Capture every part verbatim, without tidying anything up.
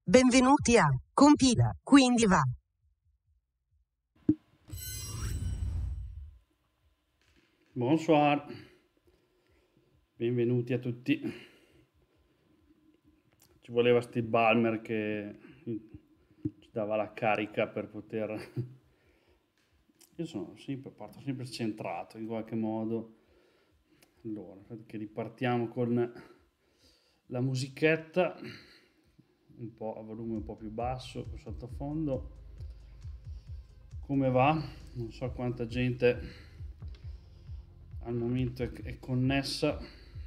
Benvenuti a Compila, quindi va. Bonsoir, benvenuti a tutti. Ci voleva Steve Ballmer che ci dava la carica per poter... Io sono sempre, parto sempre centrato in qualche modo. Allora, che ripartiamo con la musichetta, un po' a volume un po' più basso, sottofondo. Come va? Non so quanta gente al momento è, è connessa.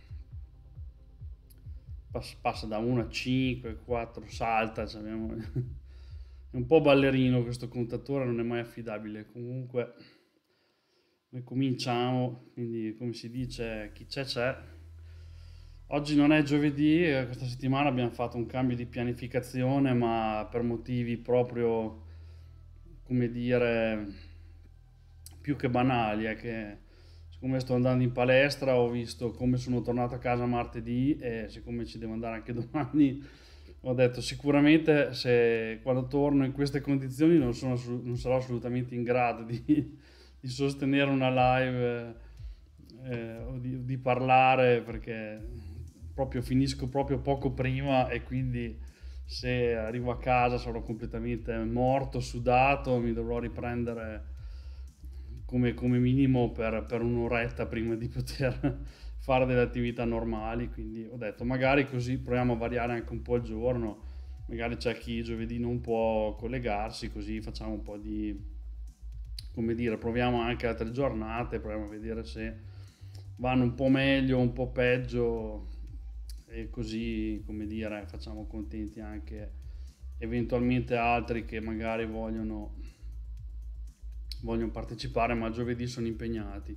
Passa da uno a cinque, quattro, salta, cioè abbiamo... è un po' ballerino questo contatore, non è mai affidabile. Comunque noi cominciamo, quindi come si dice, chi c'è c'è. Oggi non è giovedì, questa settimana abbiamo fatto un cambio di pianificazione, ma per motivi proprio, come dire, più che banali, è che siccome sto andando in palestra ho visto come sono tornato a casa martedì e siccome ci devo andare anche domani ho detto sicuramente se quando torno in queste condizioni non, sono, non sarò assolutamente in grado di, di sostenere una live eh, o di, di parlare perché proprio finisco proprio poco prima e quindi se arrivo a casa sarò completamente morto, sudato, mi dovrò riprendere come, come minimo per, per un'oretta prima di poter fare delle attività normali, quindi ho detto magari così proviamo a variare anche un po' il giorno, magari c'è chi giovedì non può collegarsi, così facciamo un po' di, come dire, proviamo anche altre giornate, proviamo a vedere se vanno un po' meglio, un po' peggio e così, come dire, facciamo contenti anche eventualmente altri che magari vogliono vogliono partecipare ma giovedì sono impegnati.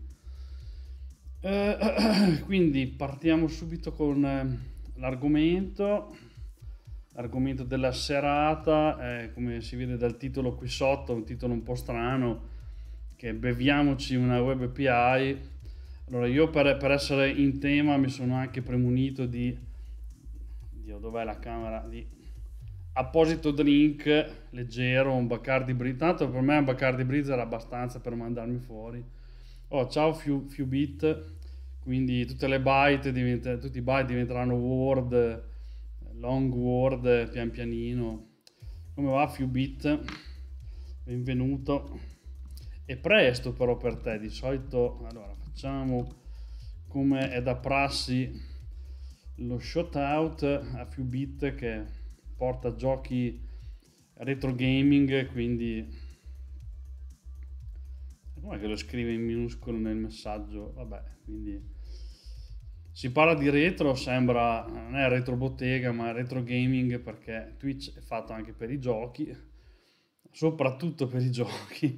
Eh, quindi partiamo subito con eh, l'argomento l'argomento della serata, eh, come si vede dal titolo qui sotto, un titolo un po' strano, che beviamoci una web A P I. Allora io per, per essere in tema mi sono anche premunito di Dio, dov'è la camera? Di apposito drink leggero, un Bacardi Breeze. Tanto per me un Bacardi Breeze era abbastanza per mandarmi fuori. Oh, ciao few, few bit, quindi tutte le byte diventa, tutti i byte diventeranno word, long word pian pianino. Come va few bit? Benvenuto. E presto però per te, di solito, allora facciamo come è da prassi lo shout out a few bit che porta giochi retro gaming, quindi com'è che lo scrive in minuscolo nel messaggio? Vabbè, quindi si parla di retro, sembra non è retro bottega ma retro gaming perché Twitch è fatto anche per i giochi, soprattutto per i giochi.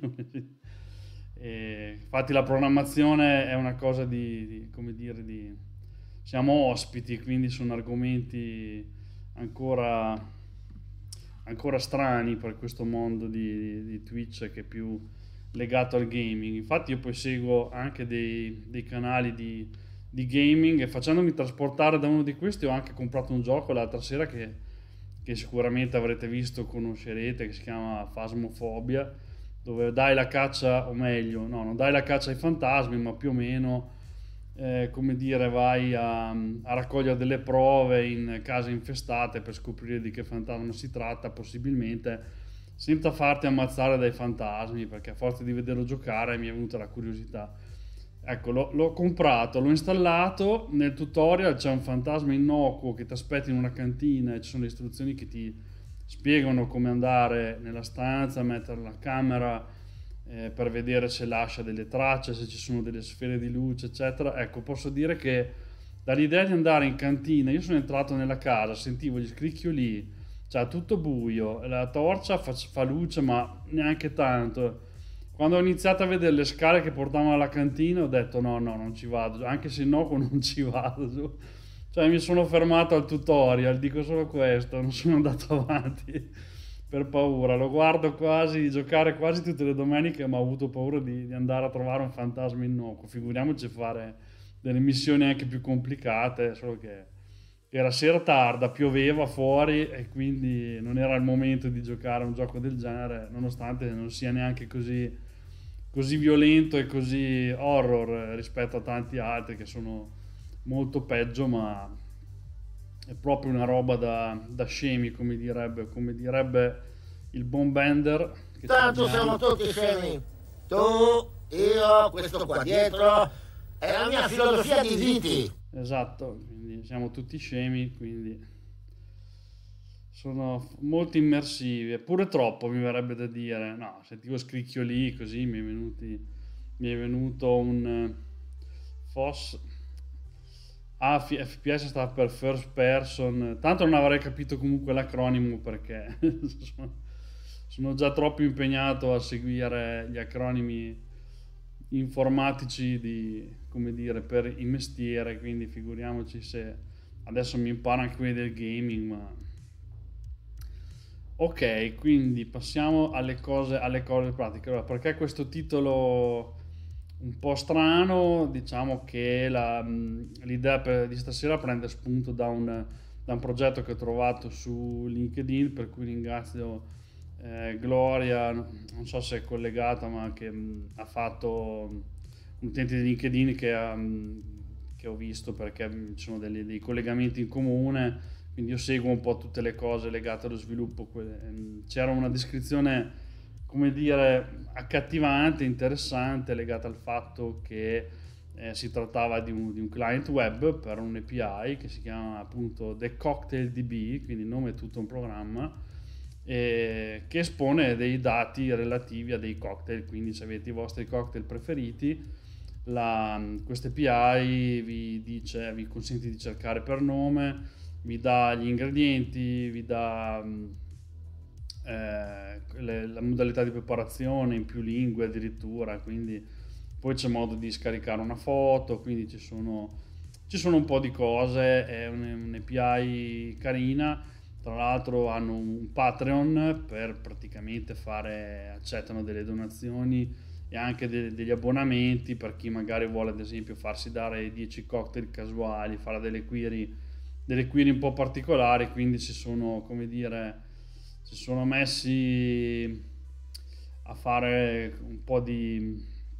E infatti la programmazione è una cosa di, di come dire di siamo ospiti, quindi sono argomenti ancora ancora strani per questo mondo di, di Twitch che è più legato al gaming. Infatti io poi seguo anche dei, dei canali di, di gaming e facendomi trasportare da uno di questi ho anche comprato un gioco l'altra sera che, che sicuramente avrete visto, conoscerete, che si chiama Phasmophobia, dove dai la caccia, o meglio, no, non dai la caccia ai fantasmi, ma più o meno, eh, come dire, vai a, a raccogliere delle prove in case infestate per scoprire di che fantasma si tratta, possibilmente senza farti ammazzare dai fantasmi, perché a forza di vederlo giocare mi è venuta la curiosità. Ecco, l'ho, l'ho comprato, l'ho installato, nel tutorial c'è un fantasma innocuo che ti aspetta in una cantina e ci sono le istruzioni che ti spiegano come andare nella stanza, mettere la camera eh, per vedere se lascia delle tracce, se ci sono delle sfere di luce, eccetera. Ecco, posso dire che dall'idea di andare in cantina, io sono entrato nella casa, sentivo gli scricchioli, cioè tutto buio, la torcia fa, fa luce ma neanche tanto. Quando ho iniziato a vedere le scale che portavano alla cantina ho detto no, no, non ci vado, anche se no non ci vado. Cioè mi sono fermato al tutorial, dico solo questo, non sono andato avanti per paura. Lo guardo quasi, giocare quasi tutte le domeniche, ma ho avuto paura di, di andare a trovare un fantasma innocuo. Figuriamoci fare delle missioni anche più complicate, solo che era sera tarda, pioveva fuori e quindi non era il momento di giocare a un gioco del genere, nonostante non sia neanche così, così violento e così horror rispetto a tanti altri che sono molto peggio, ma è proprio una roba da, da scemi, come direbbe, come direbbe il buon Bender. Che Tanto siamo tutti scemi. Tu, io, questo qua dietro, è la mia filosofia di vita. Esatto, quindi siamo tutti scemi, quindi sono molto immersivi, eppure troppo mi verrebbe da dire. No, sentivo scricchiolii così, mi è, venuti, mi è venuto un eh, F O S. Ah, F P S sta per first person, tanto non avrei capito comunque l'acronimo perché sono, sono già troppo impegnato a seguire gli acronimi informatici di, come dire, per il mestiere, quindi figuriamoci se adesso mi imparo anche quelli del gaming, ma ok, quindi passiamo alle cose, alle cose pratiche. Allora, perché questo titolo un po' strano? Diciamo che la, l'idea per, di stasera prende spunto da un, da un progetto che ho trovato su LinkedIn, per cui ringrazio eh, Gloria, non so se è collegata, ma che mh, ha fatto un utente di LinkedIn che, ha, mh, che ho visto perché mh, ci sono dei, dei collegamenti in comune, quindi io seguo un po' tutte le cose legate allo sviluppo. C'era una descrizione, come dire, accattivante, interessante, legata al fatto che eh, si trattava di un, di un client web per un A P I che si chiama appunto The Cocktail D B, quindi il nome è tutto un programma, eh, che espone dei dati relativi a dei cocktail. Quindi se avete i vostri cocktail preferiti, la, questa A P I vi dice, vi consente di cercare per nome, vi dà gli ingredienti, vi dà eh, le, la modalità di preparazione in più lingue addirittura, quindi poi c'è modo di scaricare una foto, quindi ci sono, ci sono un po' di cose. È un, un A P I carina. Tra l'altro hanno un Patreon per praticamente fare, accettano delle donazioni e anche de, degli abbonamenti per chi magari vuole ad esempio farsi dare dieci cocktail casuali, fare delle query delle query un po' particolari, quindi si sono, come dire, si sono messi a fare un po' di,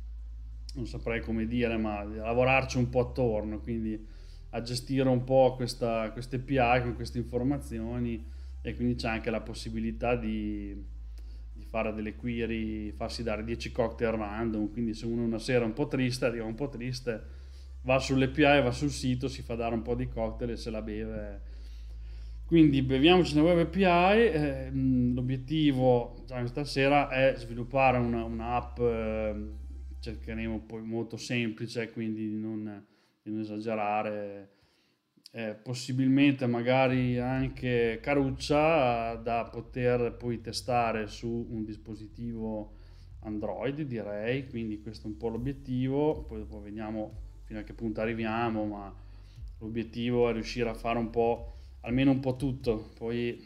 non saprei come dire, ma a lavorarci un po' attorno, quindi a gestire un po' questa, queste A P I con queste informazioni, e quindi c'è anche la possibilità di, di fare delle query, farsi dare dieci cocktail random, quindi se uno una sera è un po' triste, arriva un po' triste, va sull'A P I, va sul sito, si fa dare un po' di cocktail e se la beve. Quindi beviamoci una web A P I. Eh, l'obiettivo già stasera è sviluppare una, un'app, eh, cercheremo poi molto semplice, quindi di non, di non esagerare, eh, possibilmente magari anche caruccia, da poter poi testare su un dispositivo Android, direi. Quindi questo è un po' l'obiettivo, poi dopo vediamo fino a che punto arriviamo, ma l'obiettivo è riuscire a fare un po', almeno un po' tutto. Poi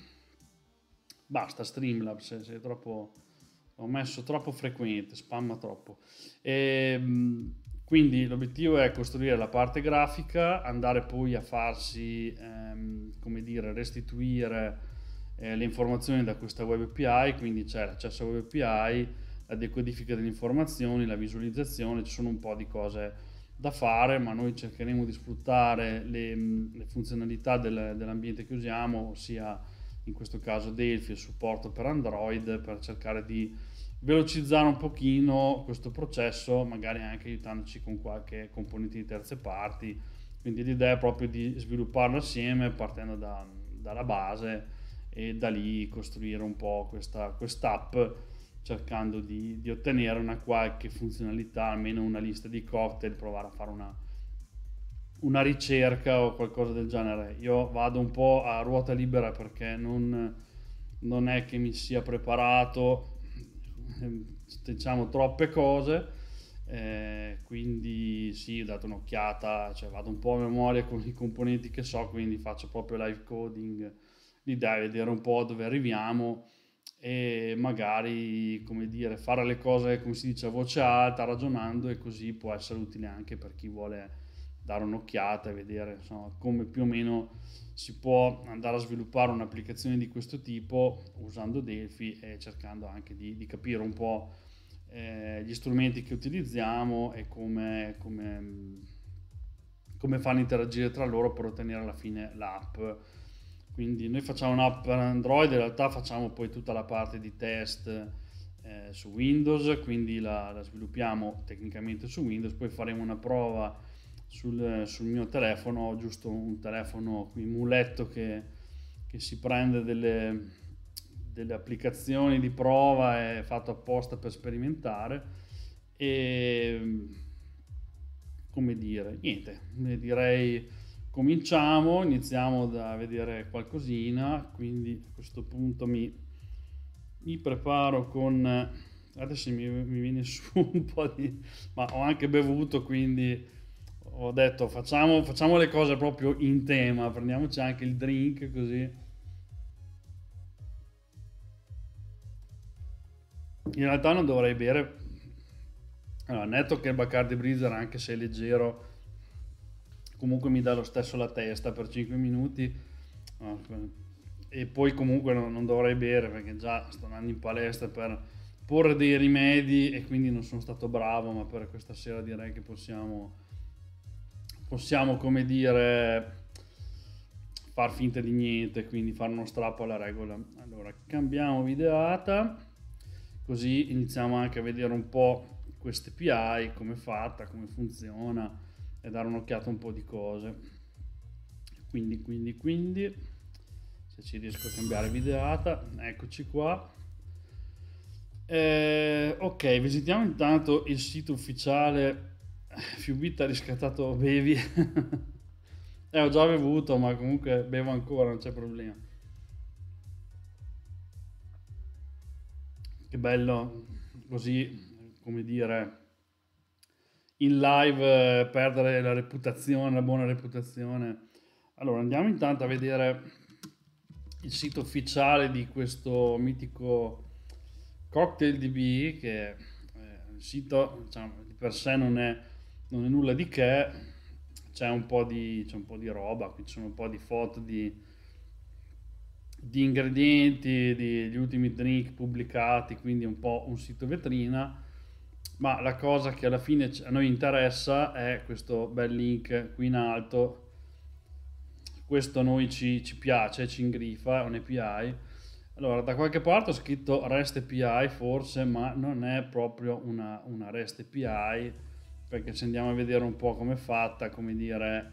basta Streamlabs, se, se è troppo, ho messo troppo frequente, spamma troppo. E, quindi l'obiettivo è costruire la parte grafica, andare poi a farsi, ehm, come dire, restituire eh, le informazioni da questa web A P I, quindi c'è l'accesso a web A P I, la decodifica delle informazioni, la visualizzazione, ci sono un po' di cose da fare, ma noi cercheremo di sfruttare le, le funzionalità del, dell'ambiente che usiamo, ossia in questo caso Delphi e supporto per Android, per cercare di velocizzare un pochino questo processo, magari anche aiutandoci con qualche componente di terze parti. Quindi l'idea è proprio di svilupparlo assieme, partendo da, dalla base, e da lì costruire un po' questa quest'app, cercando di, di ottenere una qualche funzionalità, almeno una lista di cocktail, provare a fare una, una ricerca o qualcosa del genere. Io vado un po' a ruota libera perché non, non è che mi sia preparato, diciamo, troppe cose, eh, quindi sì, ho dato un'occhiata, cioè vado un po' a memoria con i componenti che so, quindi faccio proprio live coding, l'idea è vedere un po' dove arriviamo e magari, come dire, fare le cose, come si dice, a voce alta, ragionando, e così può essere utile anche per chi vuole dare un'occhiata e vedere insomma, come più o meno si può andare a sviluppare un'applicazione di questo tipo usando Delphi e cercando anche di, di capire un po' eh, gli strumenti che utilizziamo e come, come, come fanno interagire tra loro per ottenere alla fine l'app. Quindi noi facciamo un'app per Android, in realtà facciamo poi tutta la parte di test eh, su Windows, quindi la, la sviluppiamo tecnicamente su Windows, poi faremo una prova sul, sul mio telefono, ho giusto un telefono, un muletto che, che si prende delle, delle applicazioni di prova, è fatto apposta per sperimentare e come dire, niente, direi cominciamo, iniziamo da vedere qualcosina, quindi a questo punto mi, mi preparo con, adesso mi, mi viene su un po' di, ma ho anche bevuto, quindi ho detto facciamo, facciamo le cose proprio in tema, prendiamoci anche il drink così. In realtà non dovrei bere, allora, netto che il Bacardi Breezer, anche se è leggero, comunque mi dà lo stesso la testa per cinque minuti, no, e poi comunque non, non dovrei bere perché già sto andando in palestra per porre dei rimedi e quindi non sono stato bravo, ma per questa sera direi che possiamo possiamo come dire far finta di niente, quindi fare uno strappo alla regola. Allora cambiamo videata, così iniziamo anche a vedere un po' queste A P I, come è fatta, come funziona e dare un'occhiata a un po' di cose. Quindi quindi quindi se ci riesco a cambiare videata, eccoci qua. Eh, ok, visitiamo intanto il sito ufficiale. Fiubit ha riscattato Bevi. eh, ho già bevuto, ma comunque bevo ancora, non c'è problema. Che bello così, come dire, in live eh, perdere la reputazione, la buona reputazione. Allora andiamo intanto a vedere il sito ufficiale di questo mitico CocktailDB, che eh, il sito diciamo, di per sé non è non è nulla di che, c'è un po' di, c'è un po' di roba, qui ci sono un po' di foto di, di ingredienti, degli ultimi drink pubblicati, quindi un po' un sito vetrina, ma la cosa che alla fine a noi interessa è questo bel link qui in alto. Questo a noi ci, ci piace, ci ingrifa, è un A P I. Allora, da qualche parte ho scritto REST A P I forse, ma non è proprio una, una REST A P I, perché se andiamo a vedere un po' come è fatta, come dire,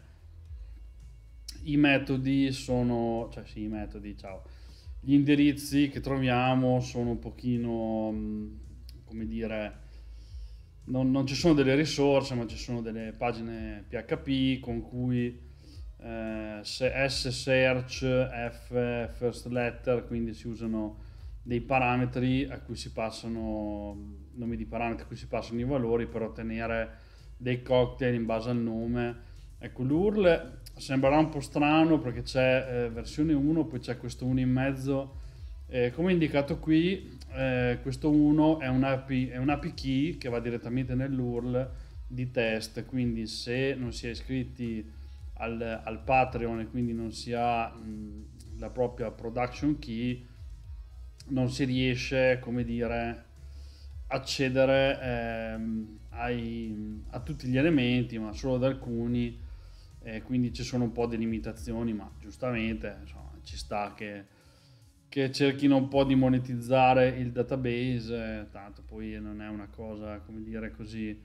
i metodi sono, cioè sì, i metodi, ciao, gli indirizzi che troviamo sono un pochino, come dire, non, non ci sono delle risorse, ma ci sono delle pagine P H P con cui eh, S search, F first letter, quindi si usano dei parametri a cui si passano, nomi di parametri a cui si passano i valori per ottenere dei cocktail in base al nome. Ecco, l'U R L sembrerà un po' strano perché c'è eh, versione uno, poi c'è questo uno in mezzo. Eh, come indicato qui, eh, questo uno è un A P I, è un A P I key che va direttamente nell'U R L di test, quindi se non si è iscritti al, al Patreon e quindi non si ha mh, la propria production key, non si riesce, come dire, accedere ehm, ai, a tutti gli elementi, ma solo ad alcuni, eh, quindi ci sono un po' di limitazioni, ma giustamente insomma, ci sta che, che cerchino un po' di monetizzare il database, eh, tanto poi non è una cosa, come dire, così.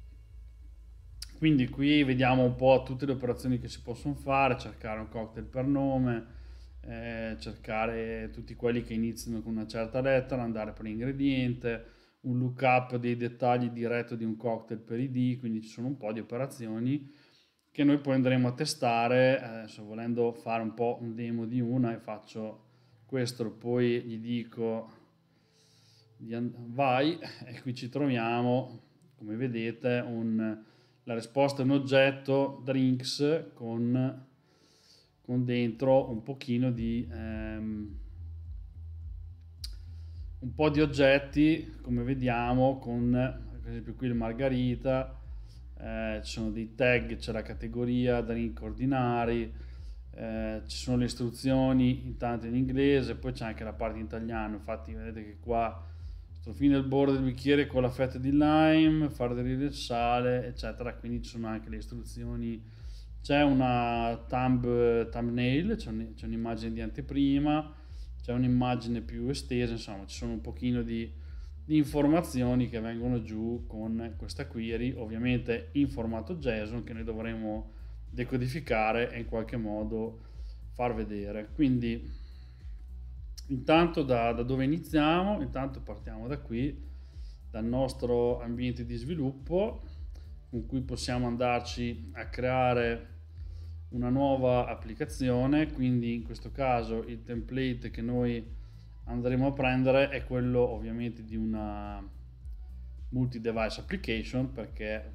Quindi qui vediamo un po' tutte le operazioni che si possono fare, cercare un cocktail per nome, eh, cercare tutti quelli che iniziano con una certa lettera, andare per ingrediente, un lookup dei dettagli diretto di un cocktail per I D, quindi ci sono un po' di operazioni che noi poi andremo a testare. Adesso volendo fare un po' un demo di una, e faccio questo, poi gli dico vai, e qui ci troviamo, come vedete, un, la risposta è un oggetto drinks con con dentro un pochino di ehm, un po' di oggetti, come vediamo, con per esempio qui il margarita, eh, ci sono dei tag, c'è la categoria, drink ordinari, eh, ci sono le istruzioni intanto in inglese, poi c'è anche la parte in italiano. Infatti vedete che qua strofino il bordo del bicchiere con la fetta di lime, far aderire il sale, eccetera. Quindi ci sono anche le istruzioni, c'è una thumb, thumbnail, c'è, un, c'è un'immagine di anteprima, c'è un'immagine più estesa, insomma ci sono un pochino di, di informazioni che vengono giù con questa query, ovviamente in formato JSON, che noi dovremo decodificare e in qualche modo far vedere. Quindi intanto da, da dove iniziamo? Intanto partiamo da qui, dal nostro ambiente di sviluppo, con cui possiamo andarci a creare una nuova applicazione. Quindi in questo caso il template che noi andremo a prendere è quello ovviamente di una multi-device application, perché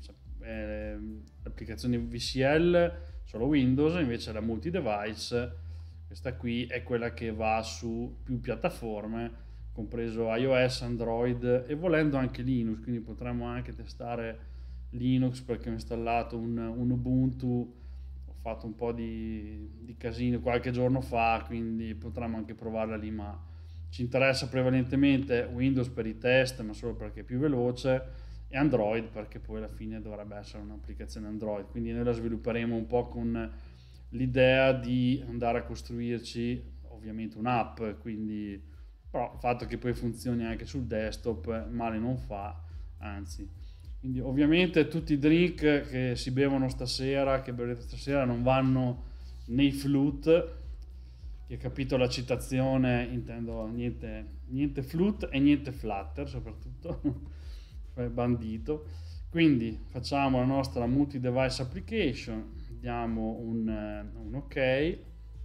eh, l'applicazione V C L solo Windows, invece la multi-device, questa qui, è quella che va su più piattaforme, compreso iOS, Android e volendo anche Linux. Quindi potremmo anche testare Linux, perché ho installato un, un Ubuntu, ho fatto un po' di, di casino qualche giorno fa, quindi potremmo anche provarla lì, ma ci interessa prevalentemente Windows per i test, ma solo perché è più veloce, e Android perché poi alla fine dovrebbe essere un'applicazione Android. Quindi noi la svilupperemo un po' con l'idea di andare a costruirci ovviamente un'app, quindi però il fatto che poi funzioni anche sul desktop male non fa, anzi. Quindi ovviamente tutti i drink che si bevono stasera, che berrete stasera, non vanno nei flute. Chi ha capito la citazione, intendo niente, niente flute e niente flutter, soprattutto bandito. Quindi facciamo la nostra multi-device application, diamo un, un ok,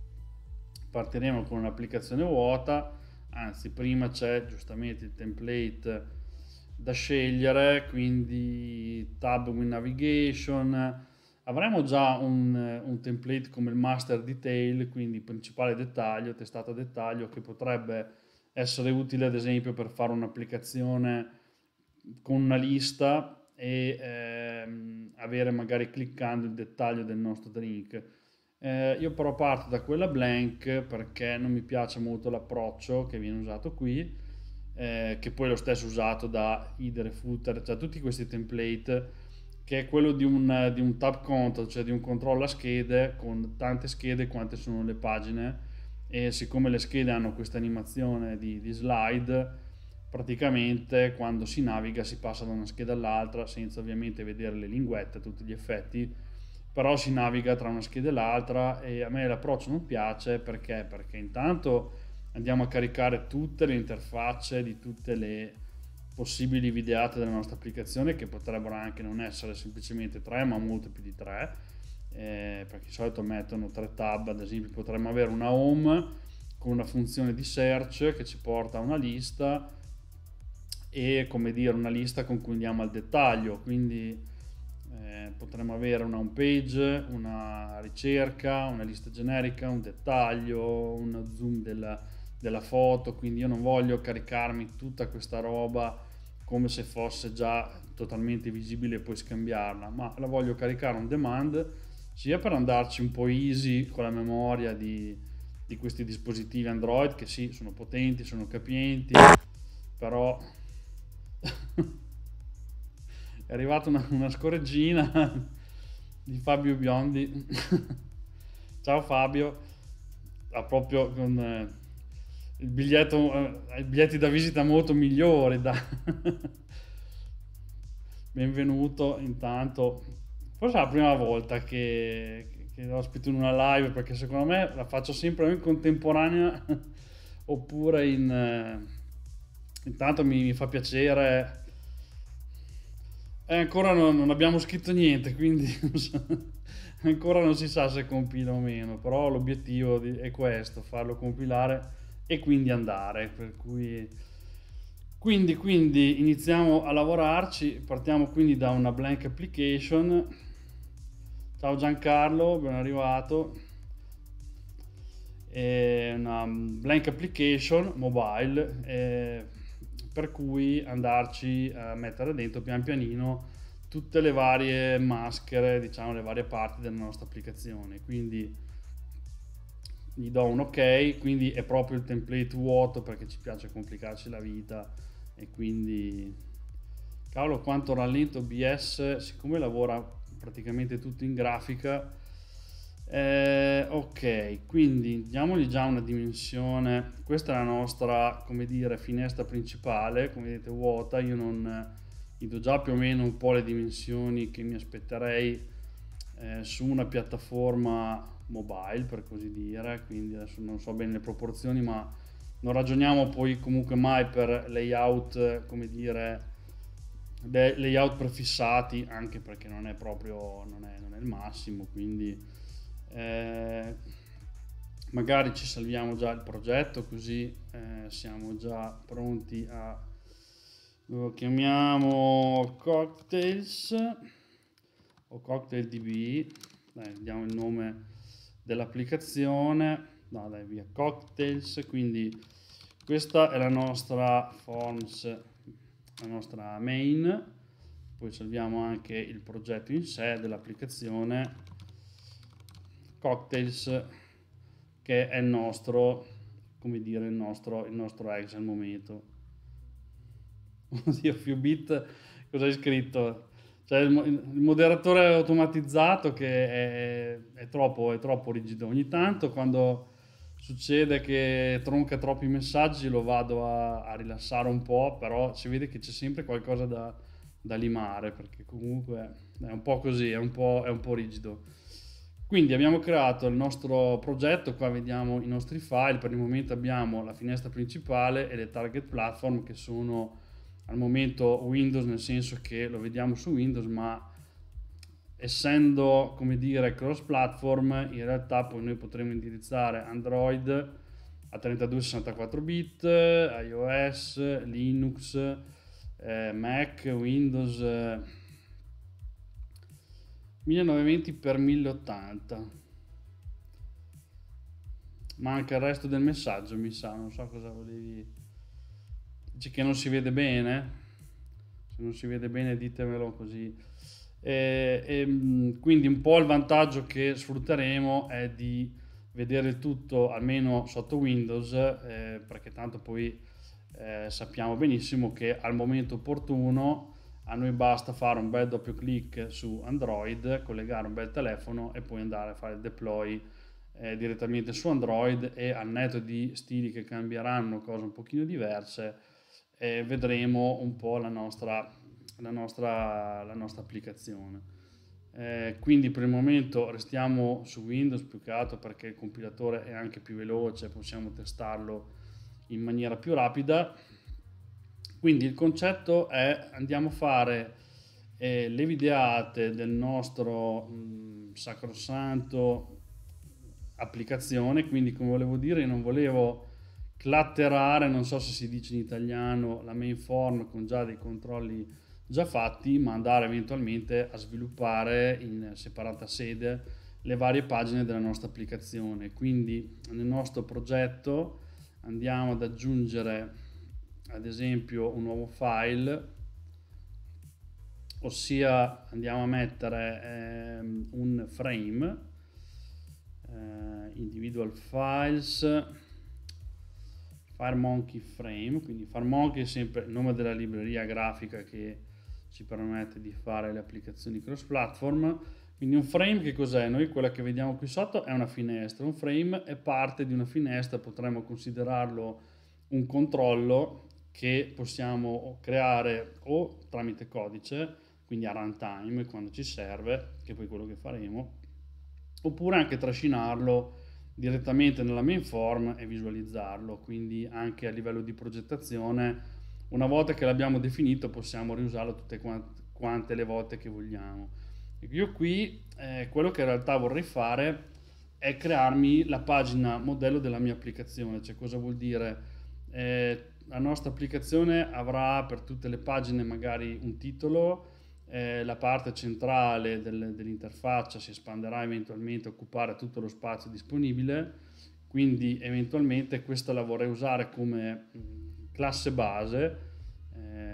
partiremo con un'applicazione vuota, anzi prima c'è giustamente il template da scegliere, quindi tab with navigation. Avremo già un, un template come il master detail, quindi principale dettaglio, testata a dettaglio, che potrebbe essere utile ad esempio per fare un'applicazione con una lista e ehm, avere magari cliccando il dettaglio del nostro drink. Eh, io però parto da quella blank perché non mi piace molto l'approccio che viene usato qui, eh, che poi è lo stesso usato da header e footer, cioè tutti questi template, che è quello di un, di un tab control, cioè di un controllo a schede con tante schede quante sono le pagine, e siccome le schede hanno questa animazione di, di slide, praticamente quando si naviga si passa da una scheda all'altra senza ovviamente vedere le linguette a tutti gli effetti, però si naviga tra una scheda e l'altra, e a me l'approccio non piace. Perché? Perché intanto andiamo a caricare tutte le interfacce di tutte le possibili videate della nostra applicazione, che potrebbero anche non essere semplicemente tre ma molto più di tre, eh, perché di solito mettono tre tab. Ad esempio potremmo avere una home con una funzione di search che ci porta a una lista, e come dire una lista con cui andiamo al dettaglio, quindi eh, potremmo avere una home page, una ricerca, una lista generica, un dettaglio, un zoom della, della foto. Quindi io non voglio caricarmi tutta questa roba come se fosse già totalmente visibile e poi scambiarla, ma la voglio caricare on demand, sia per andarci un po' easy con la memoria di, di questi dispositivi Android, che sì, sono potenti, sono capienti, però è arrivata una, una scorreggina di Fabio Biondi. Ciao Fabio, ha proprio con eh, il biglietto, eh, i biglietti da visita molto migliori, da benvenuto. Intanto forse è la prima volta che, che ospito in una live, perché secondo me la faccio sempre in contemporanea oppure in eh, intanto mi, mi fa piacere. E ancora non, non abbiamo scritto niente, quindi ancora non si sa se compila o meno, però l'obiettivo di, è questo, farlo compilare e quindi andare, per cui quindi, quindi iniziamo a lavorarci. Partiamo quindi da una blank application. Ciao Giancarlo, ben arrivato. È una blank application mobile, eh, per cui andarci a mettere dentro pian pianino tutte le varie maschere, diciamo le varie parti della nostra applicazione. Quindi gli do un ok, quindi è proprio il template vuoto perché ci piace complicarci la vita. E quindi cavolo quanto rallento O B S, siccome lavora praticamente tutto in grafica. Eh, ok, quindi diamogli già una dimensione. Questa è la nostra, come dire, finestra principale, come vedete vuota. Io non gli do già più o meno un po' le dimensioni che mi aspetterei eh, su una piattaforma mobile, per così dire. Quindi adesso non so bene le proporzioni, ma non ragioniamo poi comunque mai per layout, come dire, layout prefissati, anche perché non è proprio non è, non è il massimo. Quindi Eh, magari ci salviamo già il progetto, così eh, siamo già pronti a, lo chiamiamo Cocktails o Cocktail D B. Dai, diamo il nome dell'applicazione, no dai via, Cocktails. Quindi questa è la nostra forms, la nostra main, poi salviamo anche il progetto in sé dell'applicazione Cocktails, che è il nostro, come dire, il nostro, il nostro ex al momento. Oddio, Fubit, cosa hai scritto? Cioè il, il moderatore automatizzato che è, è, troppo, è troppo rigido. Ogni tanto quando succede che tronca troppi messaggi lo vado a, a rilassare un po', però si vede che c'è sempre qualcosa da, da limare, perché comunque è un po' così, è un po', è un po' rigido. Quindi abbiamo creato il nostro progetto, qua vediamo i nostri file. Per il momento abbiamo la finestra principale e le target platform, che sono al momento Windows, nel senso che lo vediamo su Windows, ma essendo, come dire, cross platform, in realtà poi noi potremo indirizzare Android a trentadue sessantaquattro bit, iOS, Linux, eh, Mac, Windows eh, millenovecento venti per mille ottanta. Manca il resto del messaggio, mi sa, non so cosa volevi. Dice che non si vede bene. Se non si vede bene ditemelo così. E, e, quindi un po' il vantaggio che sfrutteremo è di vedere il tutto almeno sotto Windows, eh, perché tanto poi eh, sappiamo benissimo che al momento opportuno a noi basta fare un bel doppio clic su Android, collegare un bel telefono e poi andare a fare il deploy eh, direttamente su Android, e al netto di stili che cambieranno, cose un pochino diverse, eh, vedremo un po' la nostra, la nostra, la nostra applicazione. Eh, quindi per il momento restiamo su Windows, più che altro perché il compilatore è anche più veloce, possiamo testarlo in maniera più rapida. Quindi il concetto è: andiamo a fare eh, le videate del nostro mh, sacrosanto applicazione. Quindi, come volevo dire, io non volevo clatterare, non so se si dice in italiano, la main form con già dei controlli già fatti, ma andare eventualmente a sviluppare in separata sede le varie pagine della nostra applicazione. Quindi nel nostro progetto andiamo ad aggiungere ad esempio un nuovo file, ossia andiamo a mettere ehm, un frame, eh, individual files, FireMonkey frame. Quindi FireMonkey è sempre il nome della libreria grafica che ci permette di fare le applicazioni cross platform. Quindi un frame che cos'è? Noi quella che vediamo qui sotto è una finestra, un frame è parte di una finestra, potremmo considerarlo un controllo che possiamo creare o tramite codice, quindi a runtime quando ci serve, che è poi quello che faremo, oppure anche trascinarlo direttamente nella main form e visualizzarlo. Quindi anche a livello di progettazione, una volta che l'abbiamo definito, possiamo riusarlo tutte quante le volte che vogliamo. Io qui eh, quello che in realtà vorrei fare è crearmi la pagina modello della mia applicazione. Cioè, cosa vuol dire? Eh, la nostra applicazione avrà per tutte le pagine magari un titolo, eh, la parte centrale del, dell'interfaccia si espanderà eventualmente a occupare tutto lo spazio disponibile. Quindi eventualmente questa la vorrei usare come mh, classe base, eh,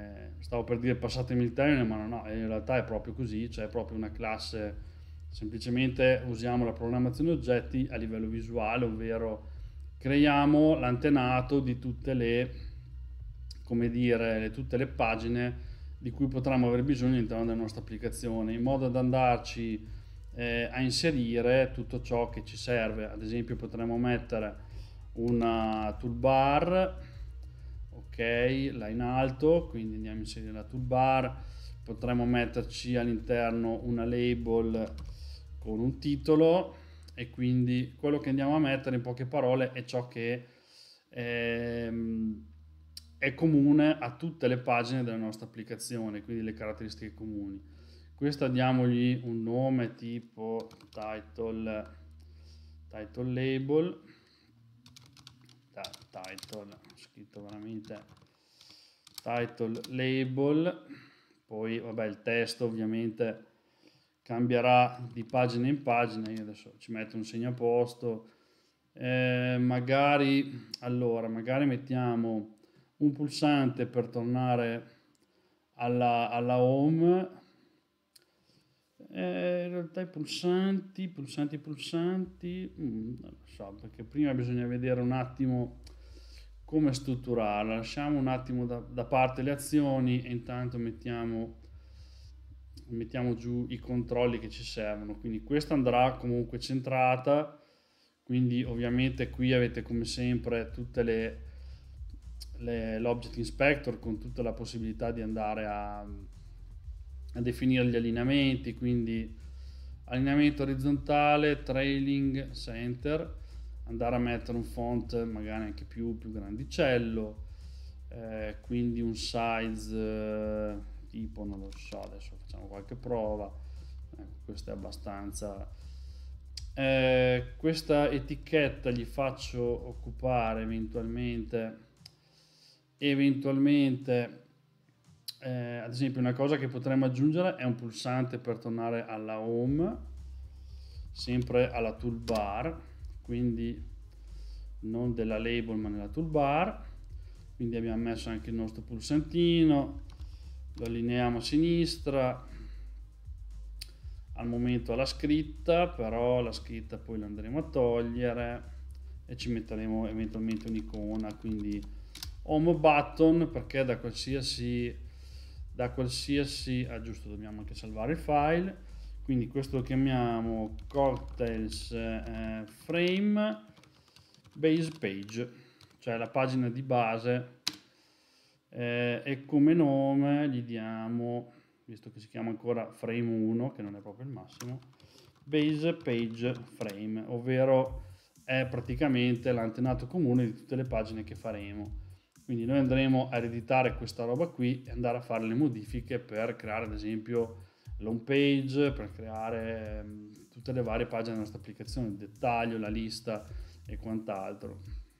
stavo per dire passatemi il termine, ma no, no, in realtà è proprio così, cioè è proprio una classe, semplicemente usiamo la programmazione oggetti a livello visuale, ovvero creiamo l'antenato di tutte le, come dire, tutte le pagine di cui potremmo aver bisogno all'interno della nostra applicazione, in modo da andarci eh, a inserire tutto ciò che ci serve. Ad esempio potremmo mettere una toolbar, ok, là in alto, quindi andiamo a inserire la toolbar, potremmo metterci all'interno una label con un titolo, e quindi quello che andiamo a mettere in poche parole è ciò che ehm, è comune a tutte le pagine della nostra applicazione, quindi le caratteristiche comuni. Questo diamogli un nome tipo title, title label, title, scritto veramente title label, poi vabbè il testo ovviamente cambierà di pagina in pagina, io adesso ci metto un segnaposto, eh, magari, allora, magari mettiamo un pulsante per tornare alla, alla home, eh, in realtà i pulsanti, pulsanti, pulsanti, mm, non lo so, perché prima bisogna vedere un attimo come strutturarla, lasciamo un attimo da, da parte le azioni e intanto mettiamo mettiamo giù i controlli che ci servono. Quindi questa andrà comunque centrata, quindi ovviamente qui avete come sempre tutte le, le l'object inspector con tutta la possibilità di andare a, a definire gli allineamenti, quindi allineamento orizzontale, trailing, center, andare a mettere un font magari anche più, più grandicello, eh, quindi un size eh, tipo, non lo so, adesso facciamo qualche prova, ecco, questo è abbastanza, eh, questa etichetta gli faccio occupare eventualmente eventualmente eh, ad esempio una cosa che potremmo aggiungere è un pulsante per tornare alla home, sempre alla toolbar, quindi non della label ma nella toolbar, quindi abbiamo messo anche il nostro pulsantino, lo allineiamo a sinistra, al momento alla scritta, però la scritta poi la andremo a togliere e ci metteremo eventualmente un'icona, quindi home button, perché da qualsiasi da qualsiasi ah giusto, dobbiamo anche salvare il file, quindi questo lo chiamiamo cocktails eh, frame base page, cioè la pagina di base. Eh, e come nome gli diamo, visto che si chiama ancora frame uno, che non è proprio il massimo, base page frame, ovvero è praticamente l'antenato comune di tutte le pagine che faremo. Quindi noi andremo a ereditare questa roba qui e andare a fare le modifiche per creare ad esempio l'home page, per creare ehm, tutte le varie pagine della nostra applicazione, il dettaglio, la lista e quant'altro.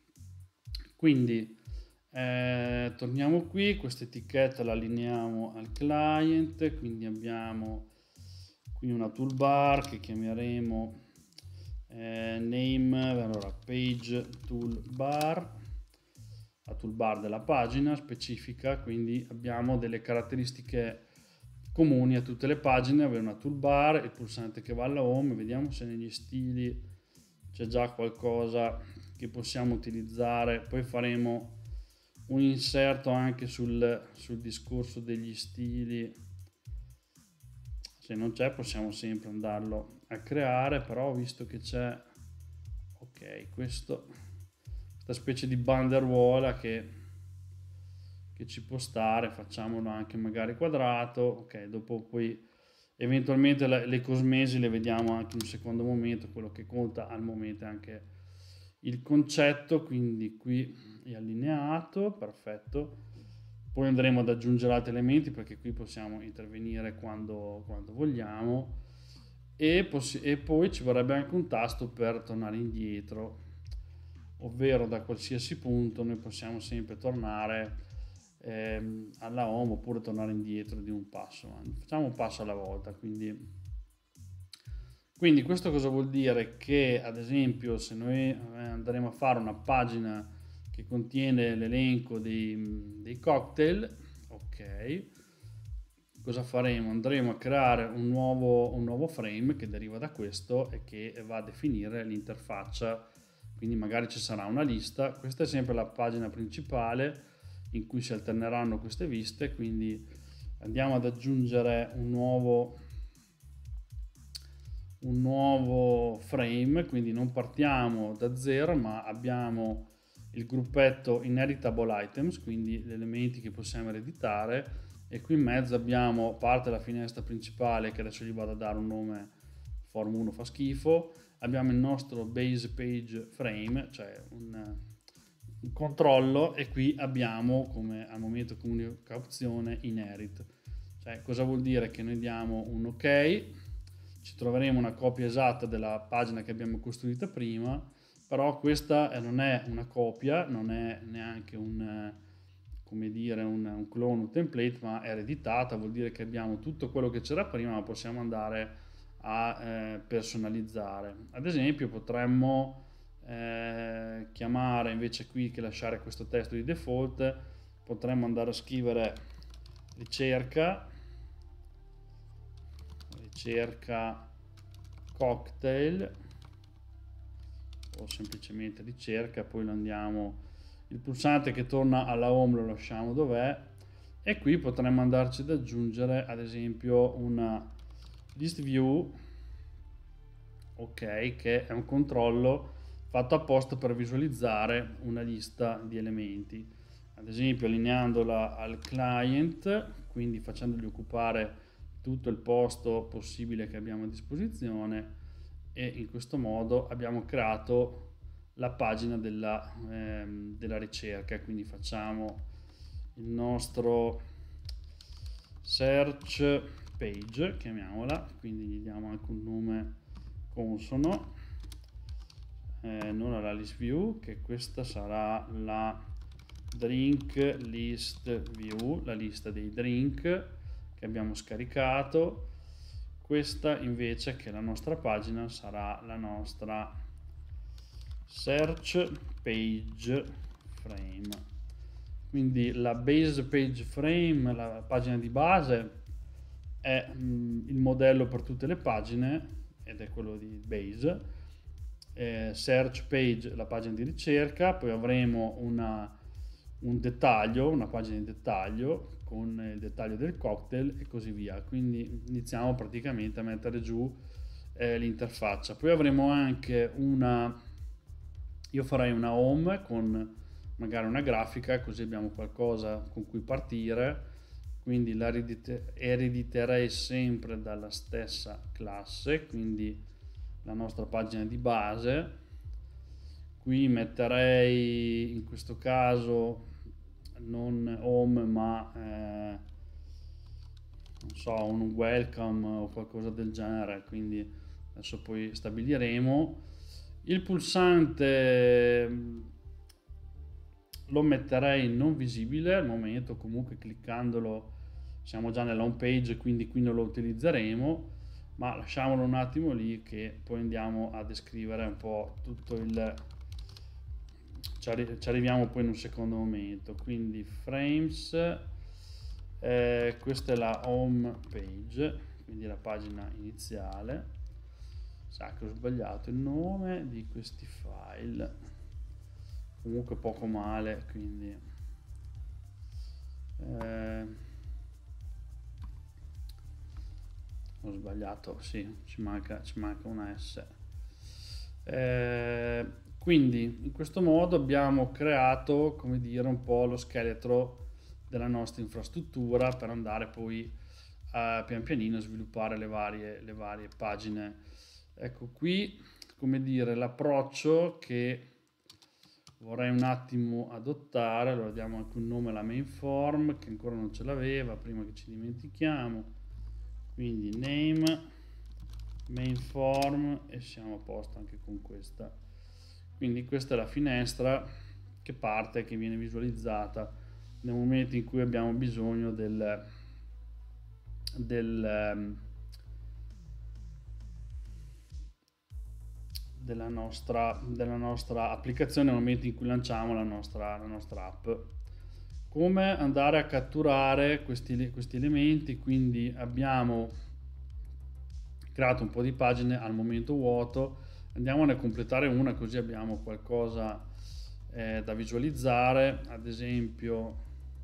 Quindi Eh, torniamo qui, questa etichetta la allineiamo al client, quindi abbiamo qui una toolbar che chiameremo eh, name, allora page toolbar, la toolbar della pagina specifica, quindi abbiamo delle caratteristiche comuni a tutte le pagine, avere una toolbar, il pulsante che va alla home, vediamo se negli stili c'è già qualcosa che possiamo utilizzare, poi faremo un inserto anche sul, sul discorso degli stili, se non c'è possiamo sempre andarlo a creare, però visto che c'è ok questo, questa specie di banderuola che, che ci può stare, facciamolo anche magari quadrato, ok, dopo poi eventualmente le, le cosmesi le vediamo anche in un secondo momento, quello che conta al momento è anche il concetto, quindi qui è allineato, perfetto, poi andremo ad aggiungere altri elementi perché qui possiamo intervenire quando, quando vogliamo e, e poi ci vorrebbe anche un tasto per tornare indietro, ovvero da qualsiasi punto noi possiamo sempre tornare ehm, alla home oppure tornare indietro di un passo, facciamo un passo alla volta, quindi Quindi questo cosa vuol dire? Che ad esempio se noi andremo a fare una pagina che contiene l'elenco dei, dei cocktail, ok. Cosa faremo? Andremo a creare un nuovo, un nuovo frame che deriva da questo e che va a definire l'interfaccia, quindi magari ci sarà una lista. Questa è sempre la pagina principale in cui si alterneranno queste viste, quindi andiamo ad aggiungere un nuovo un nuovo frame, quindi non partiamo da zero ma abbiamo il gruppetto inheritable items, quindi gli elementi che possiamo ereditare, e qui in mezzo abbiamo, a parte la finestra principale che adesso gli vado a dare un nome, form uno fa schifo, abbiamo il nostro base page frame, cioè un, un controllo, e qui abbiamo come al momento comunica opzione inherit, cioè cosa vuol dire? Che noi diamo un ok, ci troveremo una copia esatta della pagina che abbiamo costruita prima, però questa non è una copia, non è neanche un, come dire, un, un clone, un template, ma è ereditata, vuol dire che abbiamo tutto quello che c'era prima, ma possiamo andare a eh, personalizzare. Ad esempio potremmo eh, chiamare, invece qui che lasciare questo testo di default, potremmo andare a scrivere ricerca ricerca cocktail o semplicemente ricerca, poi lo andiamo, il pulsante che torna alla home lo lasciamo dov'è, e qui potremmo andarci ad aggiungere ad esempio una list view, ok, che è un controllo fatto apposta per visualizzare una lista di elementi, ad esempio allineandola al client, quindi facendogli occupare tutto il posto possibile che abbiamo a disposizione, e in questo modo abbiamo creato la pagina della, ehm, della ricerca. Quindi facciamo il nostro search page, chiamiamola, quindi gli diamo anche un nome consono, eh, non alla list view, che questa sarà la drink list view, la lista dei drink che abbiamo scaricato. Questa invece, che è la nostra pagina, sarà la nostra search page frame. Quindi la base page frame, la pagina di base, è mh, il modello per tutte le pagine ed è quello di base. Eh, search page, la pagina di ricerca, poi avremo una un dettaglio, una pagina di dettaglio con il dettaglio del cocktail e così via. Quindi iniziamo praticamente a mettere giù eh, l'interfaccia. Poi avremo anche una, io farei una home con magari una grafica, così abbiamo qualcosa con cui partire, quindi la erediterei sempre dalla stessa classe, quindi la nostra pagina di base. Qui metterei in questo caso non home ma eh, non so, un welcome o qualcosa del genere, quindi adesso poi stabiliremo. Il pulsante lo metterei non visibile al momento, comunque cliccandolo siamo già nella home page, quindi qui non lo utilizzeremo, ma lasciamolo un attimo lì che poi andiamo a descrivere un po' tutto il, ci arriviamo poi in un secondo momento. Quindi frames, eh, questa è la home page, quindi la pagina iniziale. Sa che ho sbagliato il nome di questi file, comunque poco male, quindi eh, ho sbagliato, sì, ci manca, ci manca una S. Eh, quindi in questo modo abbiamo creato, come dire, un po' lo scheletro della nostra infrastruttura per andare poi a pian pianino a sviluppare le varie, le varie pagine. Ecco qui, come dire, l'approccio che vorrei un attimo adottare. Allora diamo anche un nome alla main form che ancora non ce l'aveva, prima che ci dimentichiamo, quindi name main form, e siamo a posto anche con questa. Quindi questa è la finestra che parte, che viene visualizzata nel momento in cui abbiamo bisogno del, del della nostra, della nostra applicazione nel momento in cui lanciamo la nostra, la nostra app. come andare a catturare questi, questi elementi. Quindi abbiamo creato un po' di pagine al momento vuoto, andiamone a completare una, così abbiamo qualcosa eh, da visualizzare. Ad esempio,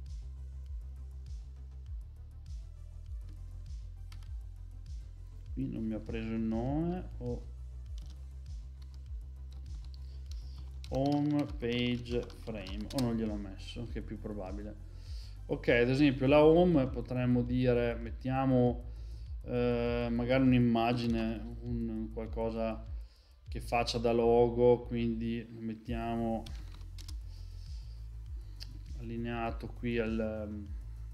qui non mi ha preso il nome, o home page frame, o non gliel'ho messo, che è più probabile. Ok, ad esempio la home potremmo dire, mettiamo eh, magari un'immagine, un qualcosa che faccia da logo, quindi mettiamo allineato qui al,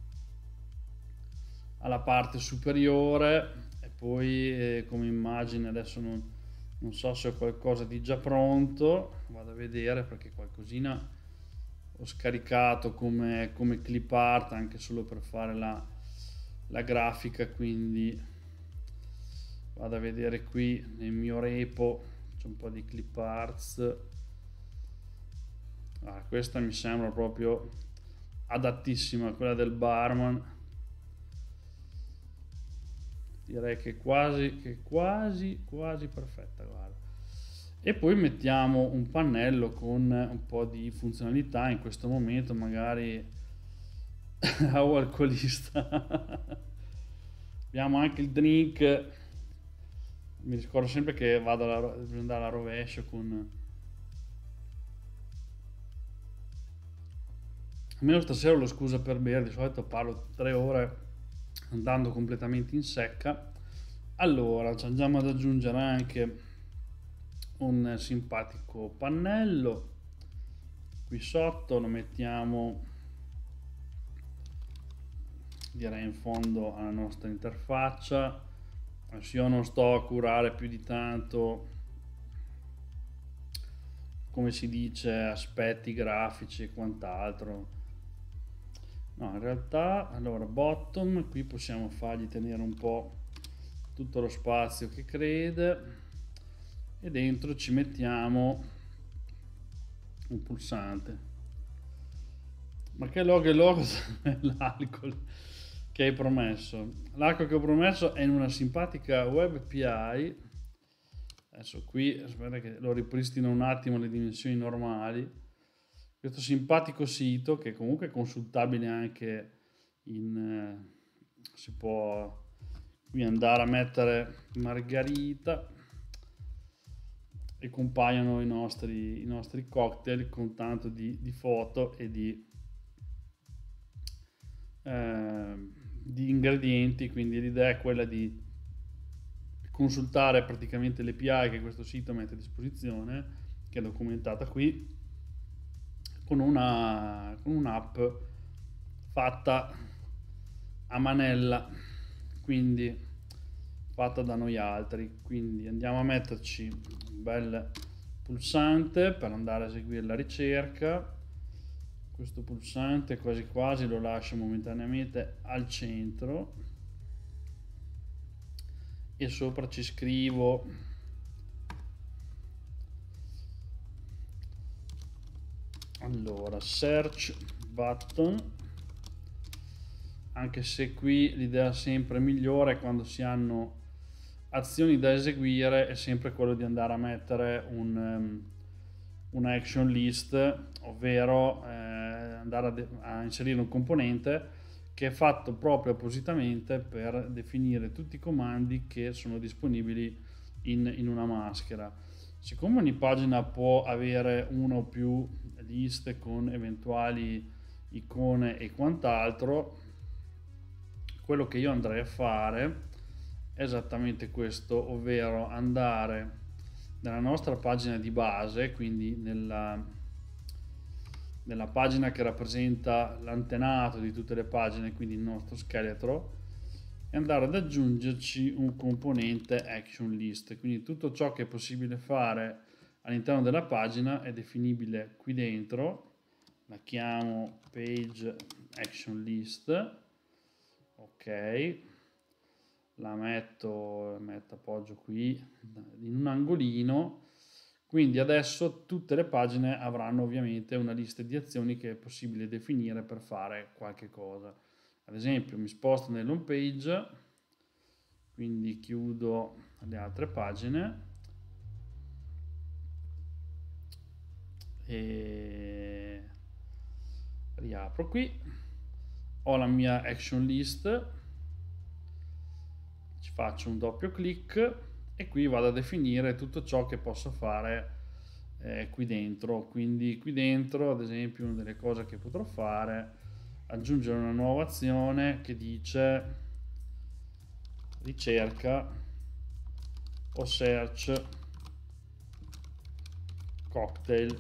alla parte superiore, e poi eh, come immagine adesso non, non so se ho qualcosa di già pronto, vado a vedere perché qualcosina ho scaricato come, come clip art anche solo per fare la, la grafica, quindi vado a vedere qui nel mio repo, c'è un po' di clip arts. Ah, questa mi sembra proprio adattissima, quella del barman, direi che quasi che quasi quasi perfetta, guarda. E poi mettiamo un pannello con un po' di funzionalità, in questo momento magari o alcolista. Abbiamo anche il drink, mi ricordo sempre che vado alla, devo andare alla rovescio con, almeno stasera ho lo scusa per bere, di solito parlo tre ore andando completamente in secca. Allora ci andiamo ad aggiungere anche un simpatico pannello qui sotto, lo mettiamo direi in fondo alla nostra interfaccia. Adesso io non sto a curare più di tanto, come si dice, aspetti grafici e quant'altro. No, in realtà, allora, bottom, qui possiamo fargli tenere un po' tutto lo spazio che crede, e dentro ci mettiamo un pulsante. Ma che logo è logo? L'alcol che hai promesso. L'alcol che ho promesso è in una simpatica web A P I. Adesso qui, aspetta che lo ripristino un attimo le dimensioni normali. Questo simpatico sito, che comunque è consultabile anche in, eh, si può qui andare a mettere Margherita e compaiono i nostri, i nostri cocktail con tanto di, di foto e di, eh, di ingredienti. Quindi l'idea è quella di consultare praticamente l'A P I che questo sito mette a disposizione, che è documentata qui, con una con un'app fatta a manella, quindi fatta da noi altri. Quindi andiamo a metterci un bel pulsante per andare a eseguire la ricerca. Questo pulsante quasi quasi lo lascio momentaneamente al centro e sopra ci scrivo allora search button, anche se qui l'idea sempre migliore quando si hanno azioni da eseguire è sempre quello di andare a mettere un, um, una action list, ovvero eh, andare a, a inserire un componente che è fatto proprio appositamente per definire tutti i comandi che sono disponibili in, in una maschera. Siccome ogni pagina può avere una o più liste con eventuali icone e quant'altro, quello che io andrei a fare è esattamente questo, ovvero andare nella nostra pagina di base, quindi nella, nella pagina che rappresenta l'antenato di tutte le pagine, quindi il nostro scheletro, e andare ad aggiungerci un componente action list. Quindi tutto ciò che è possibile fare all'interno della pagina è definibile qui dentro. La chiamo page action list, ok, la metto, metto appoggio qui in un angolino, Quindi adesso tutte le pagine avranno ovviamente una lista di azioni che è possibile definire per fare qualche cosa. Ad esempio mi sposto nell'home page, quindi chiudo le altre pagine e riapro qui. Ho la mia action list, ci faccio un doppio clic e qui vado a definire tutto ciò che posso fare eh, qui dentro. Quindi qui dentro, ad esempio, una delle cose che potrò fare è aggiungere una nuova azione che dice ricerca o search cocktail.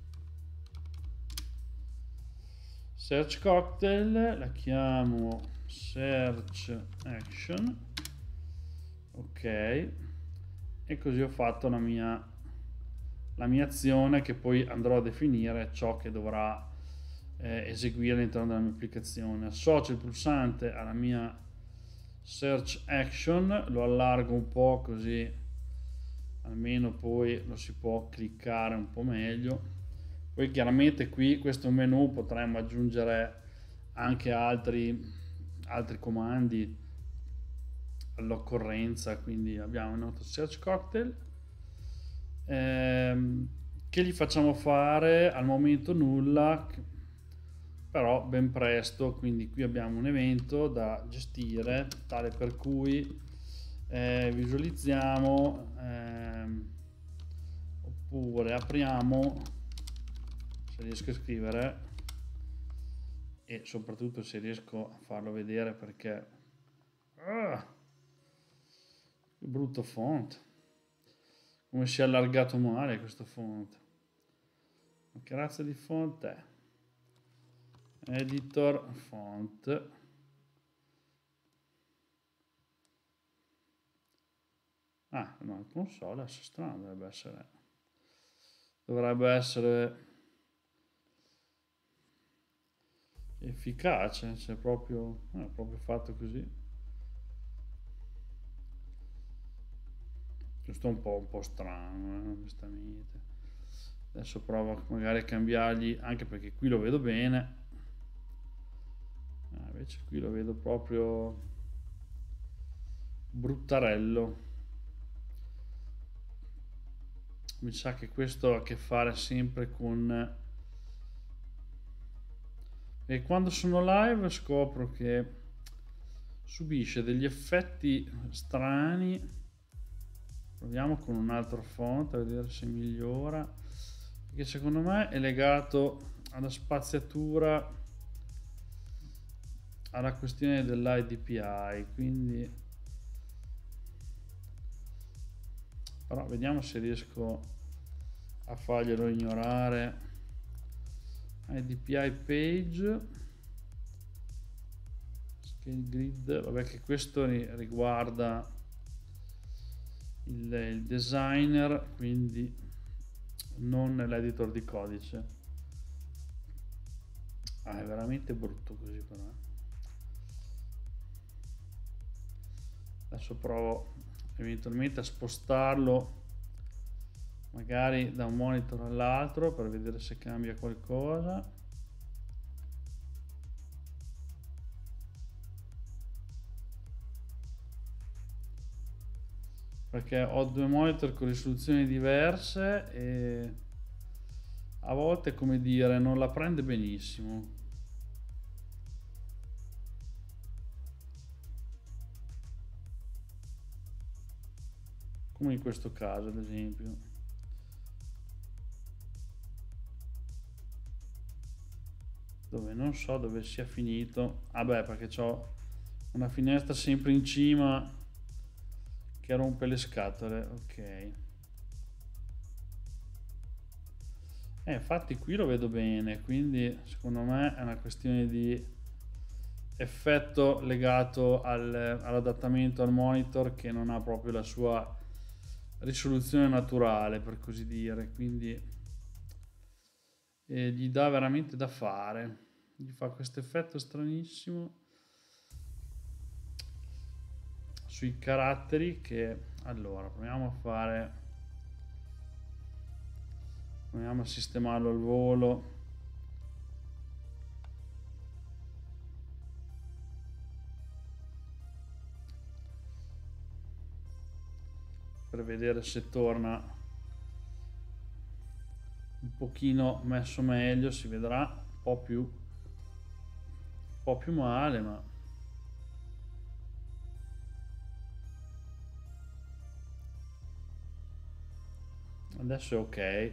Search cocktail la chiamo search action, ok, e così ho fatto la mia, la mia azione che poi andrò a definire ciò che dovrà eh, eseguire all'interno della mia applicazione. Associo il pulsante alla mia search action, lo allargo un po' così almeno poi lo si può cliccare un po' meglio. Poi chiaramente qui questo menu potremmo aggiungere anche altri, altri comandi all'occorrenza, quindi abbiamo il nostro search cocktail ehm, che gli facciamo fare al momento nulla, però ben presto. Quindi qui abbiamo un evento da gestire tale per cui eh, visualizziamo ehm, oppure apriamo, se riesco a scrivere e soprattutto se riesco a farlo vedere, perché ah, che brutto font, come si è allargato male questo font. Ma che razza di font è? Editor font, ah no, il console è strano, dovrebbe essere dovrebbe essere efficace, c'è proprio, è proprio fatto così. Questo è un po', un po' strano, eh, onestamente. Adesso provo magari a cambiargli, anche perché qui lo vedo bene, ah, invece qui lo vedo proprio bruttarello. Mi sa che questo ha a che fare sempre con... E quando sono live scopro che subisce degli effetti strani. Proviamo con un altro font a vedere se migliora, perché secondo me è legato alla spaziatura, alla questione dell'I D P I, quindi però vediamo se riesco a farglielo ignorare. I D P I page scale grid, vabbè che questo riguarda il, il designer, quindi non l'editor di codice. Ah, è veramente brutto così però. Adesso provo eventualmente a spostarlo magari da un monitor all'altro per vedere se cambia qualcosa. Perché ho due monitor con risoluzioni diverse e a volte, come dire, non la prende benissimo. Come in questo caso, ad esempio. Dove non so dove sia finito. Ah beh, perché ho una finestra sempre in cima che rompe le scatole. Ok, eh, infatti qui lo vedo bene, quindi secondo me è una questione di effetto legato al, all'adattamento al monitor, che non ha proprio la sua risoluzione naturale, per così dire, quindi e gli dà veramente da fare, gli fa questo effetto stranissimo sui caratteri. Che allora proviamo a fare proviamo a sistemarlo al volo. Per vedere se torna un pochino messo meglio, si vedrà un po' più, un po' più male, ma adesso è ok.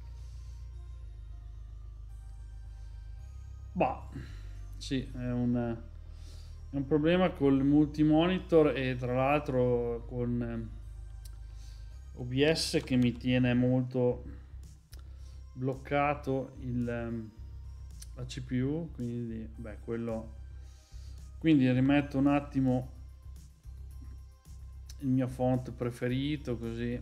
Bah, sì, è un, è un problema col multimonitor e tra l'altro con O B S che mi tiene molto bloccato il, la C P U, quindi beh, quello, quindi rimetto un attimo il mio font preferito, così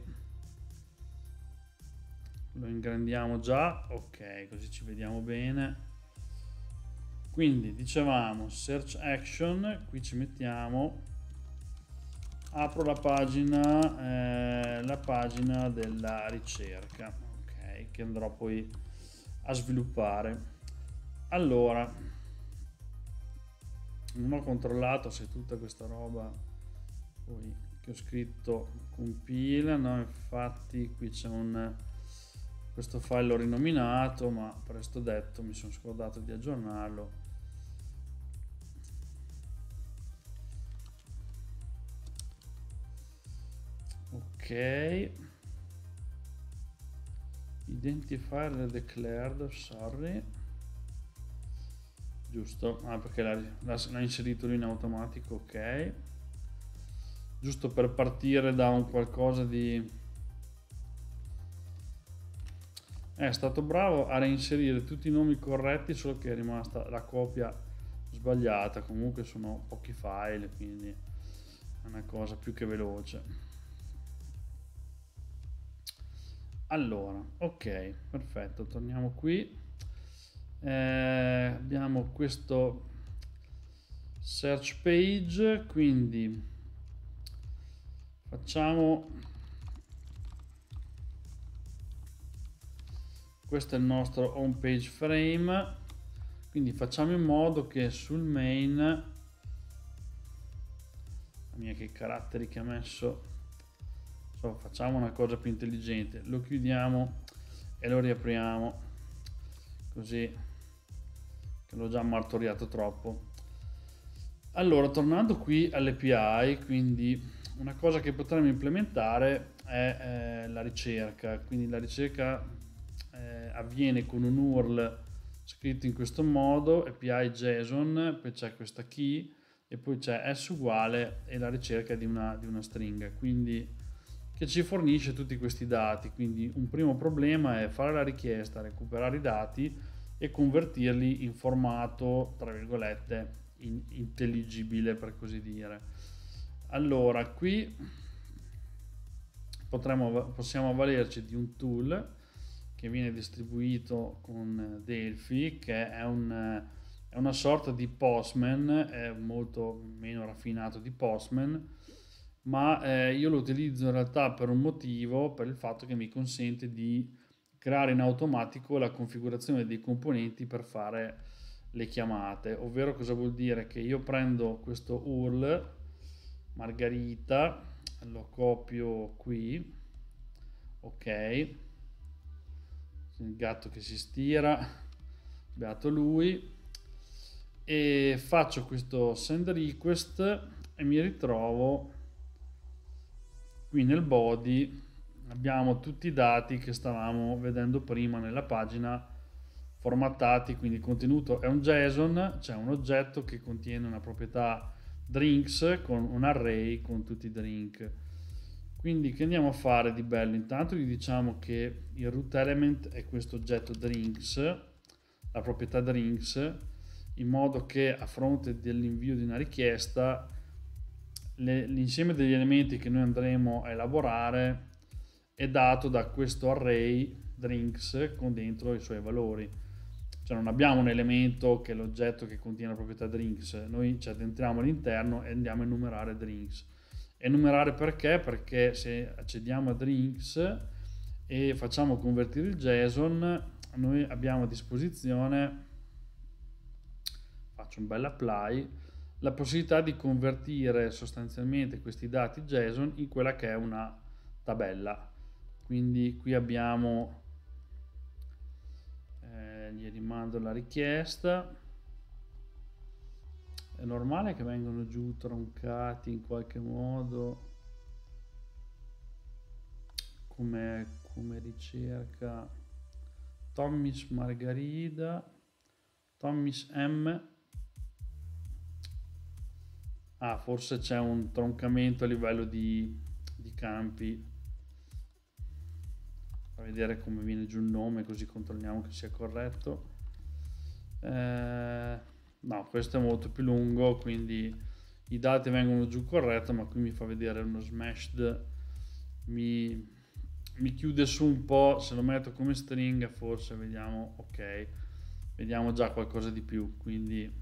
lo ingrandiamo già, ok, così ci vediamo bene. Quindi dicevamo search action, qui ci mettiamo, apro la pagina, eh, la pagina della ricerca, ok, che andrò poi a sviluppare. Allora, non ho controllato se tutta questa roba poi che ho scritto compila, no, infatti qui c'è un questo file l'ho rinominato, ma presto detto mi sono scordato di aggiornarlo. Ok, identifier declared, sorry, giusto, ah, perché l'ha inserito lui in automatico, ok, giusto per partire da un qualcosa di... È stato bravo a reinserire tutti i nomi corretti, solo che è rimasta la copia sbagliata. Comunque sono pochi file, quindi è una cosa più che veloce. Allora, ok, perfetto, torniamo qui. Eh, abbiamo questo search page, quindi facciamo... Questo è il nostro home page frame, quindi facciamo in modo che sul main, la mia che caratteri che ha messo, so, facciamo una cosa più intelligente, lo chiudiamo e lo riapriamo, così che l'ho già martoriato troppo. Allora, tornando qui all'A P I, quindi una cosa che potremmo implementare è eh, la ricerca, quindi la ricerca Eh, avviene con un U R L scritto in questo modo, A P I JSON, poi c'è questa key e poi c'è s uguale e la ricerca di una, di una stringa, quindi che ci fornisce tutti questi dati. Quindi un primo problema è fare la richiesta, recuperare i dati e convertirli in formato tra virgolette in, intelligibile, per così dire. Allora qui potremmo, possiamo avvalerci di un tool che viene distribuito con Delphi, che è, un, è una sorta di Postman, è molto meno raffinato di Postman, ma eh, io lo utilizzo in realtà per un motivo, per il fatto che mi consente di creare in automatico la configurazione dei componenti per fare le chiamate, ovvero cosa vuol dire? Che io prendo questo U R L Margherita, lo copio qui, ok, il gatto che si stira, beato lui, e faccio questo send request e mi ritrovo qui nel body, abbiamo tutti i dati che stavamo vedendo prima nella pagina formattati, quindi il contenuto è un JSON, c'è un oggetto che contiene una proprietà drinks con un array con tutti i drink. Quindi che andiamo a fare di bello? Intanto gli diciamo che il root element è questo oggetto drinks, la proprietà drinks, in modo che a fronte dell'invio di una richiesta le, l'insieme degli elementi che noi andremo a elaborare è dato da questo array drinks con dentro i suoi valori. Cioè non abbiamo un elemento che è l'oggetto che contiene la proprietà drinks, noi ci addentriamo all'interno e andiamo a enumerare drinks. Enumerare perché? Perché se accediamo a drinks e facciamo convertire il JSON, noi abbiamo a disposizione, faccio un bel apply, la possibilità di convertire sostanzialmente questi dati JSON in quella che è una tabella. Quindi qui abbiamo, eh, gli rimando la richiesta. È normale che vengano giù troncati in qualche modo come, come ricerca. Tommy's Margarida, Tommy's M. Ah, forse c'è un troncamento a livello di, di campi. A vedere come viene giù il nome, così controlliamo che sia corretto. Eh, no, questo è molto più lungo, quindi i dati vengono giù corretto, ma qui mi fa vedere uno smashed, mi, mi chiude su un po'. Se lo metto come string forse vediamo, ok, vediamo già qualcosa di più, quindi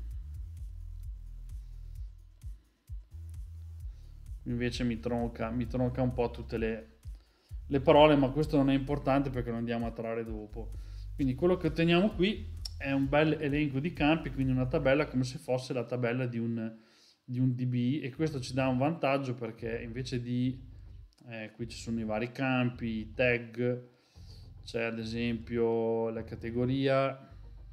invece mi tronca, mi tronca un po' tutte le le parole, ma questo non è importante perché lo andiamo a trarre dopo. Quindi quello che otteniamo qui è un bel elenco di campi, quindi una tabella come se fosse la tabella di un, di un D B, e questo ci dà un vantaggio perché invece di eh, qui ci sono i vari campi, i tag, c'è ad esempio la categoria,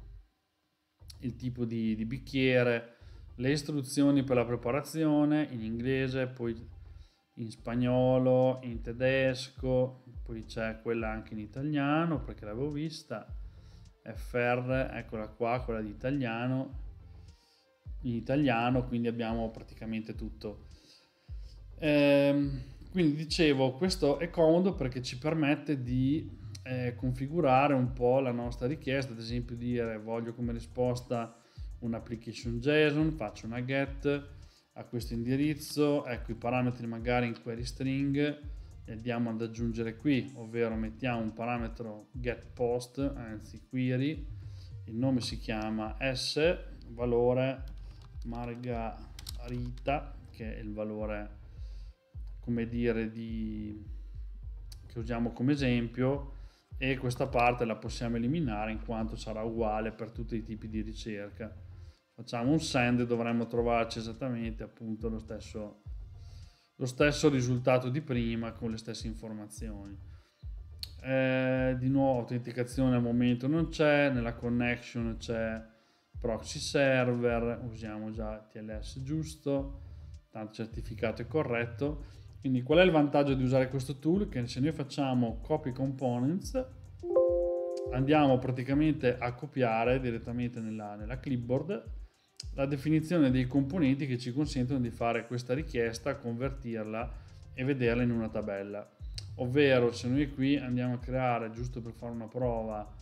il tipo di, di bicchiere, le istruzioni per la preparazione in inglese, poi in spagnolo, in tedesco, poi c'è quella anche in italiano perché l'avevo vista, F R, eccola qua, quella di italiano, in italiano, quindi abbiamo praticamente tutto. Ehm, quindi dicevo, questo è comodo perché ci permette di eh, configurare un po' la nostra richiesta, ad esempio dire voglio come risposta un application JSON, faccio una get a questo indirizzo, ecco i parametri magari in query string e andiamo ad aggiungere qui, ovvero mettiamo un parametro get post, anzi query, il nome si chiama s, valore Margarita, che è il valore, come dire, di, che usiamo come esempio, e questa parte la possiamo eliminare in quanto sarà uguale per tutti i tipi di ricerca. Facciamo un send e dovremmo trovarci esattamente appunto lo stesso, lo stesso risultato di prima con le stesse informazioni. Eh, di nuovo autenticazione al momento non c'è, nella connection c'è proxy server, usiamo già T L S giusto, tanto certificato è corretto. Quindi qual è il vantaggio di usare questo tool? Che se noi facciamo copy components andiamo praticamente a copiare direttamente nella, nella clipboard la definizione dei componenti che ci consentono di fare questa richiesta, convertirla e vederla in una tabella. Ovvero, se noi qui andiamo a creare, giusto per fare una prova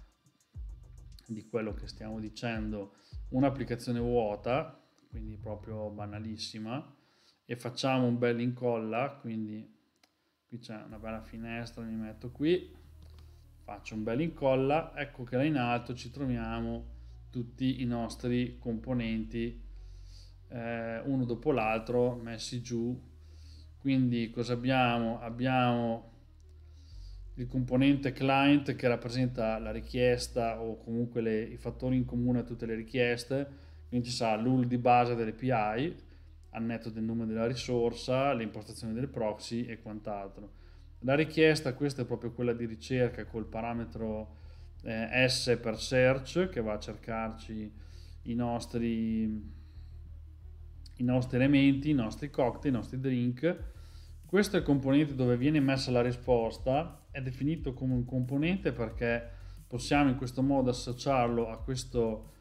di quello che stiamo dicendo, un'applicazione vuota, quindi proprio banalissima, e facciamo un bel incolla, quindi qui c'è una bella finestra, mi metto qui, faccio un bel incolla, ecco che là in alto ci troviamo tutti i nostri componenti eh, uno dopo l'altro messi giù. Quindi cosa abbiamo? Abbiamo il componente client che rappresenta la richiesta o comunque le, i fattori in comune a tutte le richieste, quindi ci sarà l'U R L di base dell'A P I, al netto del nome della risorsa, le impostazioni del proxy e quant'altro. La richiesta, questa è proprio quella di ricerca col parametro eh, S per search, che va a cercarci i nostri, i nostri elementi, i nostri cocktail, i nostri drink. Questo è il componente dove viene messa la risposta, è definito come un componente perché possiamo in questo modo associarlo a questo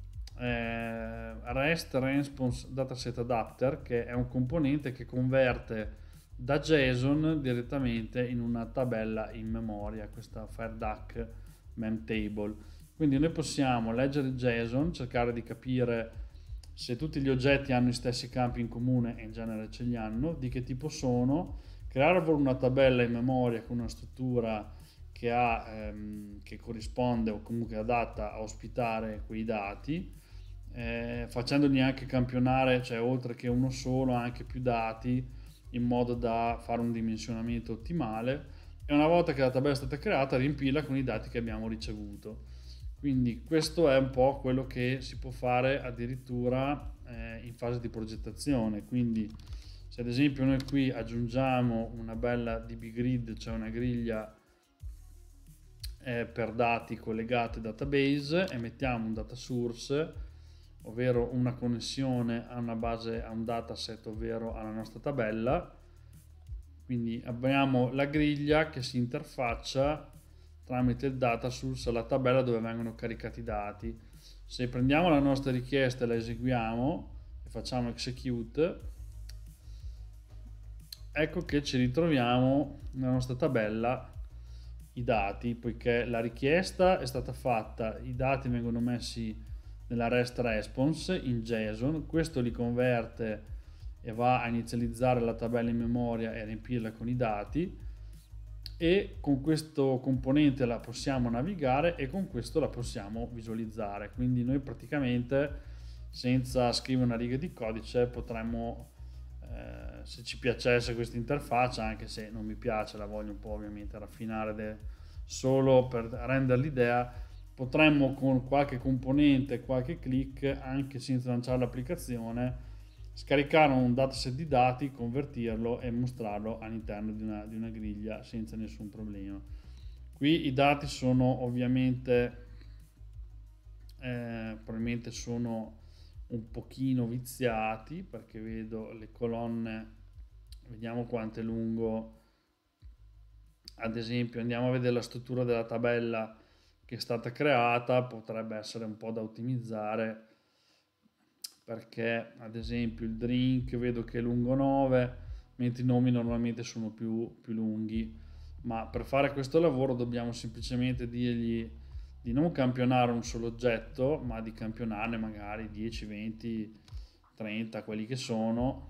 eh, REST Response Dataset Adapter, che è un componente che converte da JSON direttamente in una tabella in memoria, questa FireDuck memtable. Quindi noi possiamo leggere il JSON, cercare di capire se tutti gli oggetti hanno gli stessi campi in comune, e in genere ce li hanno, di che tipo sono, creare una tabella in memoria con una struttura che, ha, ehm, che corrisponde o comunque adatta a ospitare quei dati, eh, facendogli anche campionare, cioè oltre che uno solo, anche più dati, in modo da fare un dimensionamento ottimale. e una volta che la tabella è stata creata riempirla con i dati che abbiamo ricevuto. Quindi questo è un po' quello che si può fare addirittura eh, in fase di progettazione. Quindi se ad esempio noi qui aggiungiamo una bella D B grid, cioè una griglia eh, per dati collegati al database, e mettiamo un data source, ovvero una connessione a una base, a un dataset, ovvero alla nostra tabella. Quindi abbiamo la griglia che si interfaccia tramite il data source alla tabella dove vengono caricati i dati. Se prendiamo la nostra richiesta e la eseguiamo e facciamo execute, ecco che ci ritroviamo nella nostra tabella i dati, poiché la richiesta è stata fatta, i dati vengono messi nella REST response in JSON, questo li converte e va a inizializzare la tabella in memoria e a riempirla con i dati, e con questo componente la possiamo navigare e con questo la possiamo visualizzare. Quindi noi praticamente senza scrivere una riga di codice potremmo, eh, se ci piacesse questa interfaccia, anche se non mi piace, la voglio un po' ovviamente raffinare de- solo per rendere l'idea, potremmo con qualche componente, qualche click, anche senza lanciare l'applicazione, scaricare un dataset di dati, convertirlo e mostrarlo all'interno di una, di una griglia senza nessun problema. Qui i dati sono ovviamente eh, probabilmente sono un pochino viziati, perché vedo le colonne, vediamo quanto è lungo. Ad esempio andiamo a vedere la struttura della tabella che è stata creata, potrebbe essere un po' da ottimizzare, perché ad esempio il drink vedo che è lungo nove, mentre i nomi normalmente sono più, più lunghi. Ma per fare questo lavoro dobbiamo semplicemente dirgli di non campionare un solo oggetto, ma di campionarne magari dieci, venti, trenta, quelli che sono.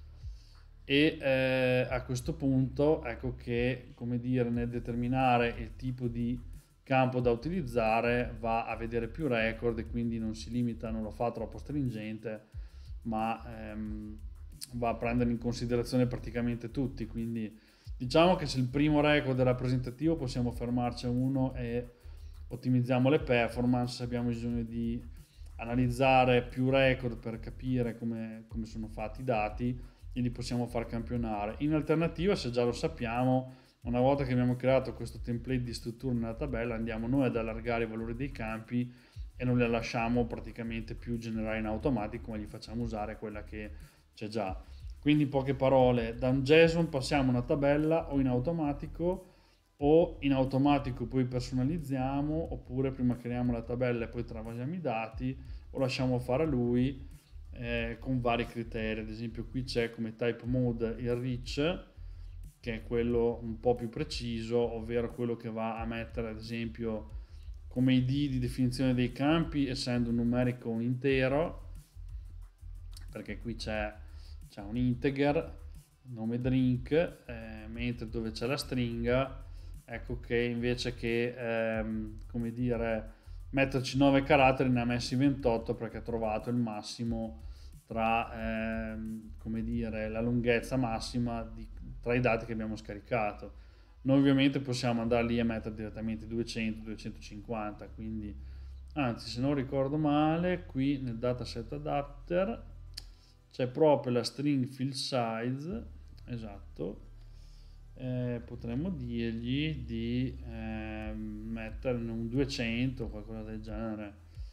E eh, a questo punto ecco che, come dire, nel determinare il tipo di campo da utilizzare va a vedere più record, e quindi non si limita, non lo fa troppo stringente, ma ehm, va a prendere in considerazione praticamente tutti. Quindi diciamo che se il primo record è rappresentativo possiamo fermarci a uno e ottimizziamo le performance. Se abbiamo bisogno di analizzare più record per capire come, come sono fatti i dati, e li possiamo far campionare. In alternativa, se già lo sappiamo, una volta che abbiamo creato questo template di struttura nella tabella, andiamo noi ad allargare i valori dei campi e non li lasciamo praticamente più generare in automatico, ma gli facciamo usare quella che c'è già. Quindi in poche parole, da un JSON passiamo a una tabella o in automatico, o in automatico poi personalizziamo, oppure prima creiamo la tabella e poi travasiamo i dati, o lasciamo fare a lui eh, con vari criteri. Ad esempio qui c'è come type mode il reach, che è quello un po' più preciso, ovvero quello che va a mettere ad esempio come I D di definizione dei campi, essendo un numerico un intero, perché qui c'è, c'è un integer, nome drink, eh, mentre dove c'è la stringa, ecco che invece che ehm, come dire metterci nove caratteri ne ha messi ventotto, perché ha trovato il massimo tra ehm, come dire la lunghezza massima di, tra i dati che abbiamo scaricato. Noi ovviamente possiamo andare lì e mettere direttamente duecento, duecentocinquanta, quindi anzi, se non ricordo male, qui nel dataset adapter c'è proprio la string field size, esatto. Eh, potremmo dirgli di eh, metterne un duecento o qualcosa del genere.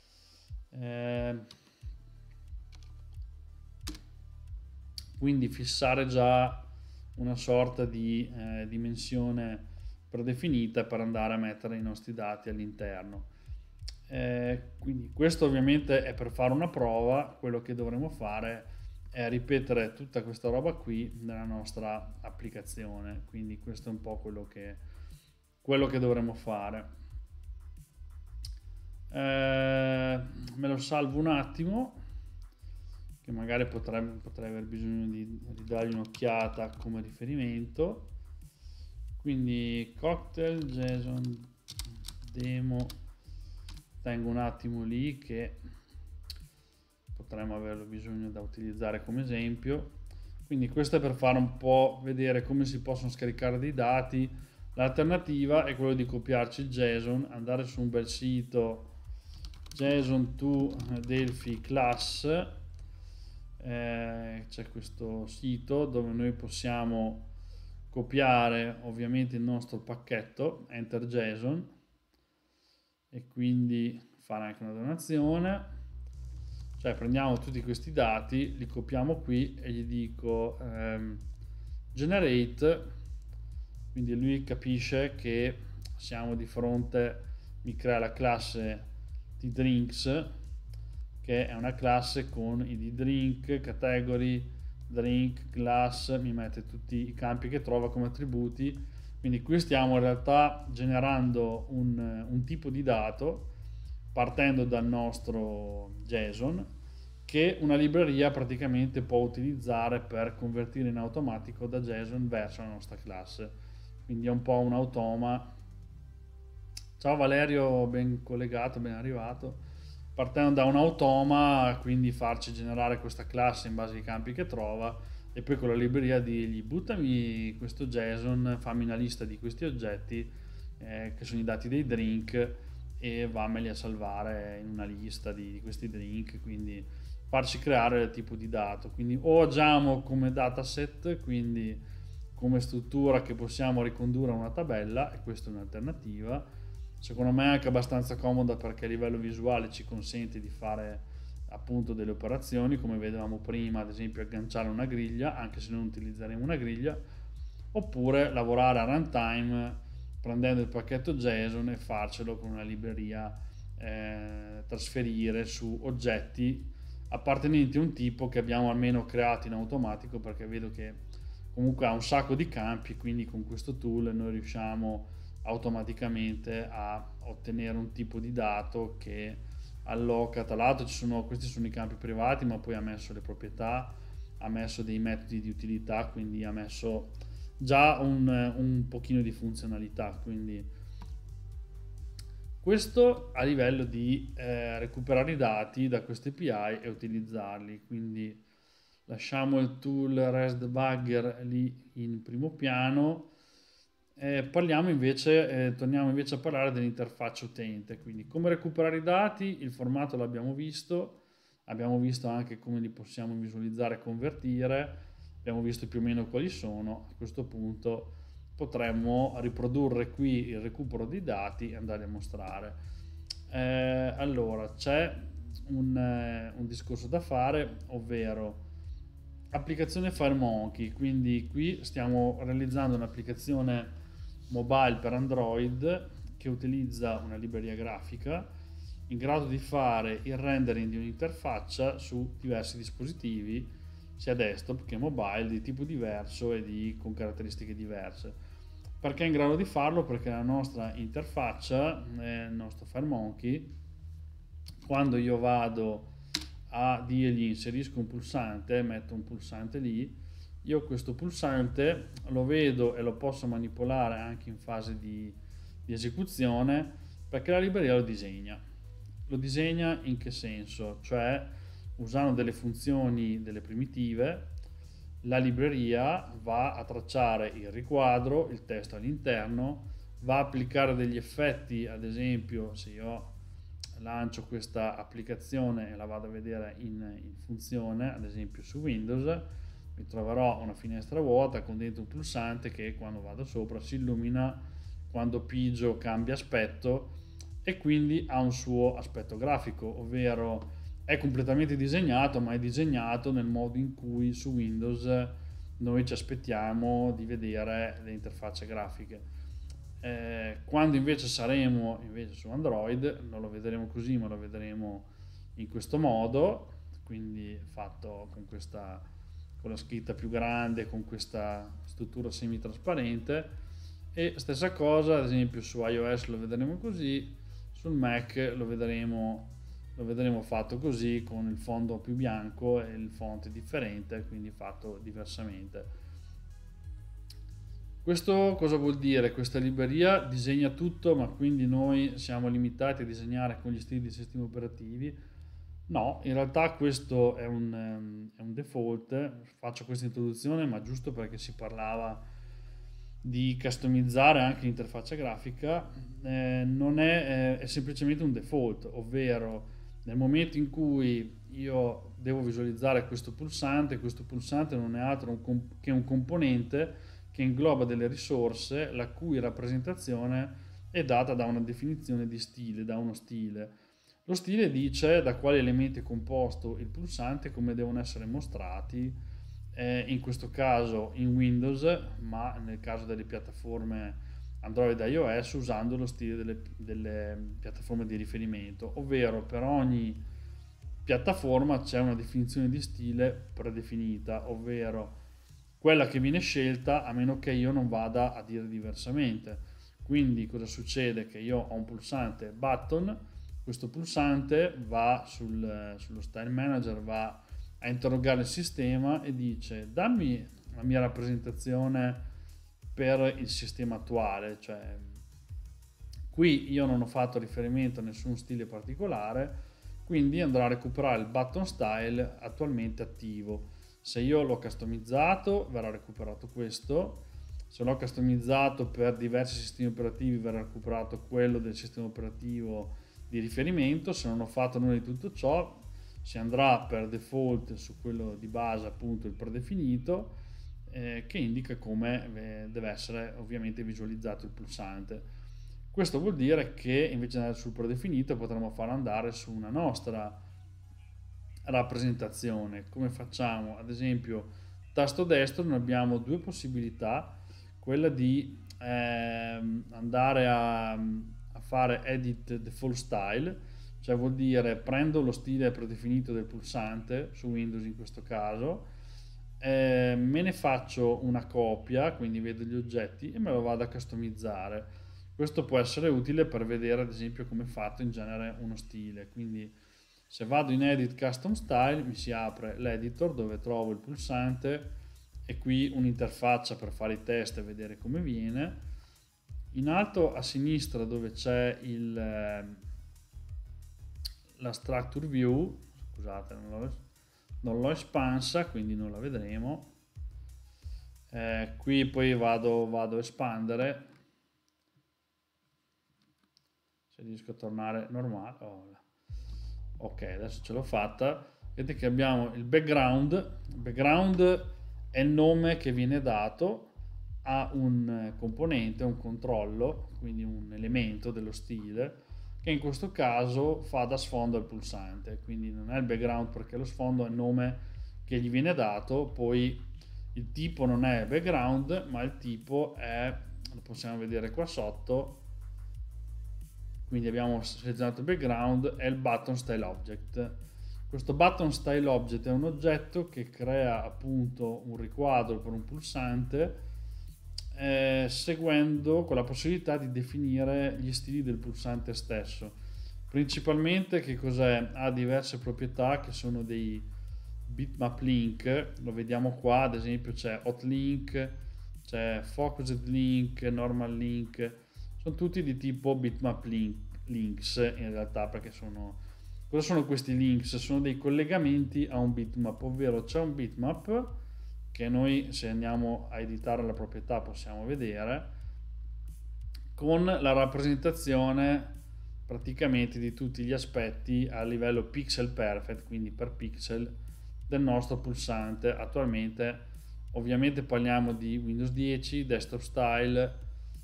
Eh, quindi fissare già una sorta di eh, dimensione predefinita per andare a mettere i nostri dati all'interno. Eh, quindi questo ovviamente è per fare una prova. Quello che dovremo fare è ripetere tutta questa roba qui nella nostra applicazione, quindi questo è un po' quello che, quello che dovremo fare. Eh, me lo salvo un attimo, che magari potrei, potrei aver bisogno di, di dargli un'occhiata come riferimento. Quindi cocktail JSON demo, tengo un attimo lì che potremmo averlo bisogno da utilizzare come esempio. Quindi questo è per fare un po' vedere come si possono scaricare dei dati L'alternativa è quello di copiarci il JSON, andare su un bel sito JSON to Delphi class, eh, c'è questo sito dove noi possiamo copiare ovviamente il nostro pacchetto enter JSON e quindi fare anche una donazione. Cioè prendiamo tutti questi dati, li copiamo qui e gli dico ehm, generate, quindi lui capisce che siamo di fronte, mi crea la classe tDrinks, che è una classe con id drink, category, drink, class, mi mette tutti i campi che trova come attributi. Quindi qui stiamo in realtà generando un, un tipo di dato partendo dal nostro JSON che una libreria praticamente può utilizzare per convertire in automatico da JSON verso la nostra classe. Quindi è un po' un automa. Ciao Valerio, ben collegato, ben arrivato. Partendo da un automa, quindi farci generare questa classe in base ai campi che trova e poi con la libreria dirgli buttami questo JSON, fammi una lista di questi oggetti eh, che sono i dati dei drink e vammeli a salvare in una lista di, di questi drink, quindi farci creare il tipo di dato. Quindi o agiamo come dataset, quindi come struttura che possiamo ricondurre a una tabella, e questa è un'alternativa. Secondo me è anche abbastanza comoda perché a livello visuale ci consente di fare appunto delle operazioni come vedevamo prima, ad esempio agganciare una griglia, anche se non utilizzeremo una griglia, oppure lavorare a runtime prendendo il pacchetto JSON e farcelo con una libreria eh, trasferire su oggetti appartenenti a un tipo che abbiamo almeno creato in automatico, perché vedo che comunque ha un sacco di campi, quindi con questo tool noi riusciamo automaticamente a ottenere un tipo di dato che alloca. Tra l'altro ci sono, questi sono i campi privati, ma poi ha messo le proprietà, ha messo dei metodi di utilità, quindi ha messo già un, un pochino di funzionalità. Quindi questo a livello di eh, recuperare i dati da queste A P I e utilizzarli. Quindi lasciamo il tool ResDebugger lì in primo piano. Eh, parliamo invece, eh, torniamo invece a parlare dell'interfaccia utente. Quindi come recuperare i dati, il formato l'abbiamo visto, abbiamo visto anche come li possiamo visualizzare e convertire, abbiamo visto più o meno quali sono. A questo punto potremmo riprodurre qui il recupero dei dati e andarli a mostrare. Eh, allora c'è un, eh, un discorso da fare, ovvero applicazione FireMonkey. Quindi qui stiamo realizzando un'applicazione mobile per Android che utilizza una libreria grafica in grado di fare il rendering di un'interfaccia su diversi dispositivi, sia desktop che mobile, di tipo diverso e di, con caratteristiche diverse. Perché è in grado di farlo? Perché la nostra interfaccia, eh, il nostro FireMonkey, quando io vado a dirgli inserisco un pulsante, metto un pulsante lì, io questo pulsante lo vedo e lo posso manipolare anche in fase di, di esecuzione, perché la libreria lo disegna. Lo disegna in che senso? Cioè usando delle funzioni, delle primitive, la libreria va a tracciare il riquadro, il testo all'interno, va a applicare degli effetti. Ad esempio, se io lancio questa applicazione e la vado a vedere in, in funzione, ad esempio su Windows, mi troverò una finestra vuota con dentro un pulsante che quando vado sopra si illumina, quando pigio cambia aspetto e quindi ha un suo aspetto grafico, ovvero è completamente disegnato, ma è disegnato nel modo in cui su Windows noi ci aspettiamo di vedere le interfacce grafiche. Eh, quando invece saremo invece su Android non lo vedremo così, ma lo vedremo in questo modo, quindi fatto con questa, con la scritta più grande, con questa struttura semi-trasparente. E stessa cosa ad esempio su iOS lo vedremo così, sul Mac lo vedremo, lo vedremo fatto così, con il fondo più bianco e il font differente, quindi fatto diversamente. Questo cosa vuol dire? Questa libreria disegna tutto, ma quindi noi siamo limitati a disegnare con gli stili di sistemi operativi? No, in realtà questo è un, um, è un default. Faccio questa introduzione, ma giusto perché si parlava di customizzare anche l'interfaccia grafica, eh, non è, eh, è semplicemente un default, ovvero nel momento in cui io devo visualizzare questo pulsante, questo pulsante non è altro un comp- che un componente che ingloba delle risorse la cui rappresentazione è data da una definizione di stile, da uno stile. Lo stile dice da quali elementi è composto il pulsante, come devono essere mostrati, eh, in questo caso in Windows, ma nel caso delle piattaforme Android e iOS usando lo stile delle, delle piattaforme di riferimento, ovvero per ogni piattaforma c'è una definizione di stile predefinita, ovvero quella che viene scelta a meno che io non vada a dire diversamente. Quindi cosa succede? Che io ho un pulsante button, questo pulsante va sul, sullo style manager, va a interrogare il sistema e dice dammi la mia rappresentazione per il sistema attuale, cioè qui io non ho fatto riferimento a nessun stile particolare, quindi andrò a recuperare il button style attualmente attivo. Se io l'ho customizzato verrà recuperato questo, se l'ho customizzato per diversi sistemi operativi verrà recuperato quello del sistema operativo di riferimento. Se non ho fatto nulla di tutto ciò si andrà per default su quello di base, appunto il predefinito, eh, che indica come eh, deve essere ovviamente visualizzato il pulsante. Questo vuol dire che invece di andare sul predefinito potremmo farlo andare su una nostra rappresentazione. Come facciamo? Ad esempio, tasto destro noi abbiamo due possibilità, quella di ehm, andare a, a fare edit default style, cioè vuol dire prendo lo stile predefinito del pulsante su Windows in questo caso, eh, me ne faccio una copia, quindi vedo gli oggetti e me lo vado a customizzare. Questo può essere utile per vedere ad esempio come è fatto in genere uno stile. Quindi se vado in edit custom style mi si apre l'editor dove trovo il pulsante e qui un'interfaccia per fare i test e vedere come viene. In alto a sinistra dove c'è il eh, la structure view, scusate non l'ho, non l'ho espansa quindi non la vedremo, eh, qui poi vado, vado a espandere se riesco a tornare normale. Oh, ok, adesso ce l'ho fatta. Vedete che abbiamo il background. Il background è il nome che viene dato a un componente, un controllo, quindi un elemento dello stile, che in questo caso fa da sfondo al pulsante. Quindi non è il background perché lo sfondo è il nome che gli viene dato. Poi il tipo non è background, ma il tipo è, lo possiamo vedere qua sotto, quindi abbiamo selezionato il background, è il button style object. Questo button style object è un oggetto che crea appunto un riquadro per un pulsante, eh, seguendo con la possibilità di definire gli stili del pulsante stesso. Principalmente che cos'è? Ha diverse proprietà che sono dei bitmap link, lo vediamo qua, ad esempio c'è hotlink, c'è focused link, normal link, sono tutti di tipo bitmap link, links in realtà, perché sono, cosa sono questi links? Sono dei collegamenti a un bitmap, ovvero c'è un bitmap che noi, se andiamo a editare la proprietà, possiamo vedere con la rappresentazione praticamente di tutti gli aspetti a livello pixel perfect, quindi per pixel del nostro pulsante. Attualmente ovviamente parliamo di Windows dieci, desktop style,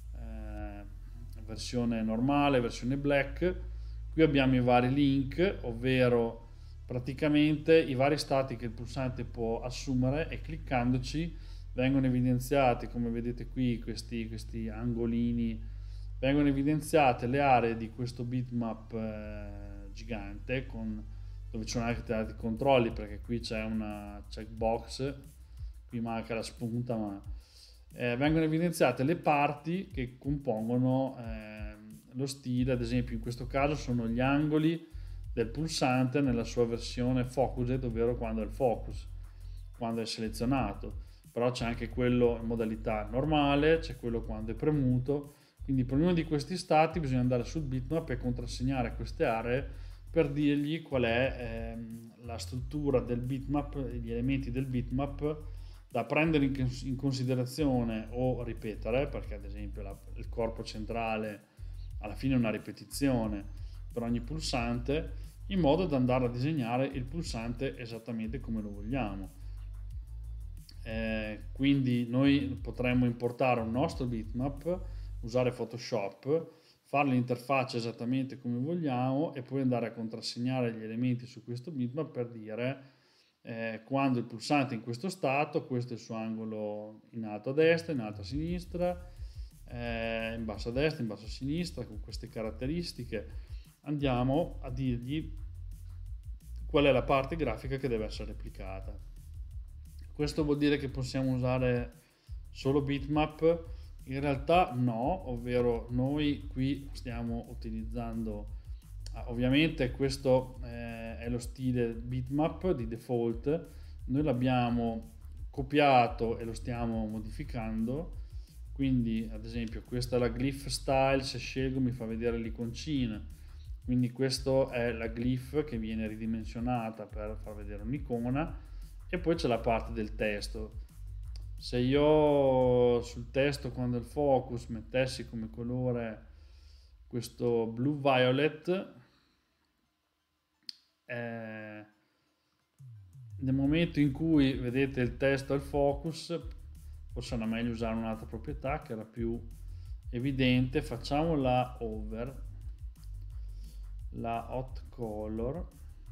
versione normale, versione black. Qui abbiamo i vari link, ovvero praticamente i vari stati che il pulsante può assumere, e cliccandoci vengono evidenziati, come vedete qui, questi, questi angolini, vengono evidenziate le aree di questo bitmap eh, gigante, con, dove ci sono anche dati controlli, perché qui c'è una checkbox, qui manca la spunta, ma Eh, vengono evidenziate le parti che compongono eh, lo stile. Ad esempio in questo caso sono gli angoli del pulsante nella sua versione focused, ovvero quando è il focus, quando è selezionato, però c'è anche quello in modalità normale, c'è quello quando è premuto. Quindi per ognuno di questi stati bisogna andare sul bitmap e contrassegnare queste aree per dirgli qual è ehm, la struttura del bitmap, gli elementi del bitmap da prendere in, in considerazione o ripetere, perché ad esempio la, il corpo centrale alla fine è una ripetizione per ogni pulsante, in modo da andare a disegnare il pulsante esattamente come lo vogliamo. Eh, quindi noi potremmo importare un nostro bitmap, usare Photoshop, fare l'interfaccia esattamente come vogliamo e poi andare a contrassegnare gli elementi su questo bitmap per dire eh, quando il pulsante è in questo stato, questo è il suo angolo in alto a destra, in alto a sinistra, eh, in basso a destra, in basso a sinistra, con queste caratteristiche andiamo a dirgli qual è la parte grafica che deve essere replicata. Questo vuol dire che possiamo usare solo bitmap? In realtà no, ovvero noi qui stiamo utilizzando, ovviamente questo eh, è lo stile bitmap di default, noi l'abbiamo copiato e lo stiamo modificando, quindi ad esempio questa è la glyph style, se scelgo mi fa vedere l'iconcina, quindi questa è la glyph che viene ridimensionata per far vedere un'icona, e poi c'è la parte del testo. Se io sul testo, quando il focus, mettessi come colore questo blu violet, eh, nel momento in cui vedete il testo al focus, forse era meglio usare un'altra proprietà che era più evidente. Facciamo la over, la hot color,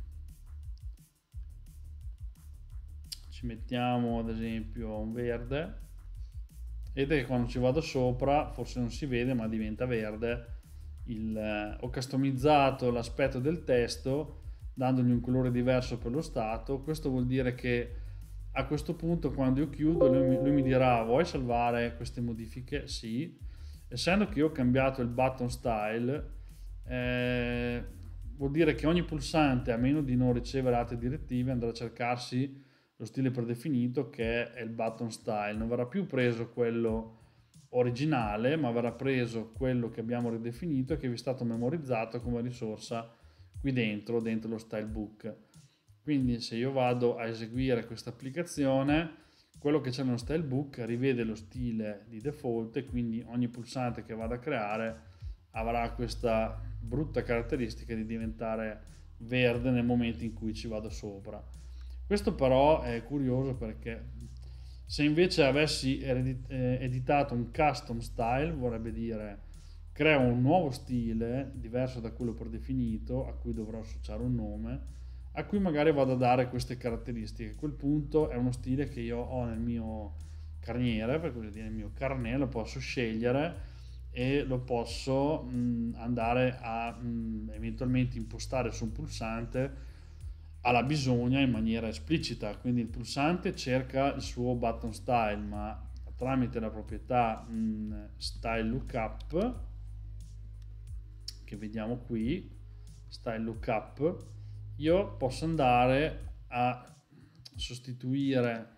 ci mettiamo ad esempio un verde, vedete che quando ci vado sopra forse non si vede ma diventa verde. Il, eh, ho customizzato l'aspetto del testo dandogli un colore diverso per lo stato. Questo vuol dire che a questo punto quando io chiudo lui mi, lui mi dirà: vuoi salvare queste modifiche? Sì. Essendo che io ho cambiato il button style, eh, vuol dire che ogni pulsante, a meno di non ricevere altre direttive, andrà a cercarsi lo stile predefinito che è il button style. Non verrà più preso quello originale, ma verrà preso quello che abbiamo ridefinito e che vi è stato memorizzato come risorsa qui dentro, dentro lo style book. Quindi se io vado a eseguire questa applicazione, quello che c'è nello style book rivede lo stile di default e quindi ogni pulsante che vado a creare avrà questa brutta caratteristica di diventare verde nel momento in cui ci vado sopra. Questo però è curioso, perché se invece avessi editato un custom style, vorrebbe dire creo un nuovo stile diverso da quello predefinito, a cui dovrò associare un nome, a cui magari vado a dare queste caratteristiche. A quel punto è uno stile che io ho nel mio carniere, per così dire, nel mio carnet, lo posso scegliere e lo posso mh, andare a mh, eventualmente impostare su un pulsante alla bisogna in maniera esplicita. Quindi il pulsante cerca il suo button style, ma tramite la proprietà mh, style lookup che vediamo qui, style lookup, io posso andare a sostituire,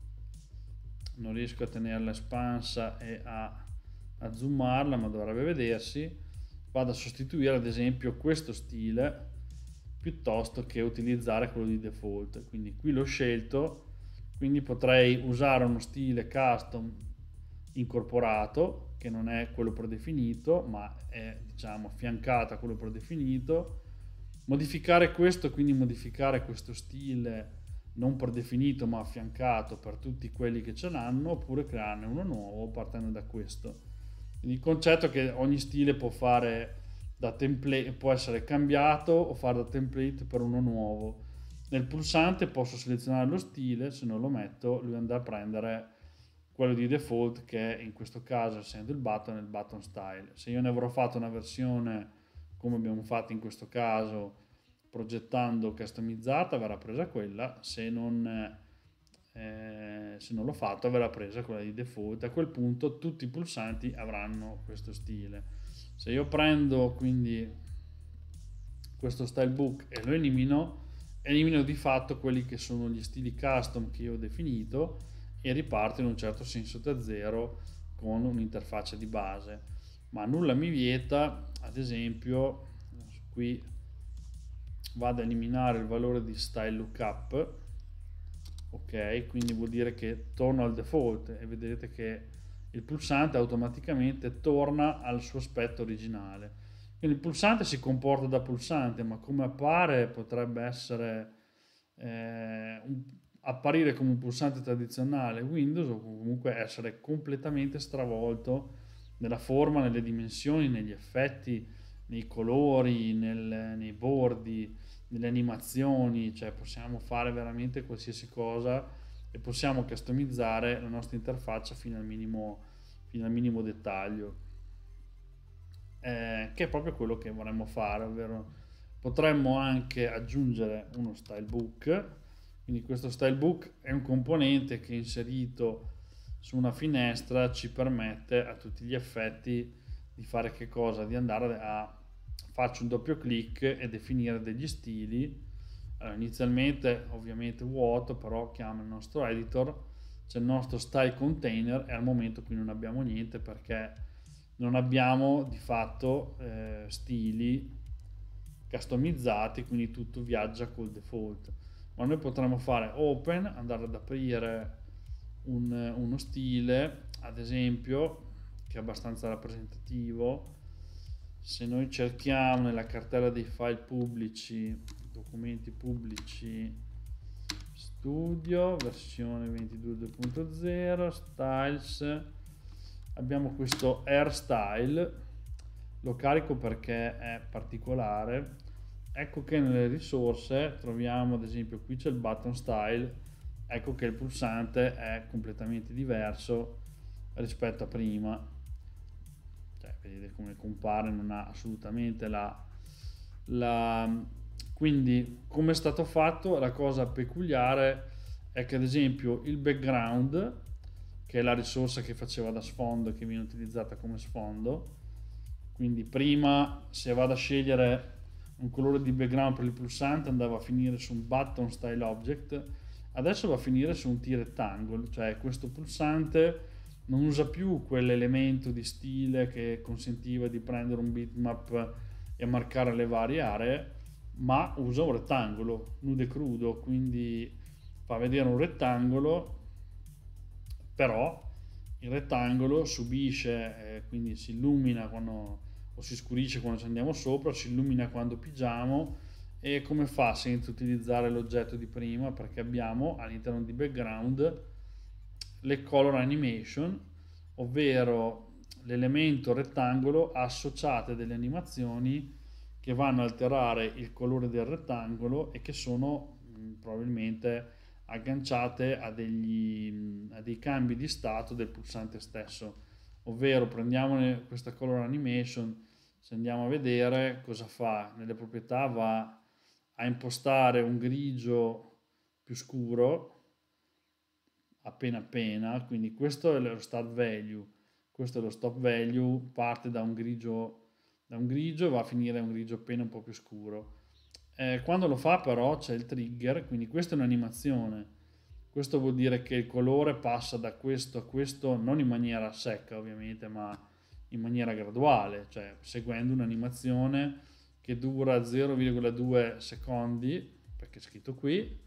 non riesco a tenerla espansa e a, a zoomarla, ma dovrebbe vedersi, vado a sostituire ad esempio questo stile piuttosto che utilizzare quello di default. Quindi qui l'ho scelto, quindi potrei usare uno stile custom incorporato che non è quello predefinito ma è, diciamo, affiancato a quello predefinito, modificare questo, quindi modificare questo stile non predefinito ma affiancato per tutti quelli che ce l'hanno, oppure crearne uno nuovo partendo da questo. Quindi il concetto è che ogni stile può fare da template, può essere cambiato o fare da template per uno nuovo. Nel pulsante posso selezionare lo stile, se non lo metto lui andrà a prendere quello di default, che è in questo caso, essendo il button, il button style. Se io ne avrò fatto una versione come abbiamo fatto in questo caso, progettando customizzata, verrà presa quella. Se non, eh, se non l'ho fatto verrà presa quella di default. A quel punto tutti i pulsanti avranno questo stile. Se io prendo quindi questo style book e lo elimino, elimino di fatto quelli che sono gli stili custom che io ho definito e riparto in un certo senso da zero con un'interfaccia di base. Ma nulla mi vieta, ad esempio, qui vado a eliminare il valore di style lookup ok, quindi vuol dire che torno al default e vedete che il pulsante automaticamente torna al suo aspetto originale. Quindi il pulsante si comporta da pulsante, ma come appare potrebbe essere eh, un, apparire come un pulsante tradizionale Windows, o comunque essere completamente stravolto nella forma, nelle dimensioni, negli effetti, nei colori, nel, nei bordi, nelle animazioni, cioè possiamo fare veramente qualsiasi cosa e possiamo customizzare la nostra interfaccia fino al minimo, fino al minimo dettaglio, eh, che è proprio quello che vorremmo fare, ovvero potremmo anche aggiungere uno stylebook. Quindi questo stylebook è un componente che inserito su una finestra ci permette a tutti gli effetti di fare che cosa? Di andare a faccio un doppio clic e definire degli stili. Allora, inizialmente ovviamente vuoto, però chiama il nostro editor, c'è il nostro style container e al momento qui non abbiamo niente perché non abbiamo di fatto eh, stili customizzati, quindi tutto viaggia col default. Ma noi potremmo fare open, andare ad aprire un, uno stile, ad esempio, che è abbastanza rappresentativo. Se noi cerchiamo nella cartella dei file pubblici, documenti pubblici, studio, versione ventidue punto zero, styles, abbiamo questo hairstyle, lo carico perché è particolare. Ecco che nelle risorse troviamo, ad esempio, qui c'è il button style, ecco che il pulsante è completamente diverso rispetto a prima. Cioè, vedete come compare, non ha assolutamente la, la... Quindi, come è stato fatto, la cosa peculiare è che, ad esempio, il background, che è la risorsa che faceva da sfondo, che viene utilizzata come sfondo, quindi prima, se vado a scegliere un colore di background per il pulsante, andava a finire su un button style object, adesso va a finire su un T-rectangle, cioè questo pulsante non usa più quell'elemento di stile che consentiva di prendere un bitmap e marcare le varie aree, ma usa un rettangolo nudo e crudo, quindi fa vedere un rettangolo, però il rettangolo subisce, eh, quindi si illumina quando, o si scurisce quando ci andiamo sopra, si illumina quando pigiamo. E come fa senza utilizzare l'oggetto di prima? Perché abbiamo all'interno di background le color animation, ovvero l'elemento rettangolo associate delle animazioni che vanno a alterare il colore del rettangolo e che sono mh, probabilmente agganciate a, degli, a dei cambi di stato del pulsante stesso, ovvero prendiamo questa color animation, se andiamo a vedere cosa fa nelle proprietà, va a impostare un grigio più scuro appena appena, quindi questo è lo start value, questo è lo stop value, parte da un grigio da un grigio e va a finire un grigio appena un po' più scuro. Eh, quando lo fa però c'è il trigger, quindi questa è un'animazione, questo vuol dire che il colore passa da questo a questo non in maniera secca ovviamente, ma in maniera graduale, cioè seguendo un'animazione che dura zero virgola due secondi, perché è scritto qui,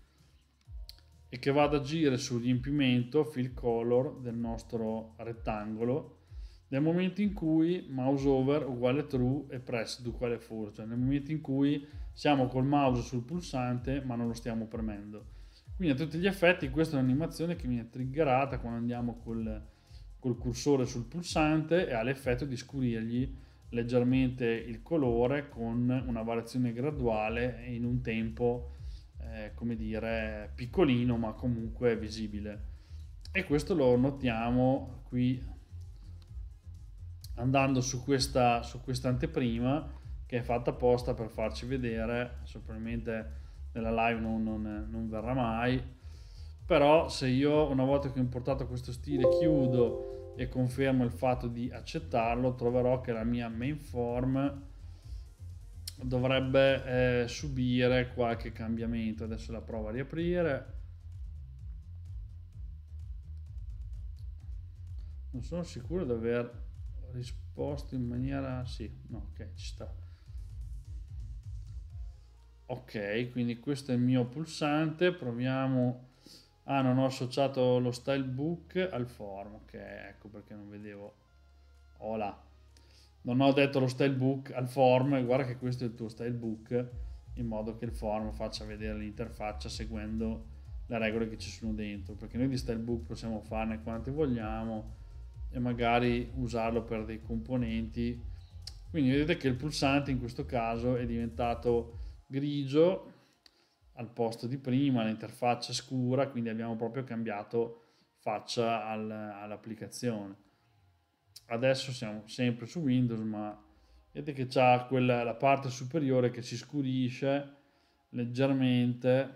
e che va ad agire sul riempimento fill color del nostro rettangolo nel momento in cui mouse over uguale true e pressed uguale false, cioè nel momento in cui siamo col mouse sul pulsante ma non lo stiamo premendo. Quindi a tutti gli effetti questa è un'animazione che viene triggerata quando andiamo col, col cursore sul pulsante e ha l'effetto di scurirgli leggermente il colore con una variazione graduale in un tempo eh, come dire piccolino ma comunque visibile. E questo lo notiamo qui andando su questa su questa anteprima che è fatta apposta per farci vedere, probabilmente nella live non, non, non verrà mai, però se io una volta che ho importato questo stile chiudo e confermo il fatto di accettarlo, troverò che la mia main form dovrebbe eh, subire qualche cambiamento. Adesso la provo a riaprire, non sono sicuro di aver risposto in maniera sì, no, ok, ci sta. Ok, quindi questo è il mio pulsante, proviamo Ah, non ho associato lo stylebook al form, ok, ecco perché non vedevo. Hola. Non ho detto lo stylebook al form, guarda che questo è il tuo stylebook, in modo che il form faccia vedere l'interfaccia seguendo le regole che ci sono dentro, perché noi di stylebook possiamo farne quante vogliamo e magari usarlo per dei componenti. Quindi vedete che il pulsante in questo caso è diventato grigio al posto di prima, l'interfaccia scura, quindi abbiamo proprio cambiato faccia al- all'applicazione. Adesso siamo sempre su Windows, ma vedete che c'ha quella, la parte superiore che si scurisce leggermente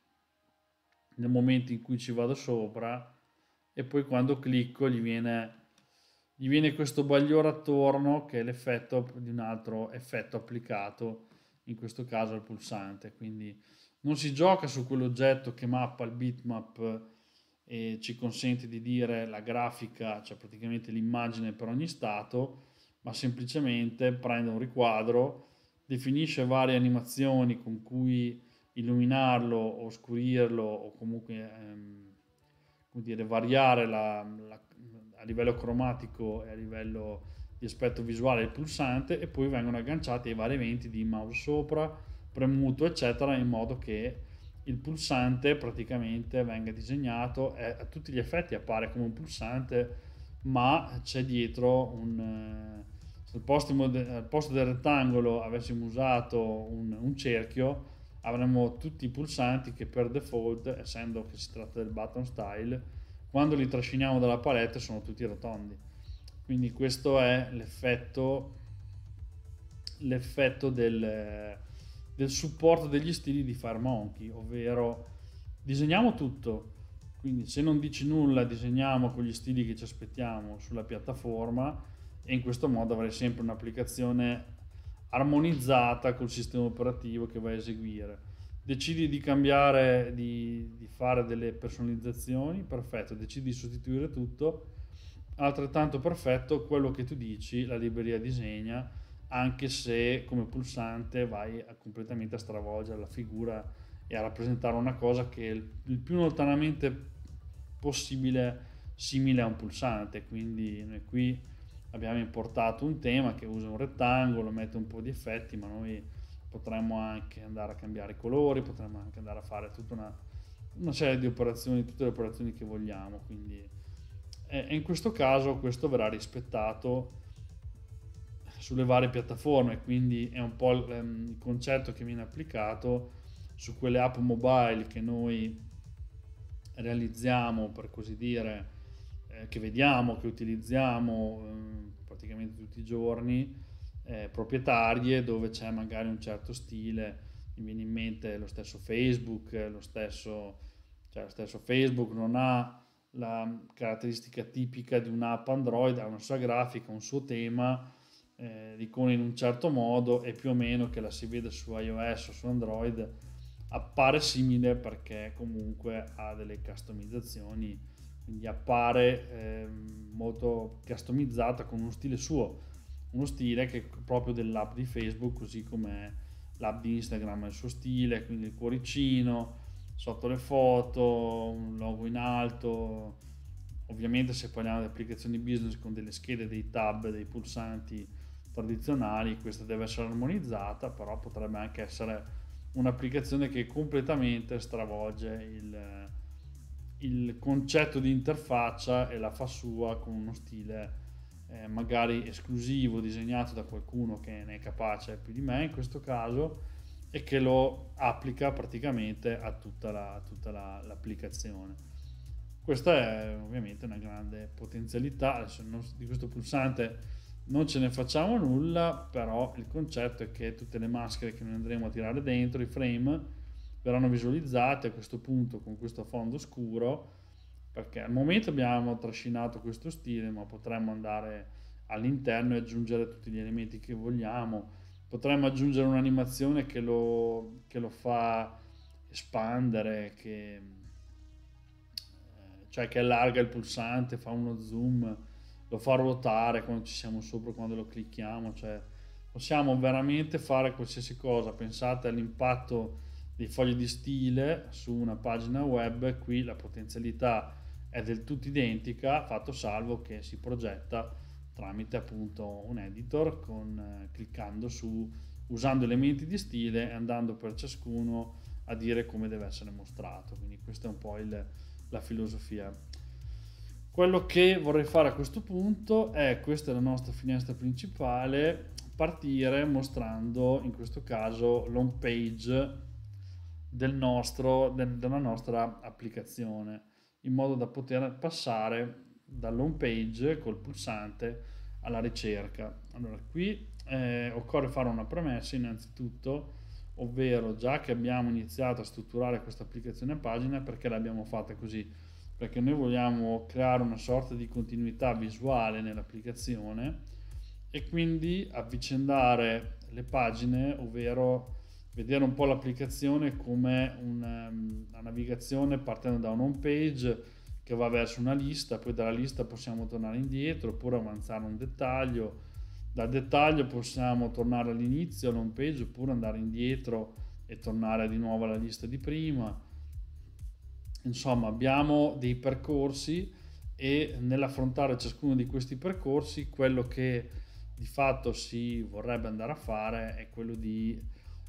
nel momento in cui ci vado sopra, e poi quando clicco gli viene, gli viene questo bagliore attorno che è l'effetto di un altro effetto applicato, in questo caso al pulsante. Quindi non si gioca su quell'oggetto che mappa il bitmap e ci consente di dire la grafica, cioè praticamente l'immagine per ogni stato, ma semplicemente prende un riquadro, definisce varie animazioni con cui illuminarlo, oscurirlo o comunque ehm, come dire, variare la, la, a livello cromatico e a livello di aspetto visuale il pulsante, e poi vengono agganciati ai vari eventi di mouse sopra, premuto eccetera, in modo che il pulsante praticamente venga disegnato e a tutti gli effetti appare come un pulsante, ma c'è dietro un eh, se al posto, al posto del rettangolo avessimo usato un, un cerchio, avremo tutti i pulsanti che per default, essendo che si tratta del button style, quando li trasciniamo dalla palette sono tutti rotondi. Quindi questo è l'effetto l'effetto del, del supporto degli stili di FireMonkey, ovvero disegniamo tutto, quindi se non dici nulla disegniamo con gli stili che ci aspettiamo sulla piattaforma, e in questo modo avrai sempre un'applicazione armonizzata col sistema operativo che vai a eseguire. Decidi di cambiare, di, di fare delle personalizzazioni, perfetto, decidi di sostituire tutto, altrettanto perfetto quello che tu dici, la libreria disegna, anche se come pulsante vai a completamente a stravolgere la figura e a rappresentare una cosa che è il, il più lontanamente possibile simile a un pulsante. Quindi noi qui abbiamo importato un tema che usa un rettangolo, mette un po' di effetti, ma noi potremmo anche andare a cambiare i colori, potremmo anche andare a fare tutta una, una serie di operazioni, tutte le operazioni che vogliamo. Quindi e in questo caso questo verrà rispettato sulle varie piattaforme, quindi è un po' il, um, il concetto che viene applicato su quelle app mobile che noi realizziamo, per così dire, eh, che vediamo, che utilizziamo eh, praticamente tutti i giorni, eh, proprietarie, dove c'è magari un certo stile. Mi viene in mente lo stesso Facebook, lo stesso, cioè lo stesso Facebook non ha la caratteristica tipica di un'app Android, ha una sua grafica, un suo tema, eh, l'icona in un certo modo, e più o meno che la si vede su iOS o su Android appare simile, perché comunque ha delle customizzazioni, quindi appare eh, molto customizzata con uno stile suo, uno stile che è proprio dell'app di Facebook, così come l'app di Instagram ha il suo stile, quindi il cuoricino sotto le foto, un logo in alto. Ovviamente se parliamo di applicazioni business con delle schede, dei tab, dei pulsanti tradizionali, questa deve essere armonizzata, però potrebbe anche essere un'applicazione che completamente stravolge il, il concetto di interfaccia e la fa sua con uno stile eh, magari esclusivo, disegnato da qualcuno che ne è capace più di me in questo caso, e che lo applica praticamente a tutta, la, tutta la, l'applicazione. Questa è ovviamente una grande potenzialità. Adesso non, di questo pulsante non ce ne facciamo nulla, però il concetto è che tutte le maschere che noi andremo a tirare dentro, i frame, verranno visualizzate a questo punto con questo fondo scuro, perché al momento abbiamo trascinato questo stile, ma potremmo andare all'interno e aggiungere tutti gli elementi che vogliamo. Potremmo aggiungere un'animazione che lo, che lo fa espandere, che, cioè che allarga il pulsante, fa uno zoom, lo fa ruotare quando ci siamo sopra, quando lo clicchiamo, cioè possiamo veramente fare qualsiasi cosa. Pensate all'impatto dei fogli di stile su una pagina web, qui la potenzialità è del tutto identica, fatto salvo che si progetta tramite appunto un editor, con, eh, cliccando su, usando elementi di stile e andando per ciascuno a dire come deve essere mostrato. Quindi questa è un po' il, la filosofia. Quello che vorrei fare a questo punto è, questa è la nostra finestra principale, partire mostrando in questo caso l'home page del nostro, del, della nostra applicazione, in modo da poter passare dall'home page col pulsante alla ricerca. Allora qui eh, occorre fare una premessa innanzitutto, ovvero già che abbiamo iniziato a strutturare questa applicazione a pagina, perché l'abbiamo fatta così? Perché noi vogliamo creare una sorta di continuità visuale nell'applicazione e quindi avvicendare le pagine, ovvero vedere un po' l'applicazione come una, una navigazione partendo da un home page che va verso una lista, poi dalla lista possiamo tornare indietro oppure avanzare un dettaglio, dal dettaglio possiamo tornare all'inizio all'home page oppure andare indietro e tornare di nuovo alla lista di prima. Insomma, abbiamo dei percorsi e nell'affrontare ciascuno di questi percorsi quello che di fatto si vorrebbe andare a fare è quello di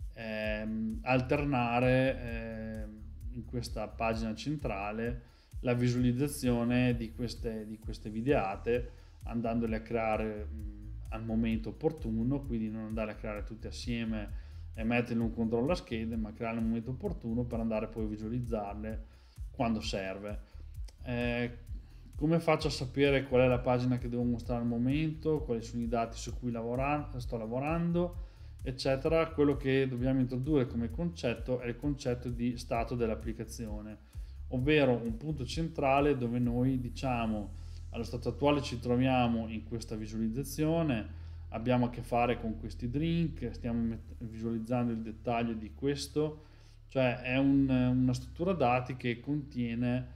ehm, alternare ehm, in questa pagina centrale la visualizzazione di queste, di queste videate, andandole a creare mh, al momento opportuno, quindi non andare a creare tutte assieme e metterle un controllo a schede, ma crearle al momento opportuno per andare poi a visualizzarle quando serve. Eh, come faccio a sapere qual è la pagina che devo mostrare al momento, quali sono i dati su cui lavora, sto lavorando, eccetera? Quello che dobbiamo introdurre come concetto è il concetto di stato dell'applicazione, ovvero un punto centrale dove noi diciamo allo stato attuale ci troviamo in questa visualizzazione, abbiamo a che fare con questi drink, stiamo visualizzando il dettaglio di questo, cioè è un, una struttura dati che contiene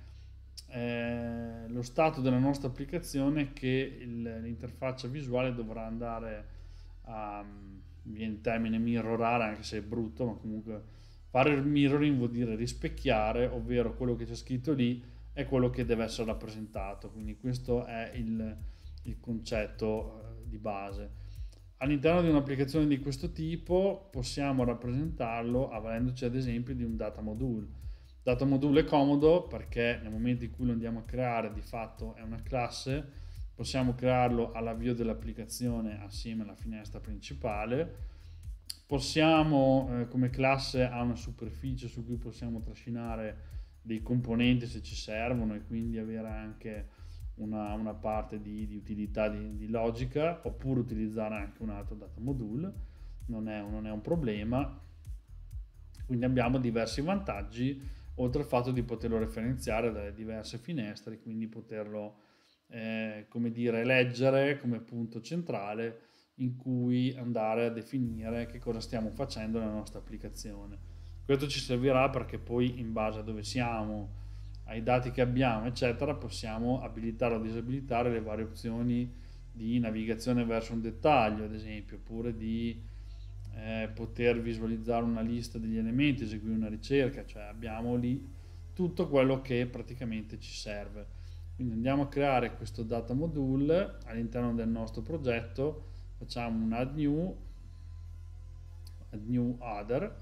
eh, lo stato della nostra applicazione che il, l'interfaccia visuale dovrà andare a, viene il termine mirrorare anche se è brutto, ma comunque fare il mirroring vuol dire rispecchiare, ovvero quello che c'è scritto lì è quello che deve essere rappresentato, quindi questo è il, il concetto eh, di base. All'interno di un'applicazione di questo tipo possiamo rappresentarlo avvalendoci ad esempio di un data module. Data module è comodo perché nel momento in cui lo andiamo a creare di fatto è una classe, possiamo crearlo all'avvio dell'applicazione assieme alla finestra principale, possiamo eh, come classe ha una superficie su cui possiamo trascinare dei componenti se ci servono e quindi avere anche Una, una parte di, di utilità di, di logica, oppure utilizzare anche un altro data module, non è, non è un problema. Quindi abbiamo diversi vantaggi, oltre al fatto di poterlo referenziare dalle diverse finestre, quindi poterlo eh, come dire, leggere come punto centrale in cui andare a definire che cosa stiamo facendo nella nostra applicazione. Questo ci servirà perché poi in base a dove siamo, ai dati che abbiamo eccetera, possiamo abilitare o disabilitare le varie opzioni di navigazione verso un dettaglio ad esempio, oppure di eh, poter visualizzare una lista degli elementi, eseguire una ricerca, cioè abbiamo lì tutto quello che praticamente ci serve. Quindi andiamo a creare questo data module all'interno del nostro progetto, facciamo un add new, add new other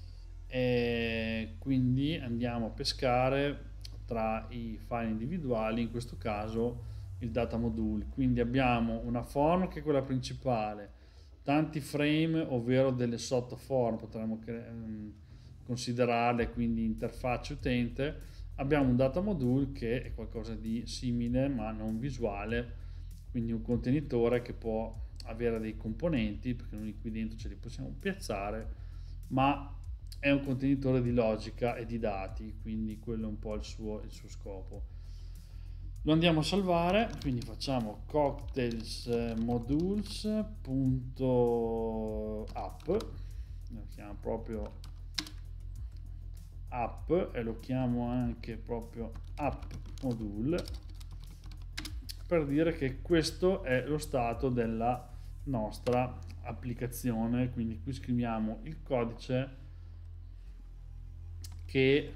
e quindi andiamo a pescare tra i file individuali, in questo caso il data module. Quindi abbiamo una form che è quella principale, tanti frame, ovvero delle sottoform, potremmo considerarle quindi interfaccia utente. Abbiamo un data module che è qualcosa di simile ma non visuale, quindi un contenitore che può avere dei componenti, perché noi qui dentro ce li possiamo piazzare, ma è un contenitore di logica e di dati, quindi quello è un po' il suo, il suo scopo. Lo andiamo a salvare, quindi facciamo cocktails modules.app, lo chiamo proprio app e lo chiamo anche proprio app module, per dire che questo è lo stato della nostra applicazione. Quindi qui scriviamo il codice che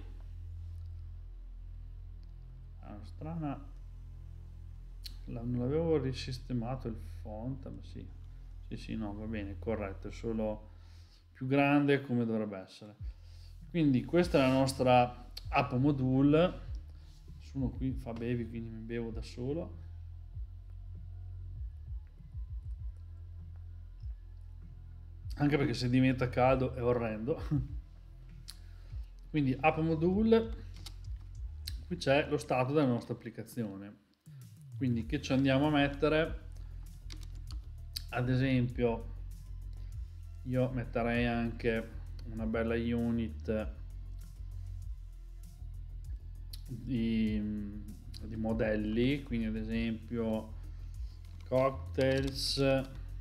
ah, strana, non l'avevo risistemato il font, ma sì, sì, sì, no, va bene, corretto, è solo più grande come dovrebbe essere. Quindi questa è la nostra app module. Nessuno qui fa bevi, quindi mi bevo da solo. Anche perché se diventa caldo è orrendo. Quindi app module, qui c'è lo stato della nostra applicazione. Quindi che ci andiamo a mettere, ad esempio io metterei anche una bella unit di, di modelli, quindi ad esempio cocktails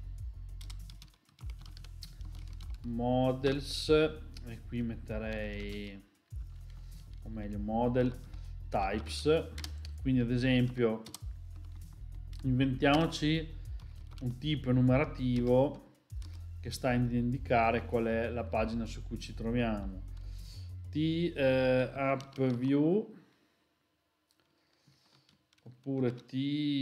models, e qui metterei, o meglio, model types. Quindi ad esempio inventiamoci un tipo enumerativo che sta ad indicare qual è la pagina su cui ci troviamo. T eh, app view oppure T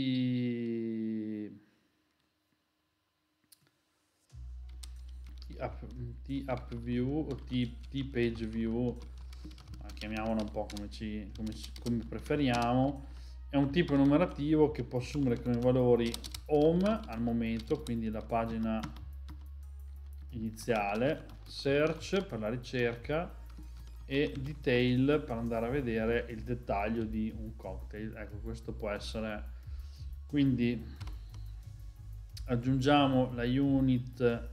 App, T app view o T, T page view, chiamiamola un po' come, ci, come, come preferiamo. È un tipo enumerativo che può assumere come valori home al momento, quindi la pagina iniziale, search per la ricerca e detail per andare a vedere il dettaglio di un cocktail. Ecco, questo può essere. Quindi aggiungiamo la unit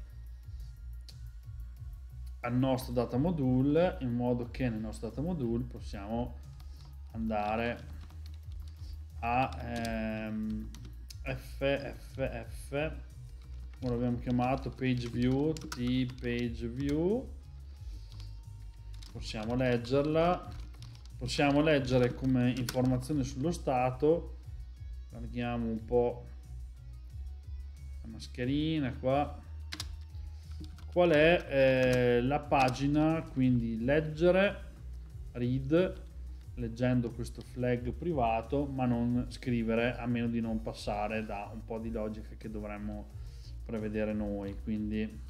al nostro data module in modo che nel nostro data module possiamo andare a ehm, F F F, come l'abbiamo chiamato, page view, T page view, possiamo leggerla, possiamo leggere come informazione sullo stato. Allarghiamo un po' la mascherina qua. Qual è eh, la pagina, quindi leggere, read, leggendo questo flag privato, ma non scrivere, a meno di non passare da un po' di logica che dovremmo prevedere noi. Quindi,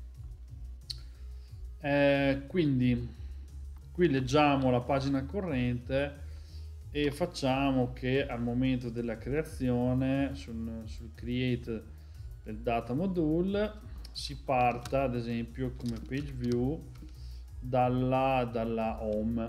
eh, quindi qui leggiamo la pagina corrente e facciamo che al momento della creazione sul, sul create del data module si parta ad esempio come page view dalla, dalla home.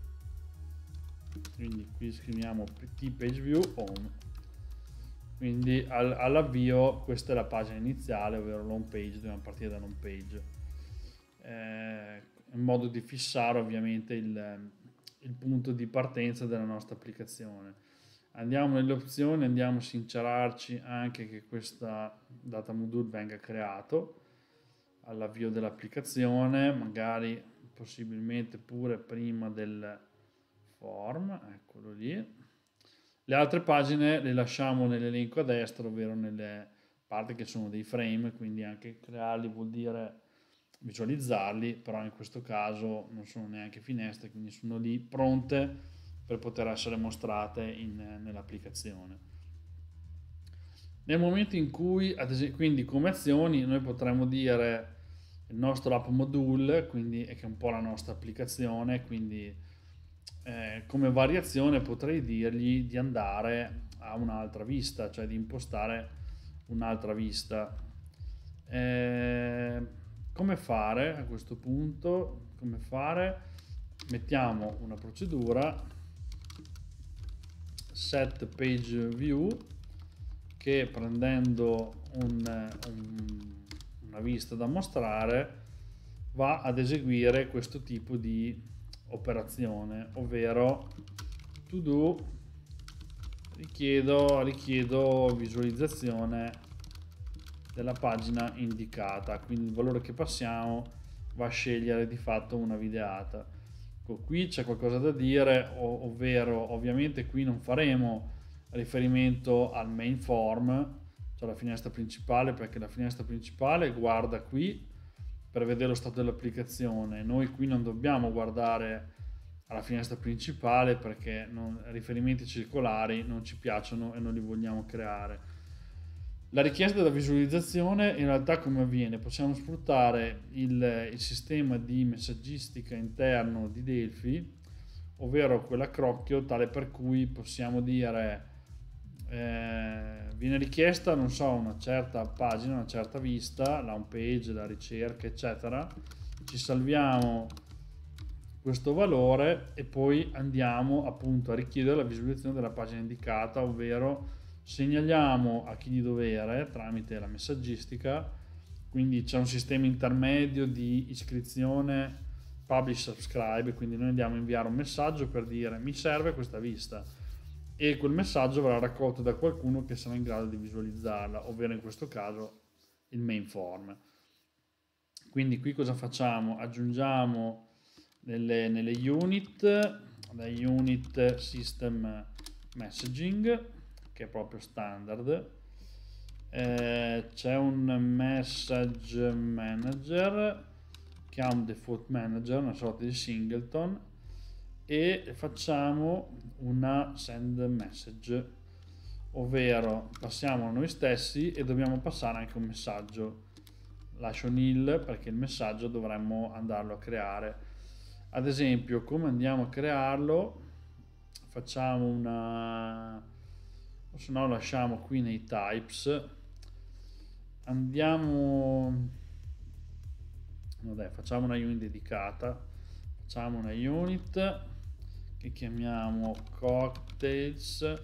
Quindi qui scriviamo T page view home, quindi al, all'avvio questa è la pagina iniziale, ovvero l'home page, dobbiamo partire da home page, eh, in modo di fissare ovviamente il, il punto di partenza della nostra applicazione. Andiamo nelle opzioni, andiamo a sincerarci anche che questa data module venga creato all'avvio dell'applicazione, magari possibilmente pure prima del form, eccolo lì. Le altre pagine le lasciamo nell'elenco a destra, ovvero nelle parti che sono dei frame, quindi anche crearli vuol dire visualizzarli, però in questo caso non sono neanche finestre, quindi sono lì pronte per poter essere mostrate in, nell'applicazione. Nel momento in cui, ad esempio, quindi come azioni, noi potremmo dire il nostro app module, quindi è che è un po' la nostra applicazione, quindi eh, come variazione potrei dirgli di andare a un'altra vista, cioè di impostare un'altra vista. Eh, come fare a questo punto? Come fare? Mettiamo una procedura set page view che, prendendo un, un, una vista da mostrare, va ad eseguire questo tipo di operazione, ovvero to do richiedo, richiedo visualizzazione della pagina indicata, quindi il valore che passiamo va a scegliere di fatto una videata. Qui c'è qualcosa da dire, ov ovvero ovviamente qui non faremo riferimento al main form, cioè la finestra principale, perché la finestra principale guarda qui per vedere lo stato dell'applicazione. Noi qui non dobbiamo guardare alla finestra principale perché non, riferimenti circolari non ci piacciono e non li vogliamo creare. La richiesta della visualizzazione in realtà come avviene? Possiamo sfruttare il, il sistema di messaggistica interno di Delphi, ovvero quell'accrocchio tale per cui possiamo dire eh, viene richiesta, non so, una certa pagina, una certa vista, la home page, la ricerca, eccetera. Ci salviamo questo valore e poi andiamo appunto a richiedere la visualizzazione della pagina indicata, ovvero segnaliamo a chi di dovere tramite la messaggistica, quindi c'è un sistema intermedio di iscrizione publish subscribe, quindi noi andiamo a inviare un messaggio per dire mi serve questa vista e quel messaggio verrà raccolto da qualcuno che sarà in grado di visualizzarla, ovvero in questo caso il main form. Quindi qui cosa facciamo? Aggiungiamo nelle, nelle unit la unit system messaging, che è proprio standard. Eh, c'è un message manager che ha un default manager, una sorta di singleton, e facciamo una send message, ovvero passiamo a noi stessi e dobbiamo passare anche un messaggio. Lascio nil perché il messaggio dovremmo andarlo a creare. Ad esempio, come andiamo a crearlo? Facciamo una, o se no lasciamo qui nei types, andiamo, no dai, facciamo una unit dedicata, facciamo una unit che chiamiamo cocktails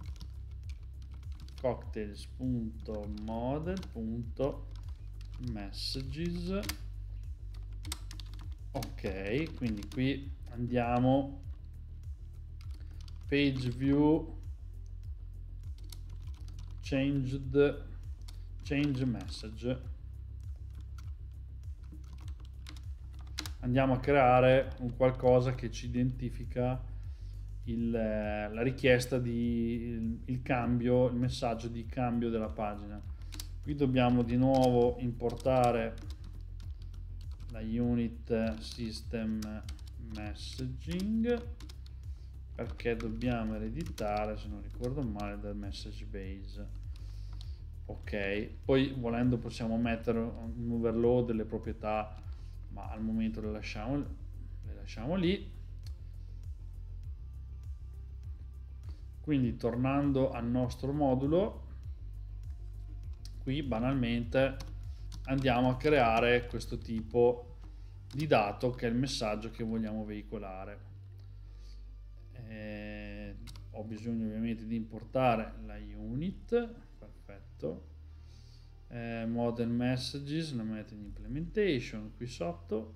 cocktails.model.messages. ok, quindi qui andiamo page view changed change message, andiamo a creare un qualcosa che ci identifica il, la richiesta di il, il cambio, il messaggio di cambio della pagina. Qui dobbiamo di nuovo importare la unit system messaging perché dobbiamo ereditare, se non ricordo male, dal message base. Ok, poi volendo possiamo mettere un overload delle proprietà, ma al momento le lasciamo, le lasciamo lì. Quindi tornando al nostro modulo, qui banalmente andiamo a creare questo tipo di dato che è il messaggio che vogliamo veicolare. Eh, ho bisogno ovviamente di importare la unit, perfetto, eh, model messages, la metto in implementation qui sotto,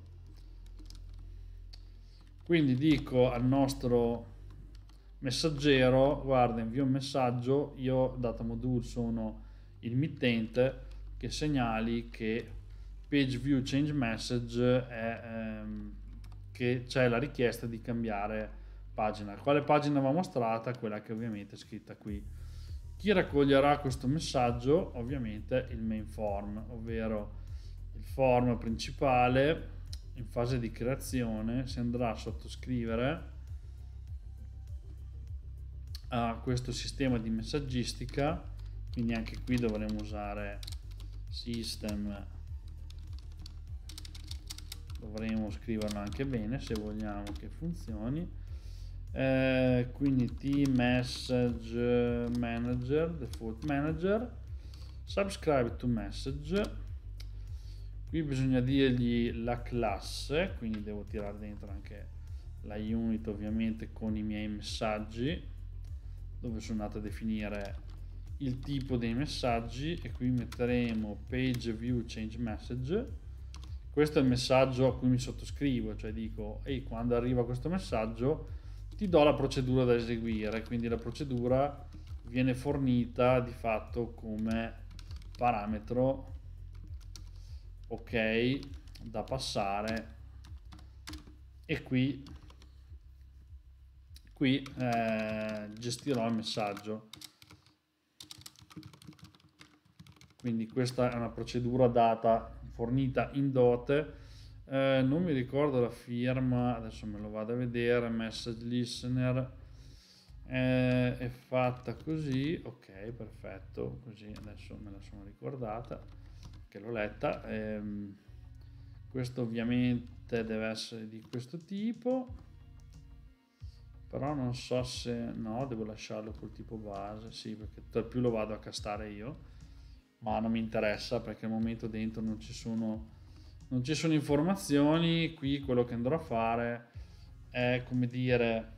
quindi dico al nostro messaggero guarda, invio un messaggio, io data module sono il mittente, che segnali che page view change message è ehm, che c'è la richiesta di cambiare pagina. Quale pagina va mostrata? Quella che ovviamente è scritta qui. Chi raccoglierà questo messaggio? Ovviamente il main form, ovvero il form principale. In fase di creazione si andrà a sottoscrivere a questo sistema di messaggistica, quindi anche qui dovremo usare system, dovremo scriverlo anche bene se vogliamo che funzioni, eh, quindi t message manager, default manager, subscribe to message. Qui bisogna dirgli la classe, quindi devo tirare dentro anche la unit ovviamente con i miei messaggi, dove sono andato a definire il tipo dei messaggi, e qui metteremo page view change message. Questo è il messaggio a cui mi sottoscrivo, cioè dico ehi, quando arriva questo messaggio ti do la procedura da eseguire, quindi la procedura viene fornita di fatto come parametro ok da passare, e qui qui eh, gestirò il messaggio. Quindi questa è una procedura data fornita in dote Eh, non mi ricordo la firma, adesso me lo vado a vedere. Message listener eh, è fatta così, ok, perfetto, così adesso me la sono ricordata che l'ho letta. Ehm, questo ovviamente deve essere di questo tipo, però non so se no, devo lasciarlo col tipo base, sì, perché per più lo vado a castare io, ma non mi interessa perché al momento dentro non ci sono non ci sono informazioni. Qui quello che andrò a fare è, come dire,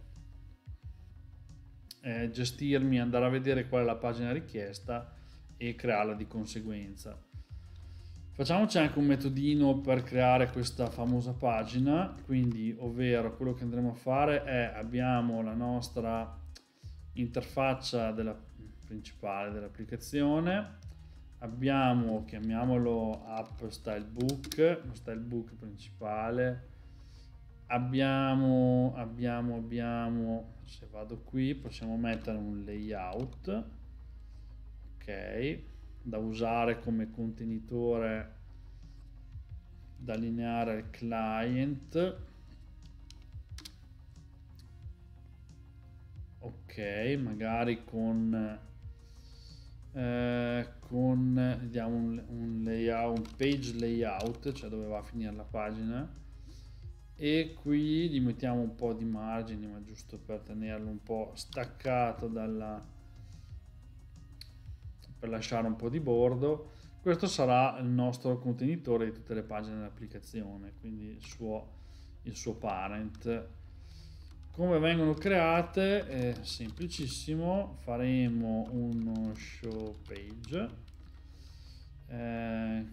è gestirmi, andare a vedere qual è la pagina richiesta e crearla di conseguenza. Facciamoci anche un metodino per creare questa famosa pagina, quindi ovvero quello che andremo a fare è, abbiamo la nostra interfaccia della, principale dell'applicazione, abbiamo, chiamiamolo app stylebook, lo stylebook principale, abbiamo, abbiamo, abbiamo, se vado qui possiamo mettere un layout, ok, da usare come contenitore da allineare al client, ok, magari con eh, con diamo un, un layout, un page layout, cioè dove va a finire la pagina, e qui gli mettiamo un po' di margini, ma giusto per tenerlo un po' staccato dalla, per lasciare un po' di bordo. Questo sarà il nostro contenitore di tutte le pagine dell'applicazione, quindi il suo, il suo parent. Come vengono create? È semplicissimo, faremo uno show page eh,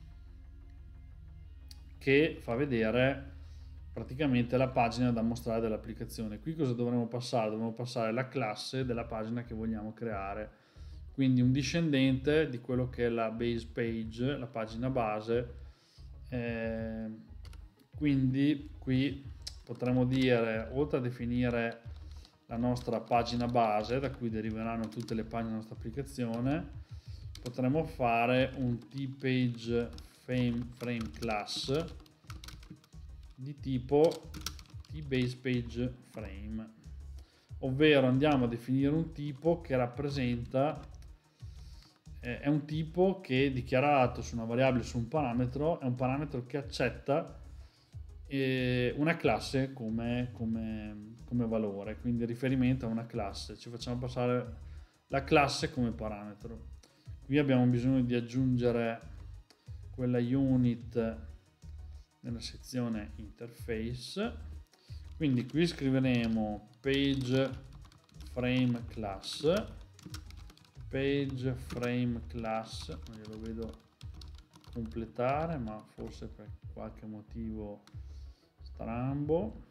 che fa vedere praticamente la pagina da mostrare dell'applicazione. Qui cosa dovremo passare? Dovremo passare la classe della pagina che vogliamo creare, quindi un discendente di quello che è la base page, la pagina base. Eh, quindi qui potremmo dire, oltre a definire la nostra pagina base da cui deriveranno tutte le pagine della nostra applicazione, potremmo fare un tPage frame, frame class di tipo tBasePageFrame, ovvero andiamo a definire un tipo che rappresenta eh, è un tipo che dichiarato su una variabile, su un parametro, è un parametro che accetta una classe come, come, come valore, quindi riferimento a una classe. Ci facciamo passare la classe come parametro. Qui abbiamo bisogno di aggiungere quella unit nella sezione interface, quindi qui scriveremo page frame class, page frame class, non glielo vedo completare, ma forse per qualche motivo strambo,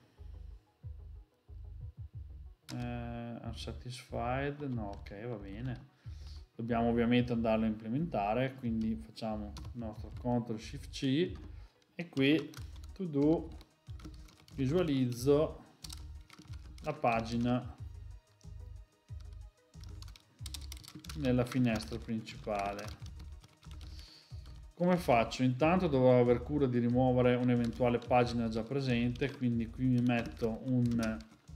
eh, unsatisfied, no, ok, va bene. Dobbiamo ovviamente andarlo a implementare, quindi facciamo il nostro control shift C e qui to do visualizzo la pagina nella finestra principale. Come faccio? Intanto dovrò aver cura di rimuovere un'eventuale pagina già presente, quindi qui mi metto un,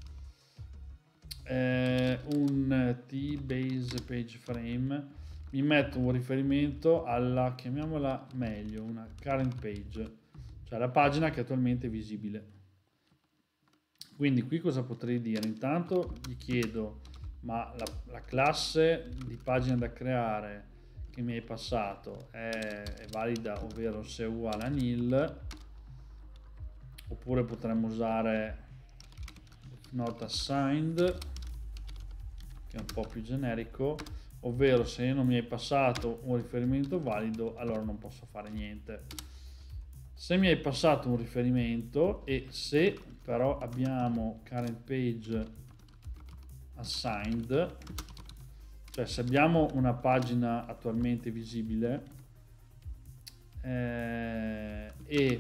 eh, un tBasePageFrame, mi metto un riferimento alla, chiamiamola meglio, una current page, cioè la pagina che è attualmente visibile. Quindi qui cosa potrei dire? Intanto gli chiedo, ma la, la classe di pagina da creare che mi hai passato è, è valida, ovvero se è uguale a nil, oppure potremmo usare not assigned, che è un po' più generico, ovvero se non mi hai passato un riferimento valido, allora non posso fare niente. Se mi hai passato un riferimento e se però abbiamo current page assigned, cioè se abbiamo una pagina attualmente visibile eh, e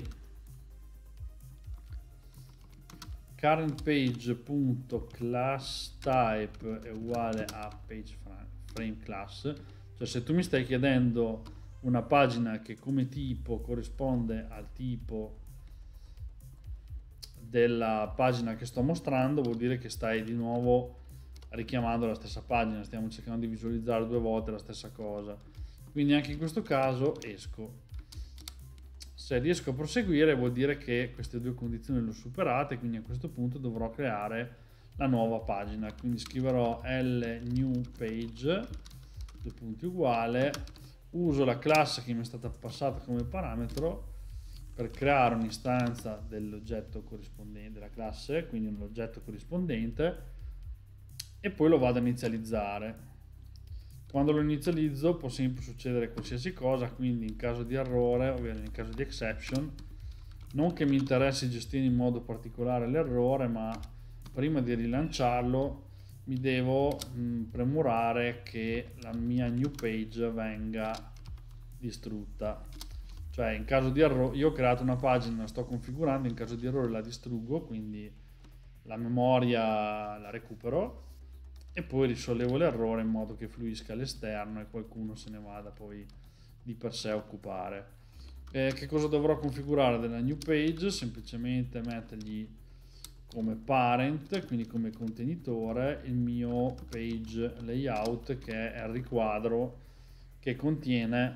currentPage.classType è uguale a pageFrameClass, cioè se tu mi stai chiedendo una pagina che come tipo corrisponde al tipo della pagina che sto mostrando, vuol dire che stai di nuovo richiamando la stessa pagina, stiamo cercando di visualizzare due volte la stessa cosa, quindi anche in questo caso esco. Se riesco a proseguire vuol dire che queste due condizioni le ho superate, quindi a questo punto dovrò creare la nuova pagina, quindi scriverò l new page, due punti uguale, uso la classe che mi è stata passata come parametro per creare un'istanza dell'oggetto corrispondente, della classe, quindi un oggetto corrispondente, e poi lo vado a inizializzare. Quando lo inizializzo può sempre succedere qualsiasi cosa, quindi in caso di errore, ovvero in caso di exception, non che mi interessi gestire in modo particolare l'errore, ma prima di rilanciarlo mi devo mh, premurare che la mia new page venga distrutta. Cioè in caso di errore, io ho creato una pagina, la sto configurando, in caso di errore la distruggo, quindi la memoria la recupero e poi risollevo l'errore in modo che fluisca all'esterno e qualcuno se ne vada poi di per sé a occupare. Eh, che cosa dovrò configurare della new page? Semplicemente mettergli come parent, quindi come contenitore, il mio page layout, che è il riquadro che contiene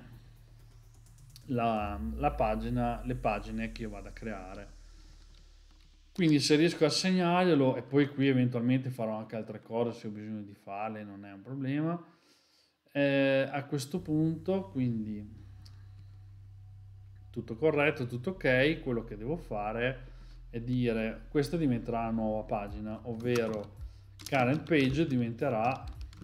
la, la pagina, le pagine che io vado a creare. Quindi se riesco a segnarglielo, e poi qui eventualmente farò anche altre cose se ho bisogno di farle, non è un problema. Eh, a questo punto, quindi tutto corretto, tutto ok, quello che devo fare è dire questa diventerà la nuova pagina, ovvero current page diventerà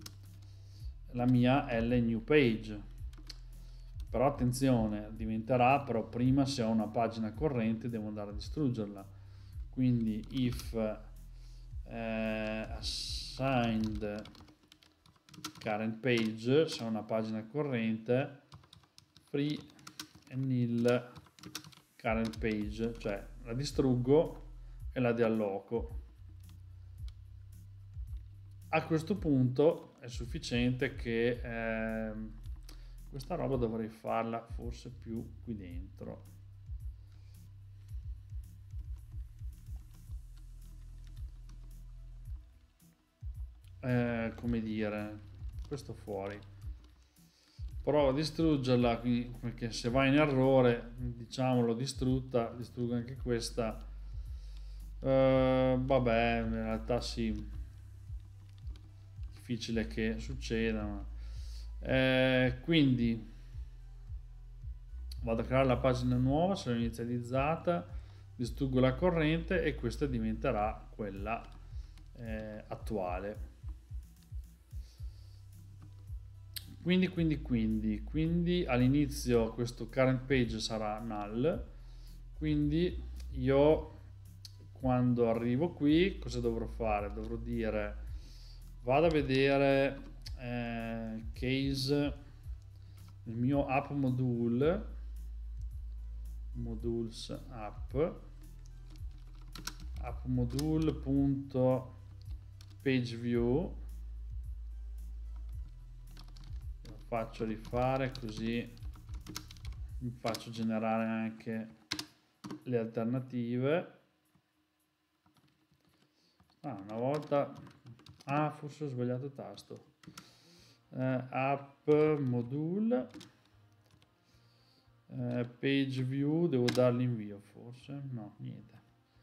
la mia L new page. Però attenzione, diventerà, però prima se ho una pagina corrente devo andare a distruggerla. Quindi if eh, assigned current page, se ho una pagina corrente, free e nil current page, cioè la distruggo e la rialloco. A questo punto è sufficiente che eh, questa roba dovrei farla forse più qui dentro. Eh, come dire, questo fuori, provo a distruggerla, perché se va in errore, diciamo l'ho distrutta, distruggo anche questa. Eh, vabbè, in realtà sì, difficile che succeda, ma eh, quindi vado a creare la pagina nuova, se l'ho inizializzata, distruggo la corrente e questa diventerà quella eh, attuale. Quindi, quindi, quindi, quindi all'inizio questo current page sarà null, quindi io quando arrivo qui cosa dovrò fare? Dovrò dire vado a vedere eh, case nel mio app module, modules app, app module.pageview, faccio rifare così mi faccio generare anche le alternative. Ah, una volta ah forse ho sbagliato tasto, eh, app module eh, page view, devo dargli invio forse, no niente,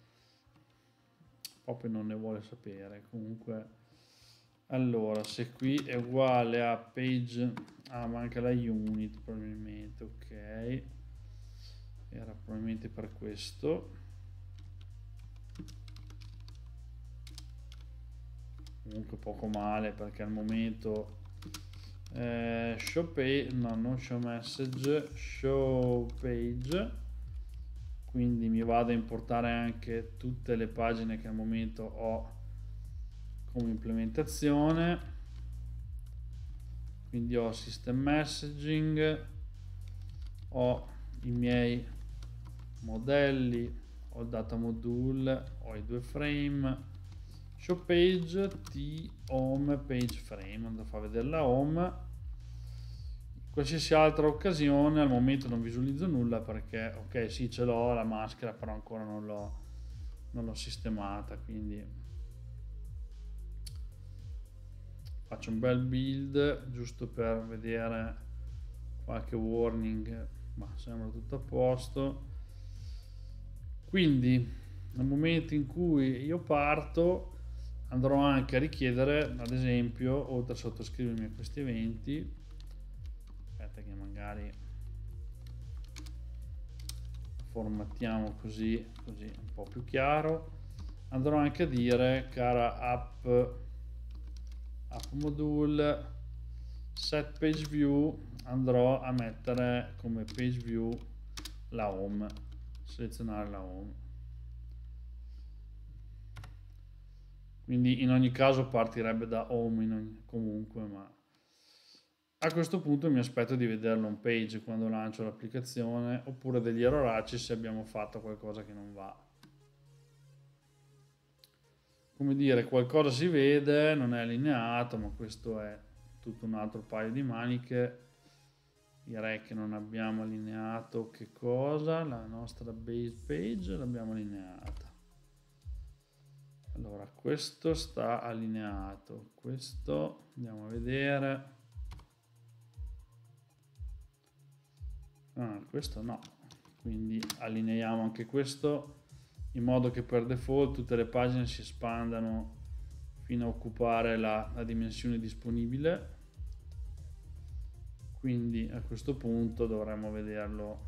proprio non ne vuole sapere. Comunque allora, se qui è uguale a page, ah manca la unit probabilmente, ok, era probabilmente per questo. Comunque poco male, perché al momento eh, show page, no non show message, show page, quindi mi vado a importare anche tutte le pagine che al momento ho come implementazione. Quindi ho system messaging, ho i miei modelli, ho il data module, ho i due frame, show page, t home page frame, andrò a far vedere la home. In qualsiasi altra occasione al momento non visualizzo nulla perché ok sì ce l'ho la maschera, però ancora non l'ho non l'ho sistemata, quindi faccio un bel build giusto per vedere qualche warning, ma sembra tutto a posto. Quindi nel momento in cui io parto andrò anche a richiedere, ad esempio, oltre a sottoscrivermi a questi eventi, aspetta che magari formattiamo così, così è un po' più chiaro, andrò anche a dire cara app, app module set page view, andrò a mettere come page view la home, selezionare la home. Quindi in ogni caso partirebbe da home in ogni, comunque, ma a questo punto mi aspetto di vedere l'home page quando lancio l'applicazione, oppure degli erroracci se abbiamo fatto qualcosa che non va. Come dire, qualcosa si vede, non è allineato, ma questo è tutto un altro paio di maniche. Direi che non abbiamo allineato che cosa? La nostra base page l'abbiamo allineata. Allora, questo sta allineato, questo andiamo a vedere. Ah, questo no, quindi allineiamo anche questo in modo che per default tutte le pagine si espandano fino a occupare la, la dimensione disponibile. Quindi a questo punto dovremmo vederlo.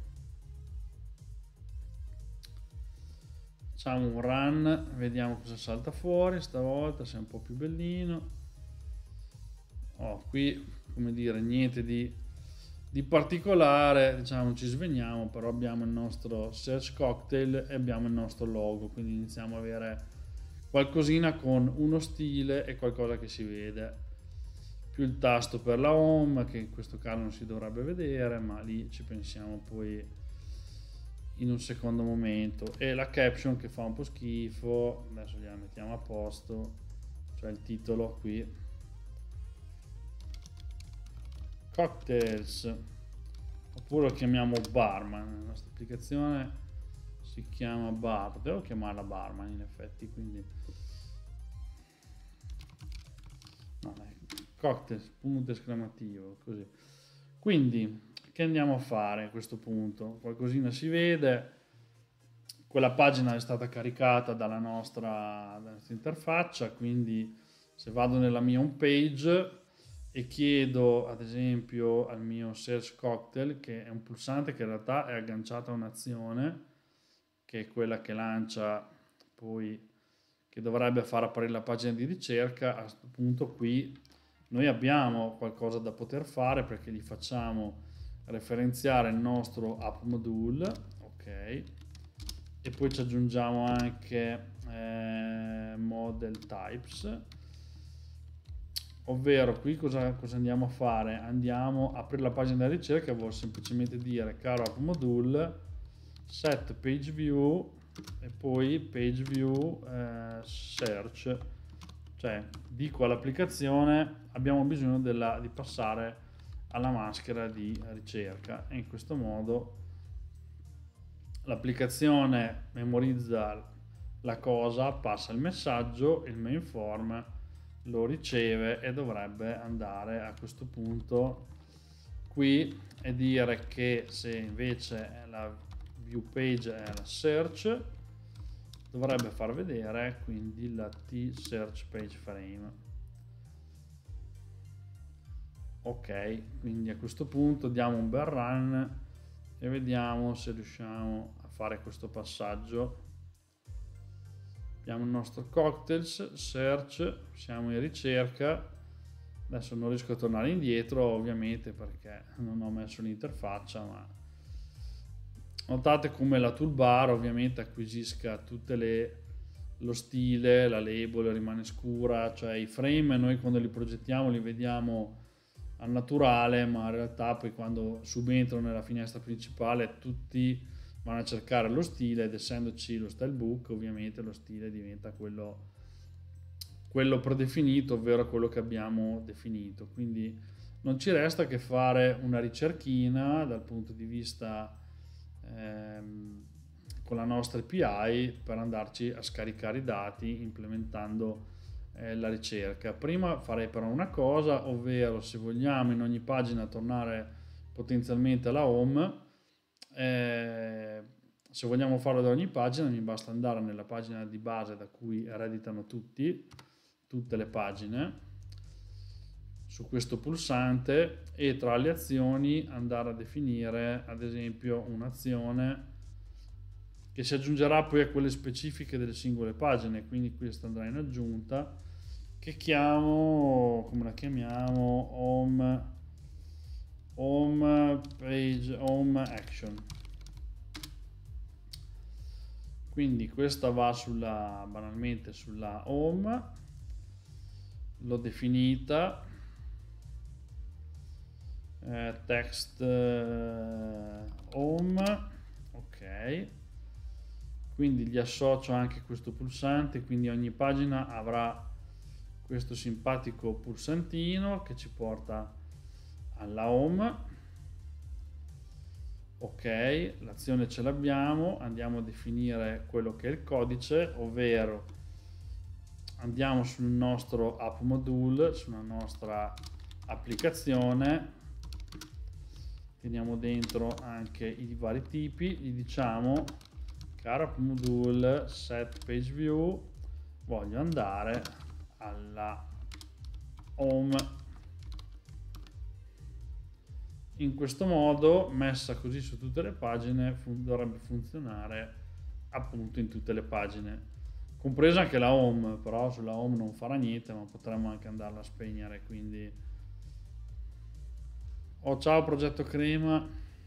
Facciamo un run, vediamo cosa salta fuori stavolta, se è un po' più bellino. Oh, qui, come dire, niente di, di particolare, diciamo, ci svegniamo, però abbiamo il nostro search cocktail e abbiamo il nostro logo, quindi iniziamo a avere qualcosina con uno stile e qualcosa che si vede. Più il tasto per la home, che in questo caso non si dovrebbe vedere, ma lì ci pensiamo poi in un secondo momento, e la caption che fa un po' schifo, adesso gliela mettiamo a posto, cioè il titolo qui, cocktails, oppure lo chiamiamo barman. La nostra applicazione si chiama bar, devo chiamarla barman in effetti, quindi no, dai, cocktails, punto esclamativo, così. Quindi che andiamo a fare a questo punto? Qualcosina si vede, quella pagina è stata caricata dalla nostra, dalla nostra interfaccia, quindi se vado nella mia home page e chiedo ad esempio al mio search cocktail, che è un pulsante che in realtà è agganciato a un'azione che è quella che lancia poi, che dovrebbe far apparire la pagina di ricerca, a questo punto qui noi abbiamo qualcosa da poter fare, perché gli facciamo referenziare il nostro app module, ok, e poi ci aggiungiamo anche eh, model types, ovvero qui cosa, cosa andiamo a fare? Andiamo a aprire la pagina di ricerca e vuol semplicemente dire caro app module set page view e poi page view eh, search, cioè dico all'applicazione abbiamo bisogno della, di passare alla maschera di ricerca, e in questo modo l'applicazione memorizza la cosa, passa il messaggio, il main form lo riceve e dovrebbe andare a questo punto qui e dire che se invece la view page è la search, dovrebbe far vedere quindi la T search page frame. Ok, quindi a questo punto diamo un bel run e vediamo se riusciamo a fare questo passaggio. Abbiamo il nostro cocktails, search, siamo in ricerca. Adesso non riesco a tornare indietro ovviamente perché non ho messo l'interfaccia, ma notate come la toolbar ovviamente acquisisca tutte le lo stile, la label rimane scura, cioè i frame noi quando li progettiamo li vediamo al naturale, ma in realtà poi quando subentrano nella finestra principale tutti vanno a cercare lo stile, ed essendoci lo stylebook ovviamente lo stile diventa quello, quello predefinito, ovvero quello che abbiamo definito. Quindi non ci resta che fare una ricerchina dal punto di vista ehm, con la nostra A P I per andarci a scaricare i dati implementando eh, la ricerca. Prima farei però una cosa, ovvero se vogliamo in ogni pagina tornare potenzialmente alla home, eh, se vogliamo farlo da ogni pagina mi basta andare nella pagina di base da cui ereditano tutti, tutte le pagine, su questo pulsante, e tra le azioni andare a definire ad esempio un'azione che si aggiungerà poi a quelle specifiche delle singole pagine. Quindi questa andrà in aggiunta, che chiamo, come la chiamiamo, home, home page, home action. Quindi questa va sulla, banalmente sulla home, l'ho definita, eh, text eh, home, ok. Quindi gli associo anche questo pulsante, quindi ogni pagina avrà questo simpatico pulsantino che ci porta alla home. Ok, l'azione ce l'abbiamo, andiamo a definire quello che è il codice, ovvero andiamo sul nostro app module, sulla nostra applicazione, teniamo dentro anche i vari tipi, gli diciamo caro app module set page view, voglio andare alla home. In questo modo, messa così su tutte le pagine, fun- dovrebbe funzionare appunto in tutte le pagine, compresa anche la home, però sulla home non farà niente, ma potremmo anche andarla a spegnere. Quindi oh, ciao progetto Crema,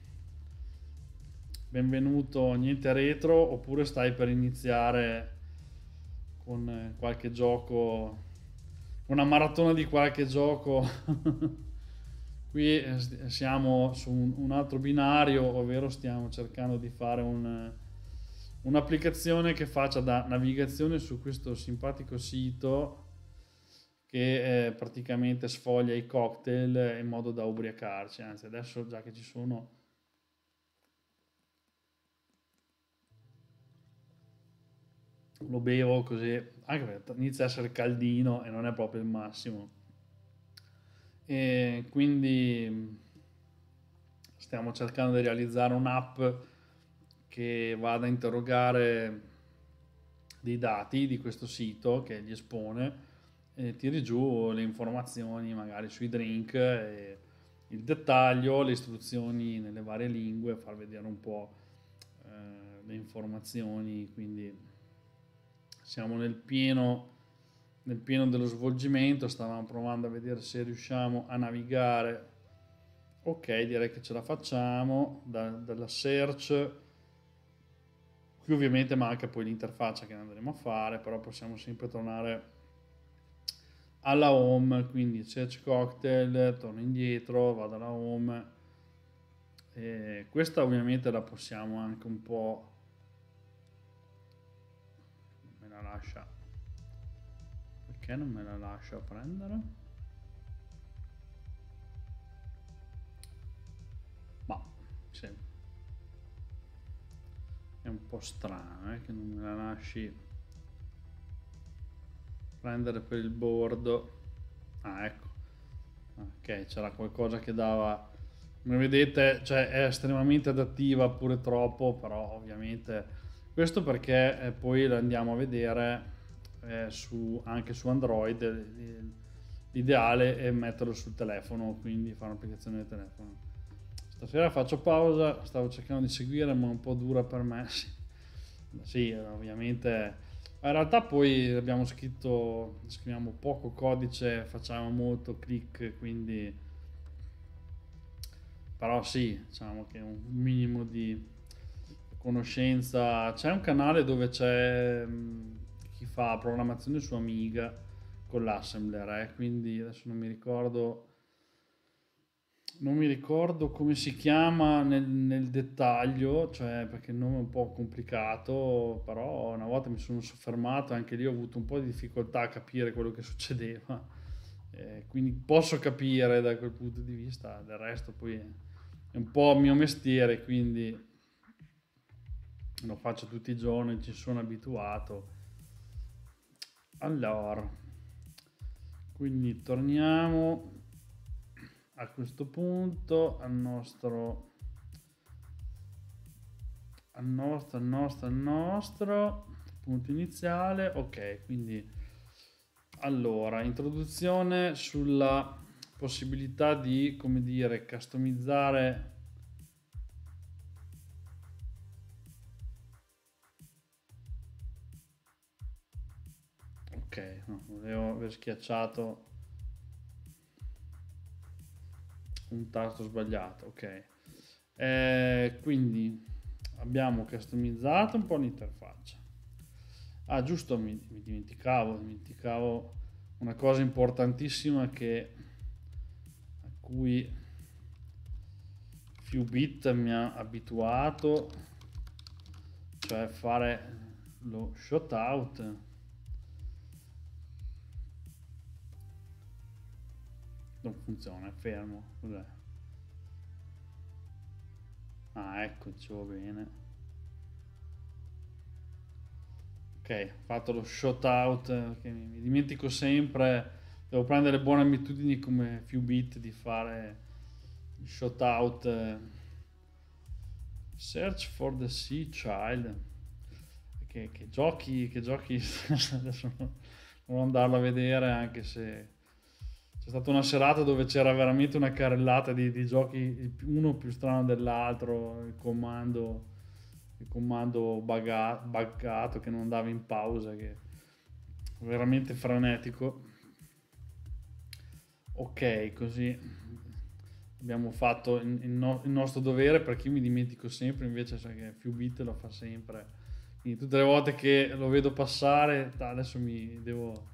benvenuto. Niente retro, oppure stai per iniziare con qualche gioco, una maratona di qualche gioco? Qui siamo su un, un altro binario, ovvero stiamo cercando di fare un, un'applicazione che faccia da navigazione su questo simpatico sito che eh, praticamente sfoglia i cocktail in modo da ubriacarci. Anzi, adesso già che ci sono, lo bevo così, anche perché inizia a essere caldino e non è proprio il massimo. E quindi stiamo cercando di realizzare un'app che vada a interrogare dei dati di questo sito che gli espone e tiri giù le informazioni magari sui drink, e il dettaglio, le istruzioni nelle varie lingue, far vedere un po' eh, le informazioni. Quindi siamo nel pieno nel pieno dello svolgimento, stavamo provando a vedere se riusciamo a navigare. Ok, direi che ce la facciamo. Da, dalla search, qui ovviamente manca poi l'interfaccia che andremo a fare, però possiamo sempre tornare alla home, quindi search cocktail, torno indietro, vado alla home, e questa ovviamente la possiamo anche un po', me la lascia, perché non me la lascia prendere? Ma sì, è un po' strano eh, che non me la lasci prendere per il bordo. Ah, ecco, ok, c'era qualcosa che dava, come vedete, cioè è estremamente adattiva, pure troppo, però ovviamente questo perché eh, poi lo andiamo a vedere eh, su, anche su Android. L'ideale è metterlo sul telefono, quindi fare un'applicazione del telefono. Stasera faccio pausa, stavo cercando di seguire ma è un po' dura per me. Sì, ovviamente. In realtà poi abbiamo scritto, scriviamo poco codice, facciamo molto click, quindi però sì, diciamo che un minimo di conoscenza. C'è un canale dove c'è mh, chi fa programmazione su Amiga con l'Assembler, eh? Quindi adesso non mi ricordo non mi ricordo come si chiama nel, nel dettaglio, cioè perché il nome è un po' complicato, però una volta mi sono soffermato, anche lì ho avuto un po' di difficoltà a capire quello che succedeva, eh, quindi posso capire da quel punto di vista. Del resto poi è un po' il mio mestiere, quindi lo faccio tutti i giorni, ci sono abituato. Allora, quindi torniamo a questo punto al nostro al nostro al nostro al nostro punto iniziale. Ok, quindi allora, introduzione sulla possibilità di, come dire, customizzare ok, no, volevo aver schiacciato un tasto sbagliato. Ok, eh, quindi abbiamo customizzato un po' l'interfaccia. Ah, giusto, mi, mi dimenticavo, dimenticavo una cosa importantissima che a cui Fewbit mi ha abituato, cioè fare lo shoutout. Non funziona, è fermo. Cos'è? Ah, ecco, dicevo bene. Ok, ho fatto lo shoutout, che mi, mi dimentico sempre. Devo prendere le buone abitudini come Fewbit di fare il shoutout. eh, Search for the Sea Child. Che, che giochi, che giochi. Adesso non andarlo a vedere, anche se c'è stata una serata dove c'era veramente una carrellata di, di giochi, uno più strano dell'altro, il comando, il comando bugga- buggato che non andava in pausa, che veramente frenetico. Ok, così abbiamo fatto il, il no- il nostro dovere, perché io mi dimentico sempre, invece sai che Fewbit lo fa sempre. Quindi tutte le volte che lo vedo passare, ta, adesso mi devo...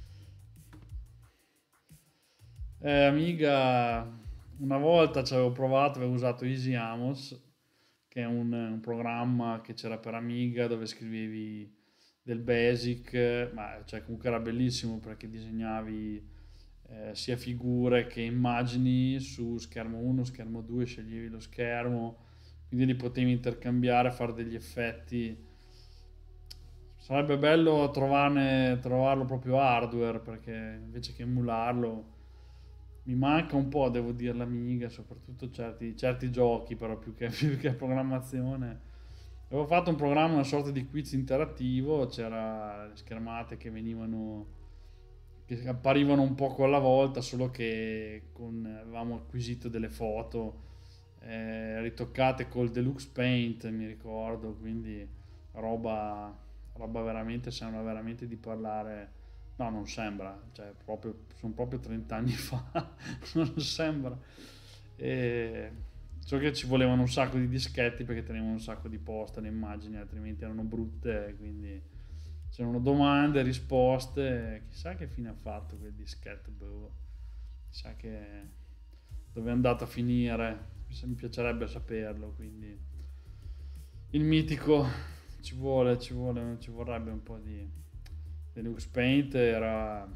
Eh, Amiga, una volta ci avevo provato, avevo usato Easy Amos, che è un, un programma che c'era per Amiga dove scrivevi del basic, ma cioè, comunque era bellissimo perché disegnavi eh, sia figure che immagini su schermo uno, schermo due, sceglievi lo schermo, quindi li potevi intercambiare, fare degli effetti. Sarebbe bello trovarne, trovarlo proprio hardware, perché invece che emularlo mi manca un po', devo dire, l'Amiga, soprattutto certi, certi giochi, però più che, più che programmazione. Avevo fatto un programma, una sorta di quiz interattivo, c'era le schermate che venivano, che apparivano un poco alla volta, solo che con, avevamo acquisito delle foto eh, ritoccate col Deluxe Paint, mi ricordo, quindi roba, roba veramente, sembra veramente di parlare. No, non sembra, cioè proprio, sono proprio trenta anni fa, non sembra. E so che ci volevano un sacco di dischetti perché tenevano un sacco di posta, le immagini, altrimenti erano brutte, quindi c'erano domande, risposte, chissà che fine ha fatto quel dischetto, boh. Chissà che dove è andato a finire, mi piacerebbe saperlo, quindi il mitico ci vuole, ci vuole, ci vorrebbe un po' di Deluxe Paint, era,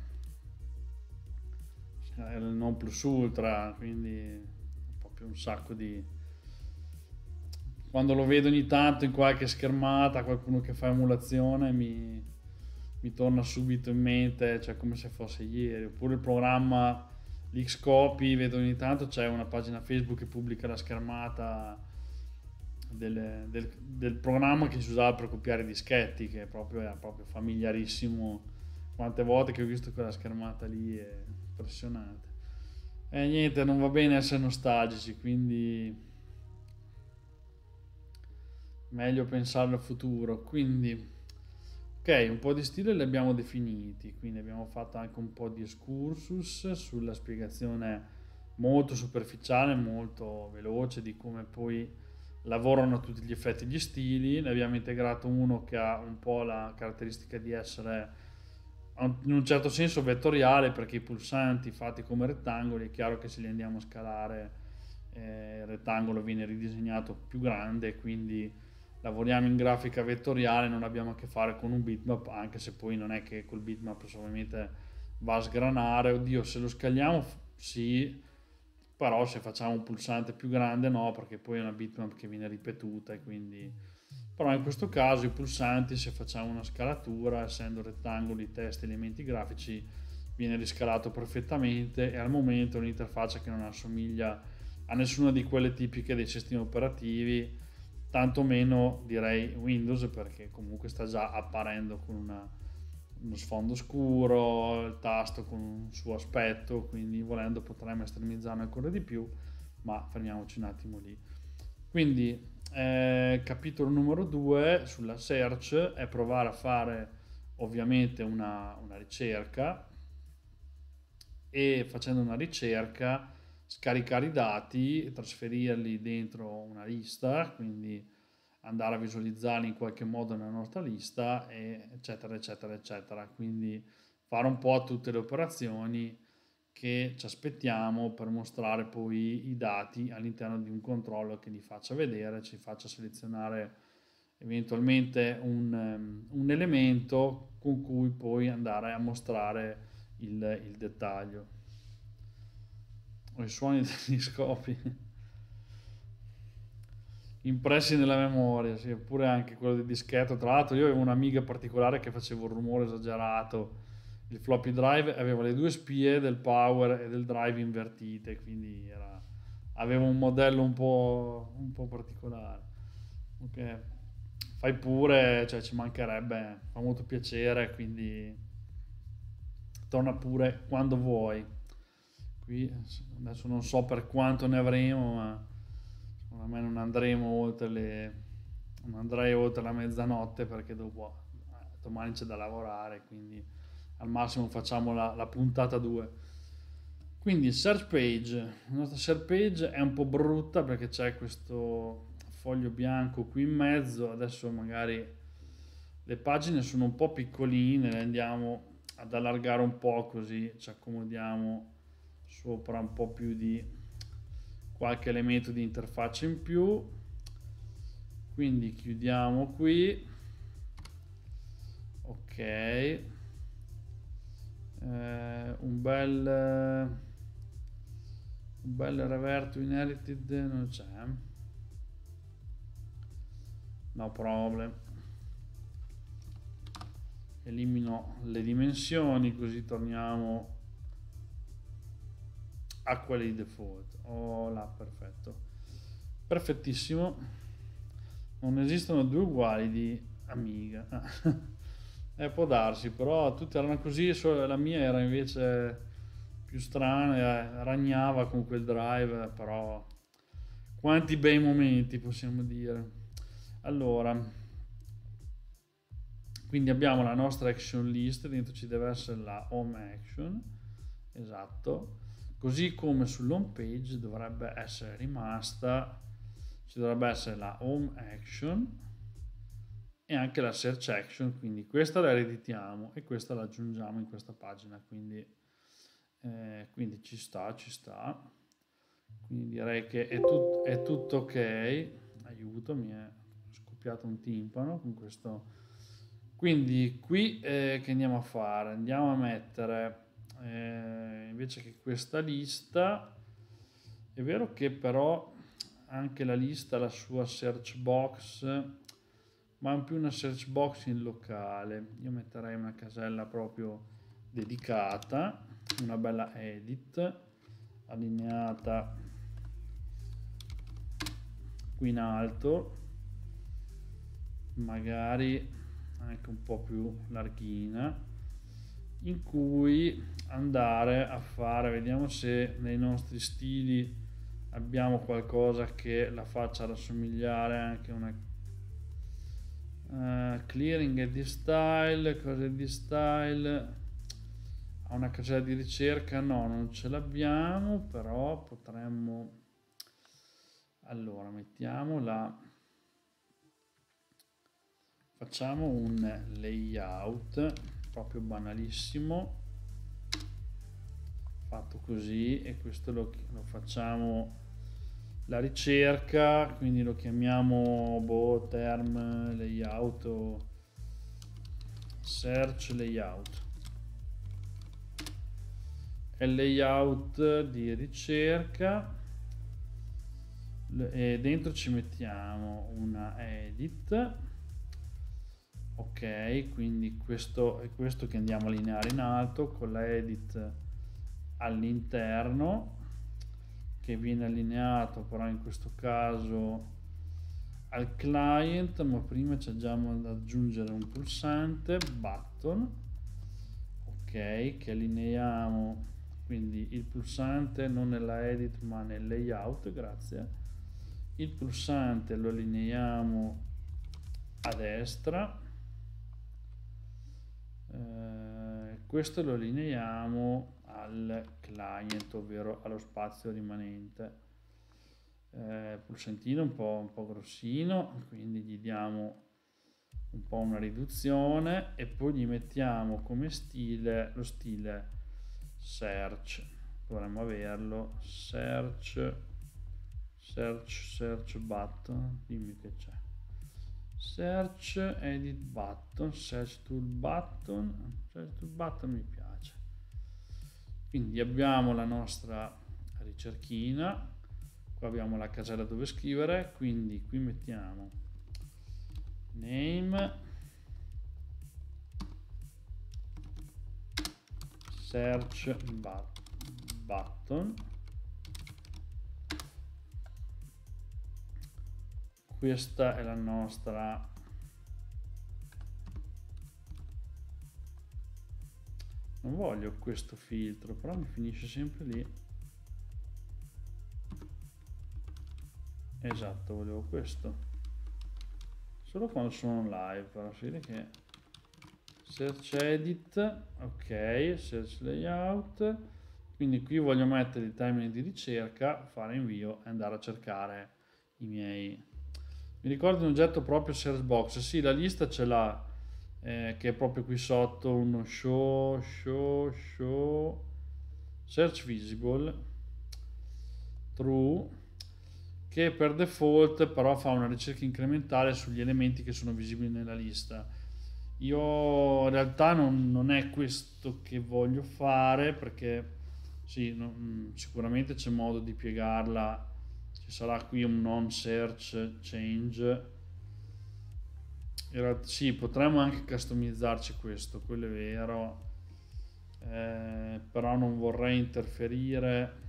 era il non plus ultra, quindi proprio un sacco di, quando lo vedo ogni tanto in qualche schermata, qualcuno che fa emulazione, mi, mi torna subito in mente, cioè come se fosse ieri. Oppure il programma Xcopy, vedo ogni tanto c'è una pagina Facebook che pubblica la schermata del, del, del programma che si usava per copiare i dischetti, che proprio era proprio familiarissimo. Quante volte che ho visto quella schermata lì, è impressionante. E niente, non va bene essere nostalgici, quindi meglio pensare al futuro. Quindi ok, un po' di stile li abbiamo definiti, quindi abbiamo fatto anche un po' di excursus sulla spiegazione molto superficiale, molto veloce di come poi lavorano a tutti gli effetti gli stili. Ne abbiamo integrato uno che ha un po' la caratteristica di essere in un certo senso vettoriale, perché i pulsanti fatti come rettangoli è chiaro che se li andiamo a scalare eh, il rettangolo viene ridisegnato più grande, quindi lavoriamo in grafica vettoriale, non abbiamo a che fare con un bitmap, anche se poi non è che col bitmap solamente va a sgranare. Oddio, se lo scaliamo sì, però se facciamo un pulsante più grande no, perché poi è una bitmap che viene ripetuta e quindi però in questo caso i pulsanti, se facciamo una scalatura, essendo rettangoli, testi, elementi grafici, viene riscalato perfettamente, e al momento è un'interfaccia che non assomiglia a nessuna di quelle tipiche dei sistemi operativi, tanto meno direi Windows, perché comunque sta già apparendo con una, uno sfondo scuro, il tasto con un suo aspetto, quindi volendo potremmo estremizzarne ancora di più, ma fermiamoci un attimo lì. Quindi eh, capitolo numero due sulla search è provare a fare ovviamente una, una ricerca, e facendo una ricerca scaricare i dati, trasferirli dentro una lista, quindi andare a visualizzarli in qualche modo nella nostra lista, e eccetera eccetera eccetera. Quindi fare un po' tutte le operazioni che ci aspettiamo per mostrare poi i dati all'interno di un controllo che li faccia vedere, ci faccia selezionare eventualmente un, un elemento con cui poi andare a mostrare il, il dettaglio. Ho i suoni degli scopi impressi nella memoria, sì, oppure anche quello del dischetto. Tra l'altro io avevo un'amiga particolare che faceva un rumore esagerato, il floppy drive aveva le due spie del power e del drive invertite, quindi era, aveva un modello un po', un po' particolare. Okay. Fai pure, cioè ci mancherebbe, fa molto piacere, quindi torna pure quando vuoi. Qui adesso non so per quanto ne avremo, ma secondo me non andremo oltre le non andrei oltre la mezzanotte, perché dopo eh, domani c'è da lavorare, quindi al massimo facciamo la, la puntata due. Quindi search page, la nostra search page è un po' brutta perché c'è questo foglio bianco qui in mezzo. Adesso magari le pagine sono un po' piccoline, le andiamo ad allargare un po', così ci accomodiamo sopra un po' più di qualche elemento di interfaccia in più. Quindi chiudiamo qui, ok, eh, un bel un bel revert to inherited non c'è, no problem. Elimino le dimensioni, così torniamo a quelli di default. Oh là, perfetto, perfettissimo. Non esistono due uguali di Amiga. Eh, può darsi, però tutte erano così, solo la mia era invece più strana, eh, ragnava con quel drive, però quanti bei momenti, possiamo dire. Allora, quindi abbiamo la nostra action list, dentro ci deve essere la home action, esatto, così come sull'home page dovrebbe essere rimasta, ci dovrebbe essere la home action e anche la search action, quindi questa la ereditiamo e questa la aggiungiamo in questa pagina, quindi, eh, quindi ci sta, ci sta, quindi direi che è, tut, è tutto ok. Aiuto, mi è scoppiato un timpano con questo. Quindi qui eh, che andiamo a fare? Andiamo a mettere eh, invece che questa lista, è vero che però anche la lista ha la sua search box, ma è più una search box in locale. Io metterei una casella proprio dedicata, una bella edit allineata qui in alto, magari anche un po' più larghina, in cui andare a fare, vediamo se nei nostri stili abbiamo qualcosa che la faccia rassomigliare anche a una uh, clearing e di style, cose di style, a una casella di ricerca no, non ce l'abbiamo, però potremmo, allora mettiamo la, facciamo un layout proprio banalissimo fatto così, e questo lo, lo facciamo la ricerca, quindi lo chiamiamo boh, term layout o search layout. È il layout di ricerca e dentro ci mettiamo una edit ok, quindi questo è questo che andiamo a allineare in alto con la edit all'interno, che viene allineato però in questo caso al client, ma prima ci andiamo ad aggiungere un pulsante button, ok, che allineiamo, quindi il pulsante non nella edit ma nel layout, grazie. Il pulsante lo allineiamo a destra, eh, questo lo allineiamo al client, ovvero allo spazio rimanente. Eh, pulsantino un po', un po' grossino, quindi gli diamo un po' una riduzione e poi gli mettiamo come stile lo stile search, dovremmo averlo, search search search button, dimmi che c'è, search edit button, search tool button, search tool button mi piace. Quindi abbiamo la nostra ricerchina, qua abbiamo la casella dove scrivere, quindi qui mettiamo name, search button, questa è la nostra non voglio questo filtro, però mi finisce sempre lì. Esatto, volevo questo solo quando sono live, però si vede che search edit, ok, search layout, quindi qui voglio mettere il termine di ricerca, fare invio e andare a cercare i miei. Mi ricordo un oggetto proprio search box, sì, la lista ce l'ha, eh, che è proprio qui sotto, uno show show show search visible true, che per default però fa una ricerca incrementale sugli elementi che sono visibili nella lista. Io in realtà non, non è questo che voglio fare, perché sì, no, sicuramente c'è modo di piegarla, ci sarà qui un non search change, in realtà, sì, potremmo anche customizzarci questo, quello è vero, eh, però non vorrei interferire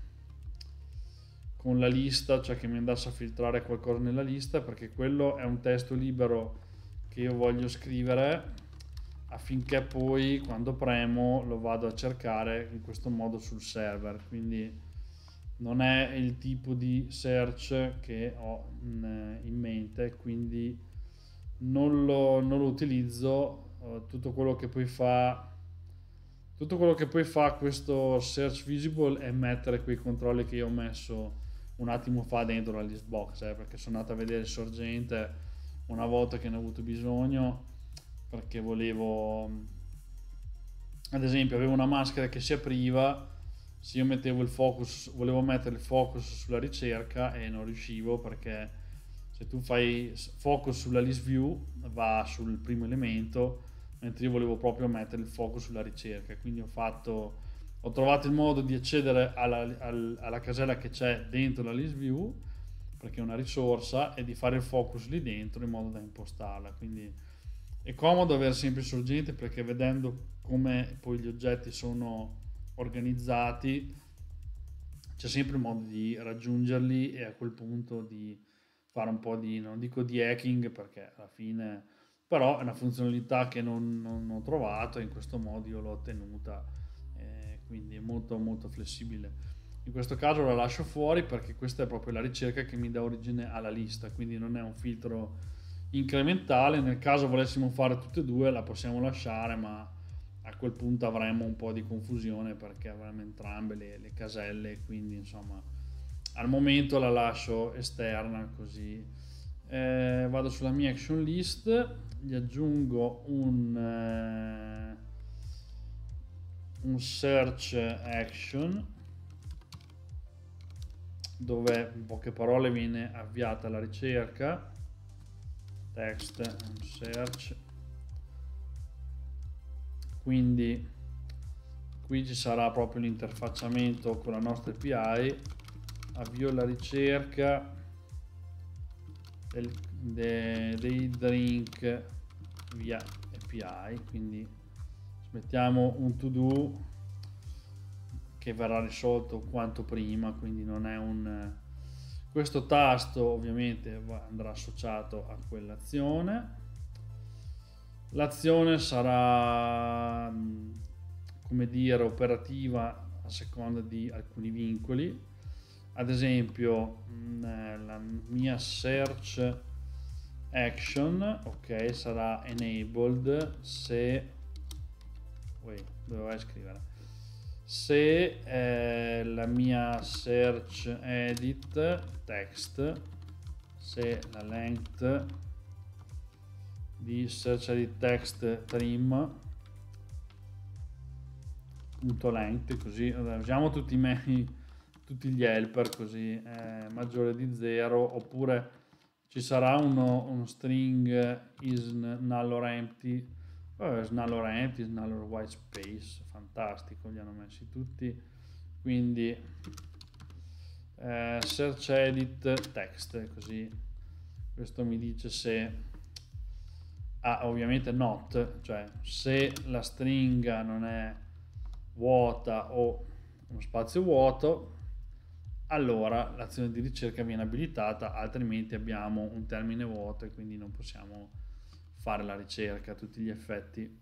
con la lista, cioè che mi andasse a filtrare qualcosa nella lista, perché quello è un testo libero che io voglio scrivere affinché poi quando premo lo vado a cercare in questo modo sul server, quindi non è il tipo di search che ho in, in mente, quindi non lo, non lo utilizzo. Uh, tutto quello che poi fa tutto quello che poi fa questo search visible è mettere quei controlli che io ho messo un attimo fa dentro la list box, eh, perché sono andato a vedere il sorgente una volta che ne ho avuto bisogno, perché volevo, ad esempio, avevo una maschera che si apriva, se io mettevo il focus, volevo mettere il focus sulla ricerca e non riuscivo, perché se tu fai focus sulla list view va sul primo elemento, mentre io volevo proprio mettere il focus sulla ricerca, quindi ho fatto ho trovato il modo di accedere alla, alla, alla casella che c'è dentro la list view, perché è una risorsa, e di fare il focus lì dentro in modo da impostarla. Quindi è comodo avere sempre il sorgente, perché vedendo come poi gli oggetti sono organizzati c'è sempre il modo di raggiungerli e a quel punto di fare un po' di, non dico di hacking, perché alla fine però è una funzionalità che non, non ho trovato e in questo modo io l'ho ottenuta, eh, quindi è molto molto flessibile. In questo caso la lascio fuori perché questa è proprio la ricerca che mi dà origine alla lista, quindi non è un filtro incrementale. Nel caso volessimo fare tutte e due la possiamo lasciare, ma a quel punto avremo un po' di confusione perché avremo entrambe le, le caselle, quindi insomma al momento la lascio esterna così. Eh, vado sulla mia action list, gli aggiungo un, eh, un search action dove in poche parole viene avviata la ricerca, text search, quindi qui ci sarà proprio l'interfacciamento con la nostra A P I, avvio la ricerca del, de, dei drink via A P I, quindi mettiamo un to do che verrà risolto quanto prima, quindi non è un questo tasto ovviamente andrà associato a quell'azione. L'azione sarà, come dire, operativa a seconda di alcuni vincoli. Ad esempio la mia search action, ok, sarà enabled se wait, dove vai a scrivere se eh, la mia search edit text, se la length di search edit text trim punto length, così usiamo tutti i miei tutti gli helper, così è maggiore di zero, oppure ci sarà uno, uno string is null or empty, oh, is null or empty, is null or white space, fantastico, li hanno messi tutti. Quindi eh, search edit text, così questo mi dice se ah, ovviamente not, cioè se la stringa non è vuota o uno spazio vuoto, allora l'azione di ricerca viene abilitata, altrimenti abbiamo un termine vuoto e quindi non possiamo fare la ricerca a tutti gli effetti.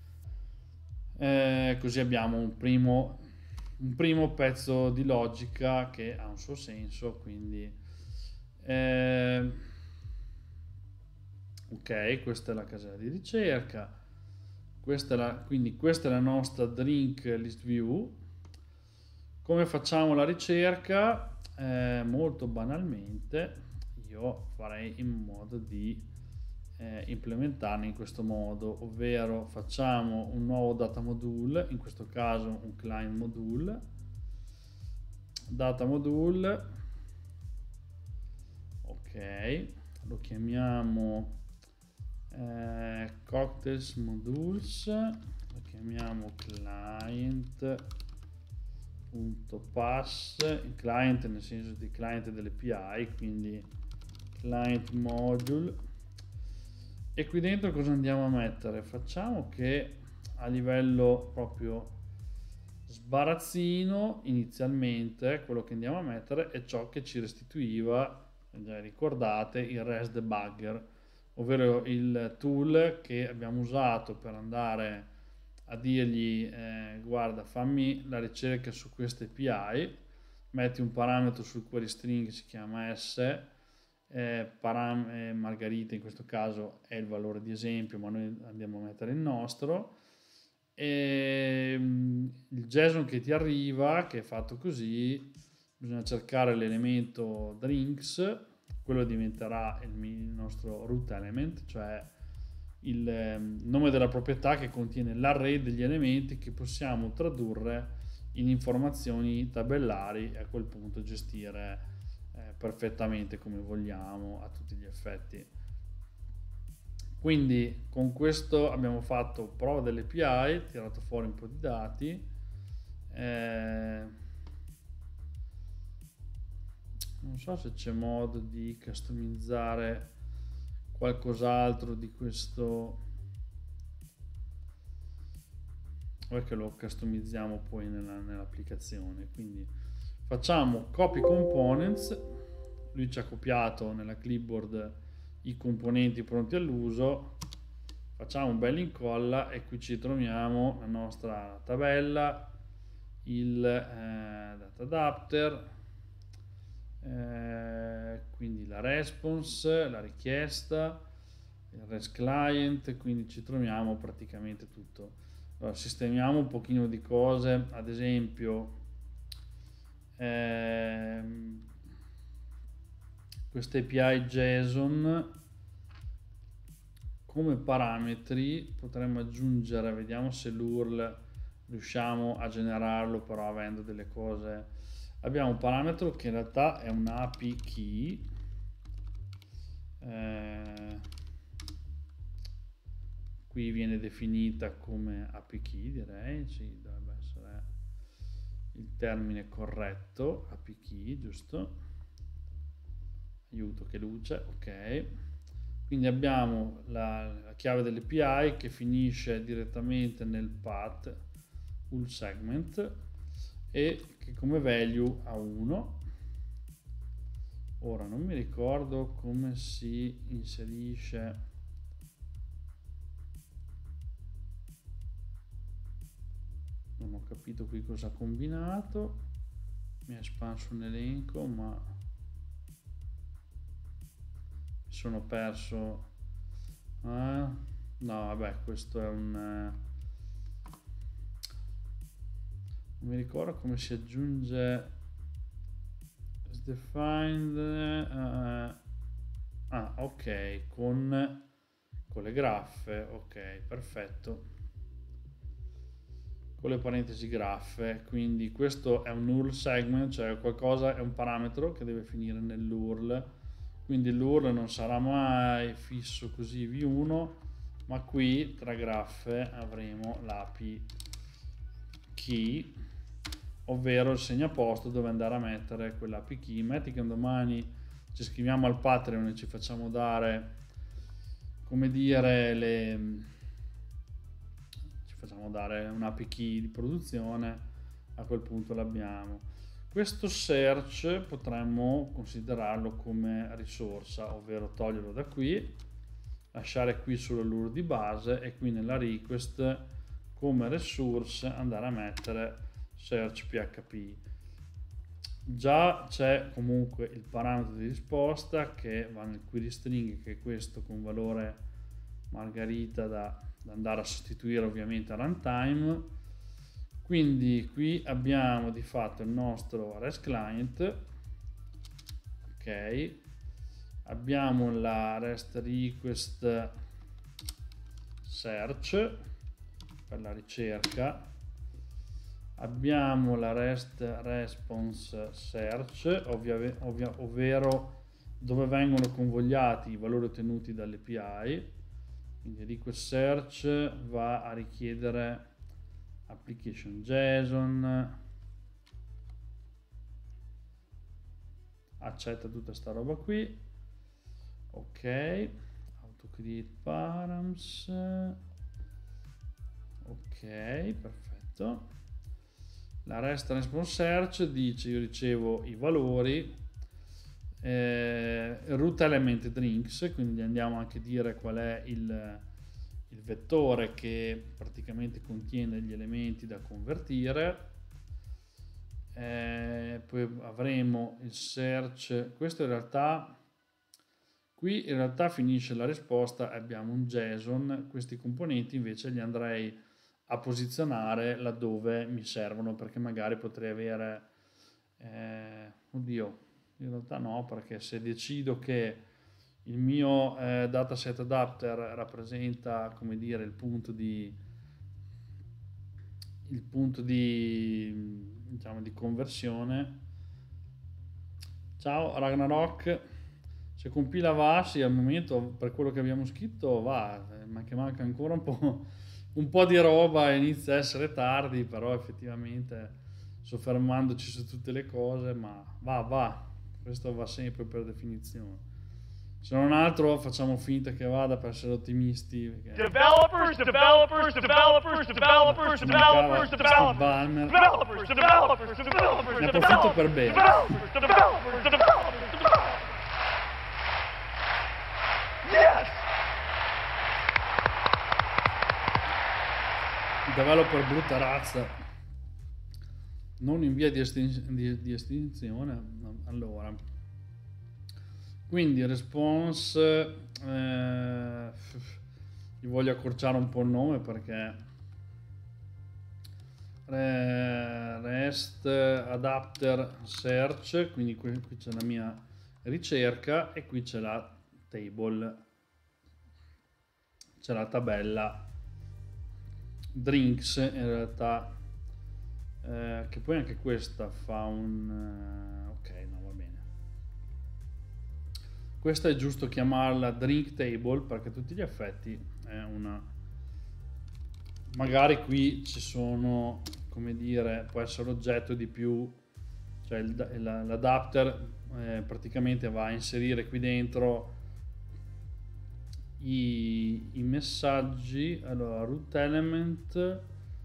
Eh, così abbiamo un primo, un primo pezzo di logica che ha un suo senso, quindi eh, ok, questa è la casella di ricerca, questa è la, quindi questa è la nostra drink list view. Come facciamo la ricerca? Eh, molto banalmente io farei in modo di eh, implementarne in questo modo, ovvero facciamo un nuovo data module, in questo caso un client module, data module, ok, lo chiamiamo eh, cocktails modules, lo chiamiamo client punto pass, il client nel senso di client delle A P I, quindi client module, e qui dentro cosa andiamo a mettere? Facciamo che a livello proprio sbarazzino inizialmente quello che andiamo a mettere è ciò che ci restituiva, ricordate, il REST debugger, ovvero il tool che abbiamo usato per andare a dirgli eh, guarda, fammi la ricerca su queste A P I, metti un parametro sul query string che si chiama s, eh, param eh, Margherita in questo caso è il valore di esempio, ma noi andiamo a mettere il nostro, e mh, il JSON che ti arriva, che è fatto così, bisogna cercare l'elemento drinks, quello diventerà il, il nostro root element, cioè il nome della proprietà che contiene l'array degli elementi che possiamo tradurre in informazioni tabellari e a quel punto gestire eh, perfettamente come vogliamo a tutti gli effetti. Quindi con questo abbiamo fatto prova delle A P I, tirato fuori un po' di dati, eh, non so se c'è modo di customizzare qualcos'altro di questo, perché lo customizziamo poi nella, nell'applicazione. Quindi facciamo copy components, lui ci ha copiato nella clipboard i componenti pronti all'uso, facciamo un bel incolla e qui ci troviamo la nostra tabella, il eh, data adapter, Eh, quindi la response, la richiesta, il REST client, quindi ci troviamo praticamente tutto. Allora, sistemiamo un pochino di cose, ad esempio ehm, queste A P I JSON come parametri potremmo aggiungere, vediamo se l'U R L riusciamo a generarlo però avendo delle cose. Abbiamo un parametro che in realtà è un A P I key, eh, qui viene definita come A P I key, direi, sì, dovrebbe essere il termine corretto, A P I key, giusto? Aiuto che luce, ok. Quindi abbiamo la, la chiave dell'A P I che finisce direttamente nel path ul segment e che come value ha uno. Ora non mi ricordo come si inserisce, non ho capito qui cosa ha combinato, mi ha espanso un elenco ma mi sono perso. Ah, no vabbè, questo è un eh, non mi ricordo come si aggiunge defined uh, ah ok, con con le graffe, ok, perfetto, con le parentesi graffe. Quindi questo è un U R L segment, cioè qualcosa, è un parametro che deve finire nell'U R L, quindi l'U R L non sarà mai fisso così v uno, ma qui tra graffe avremo l'A P I key, ovvero il segnaposto dove andare a mettere quell'A P I key. Metti che un domani ci iscriviamo al Patreon e ci facciamo dare, come dire, le ci facciamo dare un A P I key di produzione, a quel punto l'abbiamo. Questo search potremmo considerarlo come risorsa, ovvero toglierlo da qui, lasciare qui solo l'U R L di base e qui nella request come resource andare a mettere search P H P. Già c'è comunque il parametro di risposta che va nel query string, che è questo con valore margarita da, da andare a sostituire ovviamente a runtime. Quindi qui abbiamo di fatto il nostro REST client, ok, abbiamo la REST request search per la ricerca, abbiamo la REST response search, ovvia, ovvia, ovvero dove vengono convogliati i valori ottenuti dall'A P I. Quindi request search va a richiedere application JSON, accetta tutta sta roba qui, ok, auto create params, ok, perfetto. La REST response search dice io ricevo i valori, eh, root element drinks, quindi andiamo anche a dire qual è il, il vettore che praticamente contiene gli elementi da convertire. Eh, poi avremo il search, questo in realtà qui in realtà finisce la risposta, abbiamo un JSON, questi componenti invece li andrei a posizionare laddove mi servono, perché magari potrei avere eh, oddio, in realtà no, perché se decido che il mio eh, dataset adapter rappresenta, come dire, il punto di il punto di diciamo di conversione. Ciao Ragnarok, se compila va, sì, al momento per quello che abbiamo scritto va, ma che manca ancora un po', un po' di roba e inizia a essere tardi, però effettivamente soffermandoci su tutte le cose, ma va, va, questo va sempre per definizione. Se non altro facciamo finta che vada per essere ottimisti. Perché... Developers, developers, developers, developers, developers, developers, Balmer. developers, developers, developers, Ne approfitto per bene. developers, developers, developers, developers. Yes! Developer brutta razza, non in via di, estin- di, di estinzione. Allora, quindi response, eh, gli voglio accorciare un po' il nome perché REST adapter search, quindi qui, qui c'è la mia ricerca e qui c'è la table, c'è la tabella drinks in realtà, eh, che poi anche questa fa un uh, ok, no, va bene, questa è giusto chiamarla drink table perché a tutti gli effetti è una, magari qui ci sono, come dire, può essere oggetto di più, cioè l'adapter eh, praticamente va a inserire qui dentro i, i messaggi. Allora, root element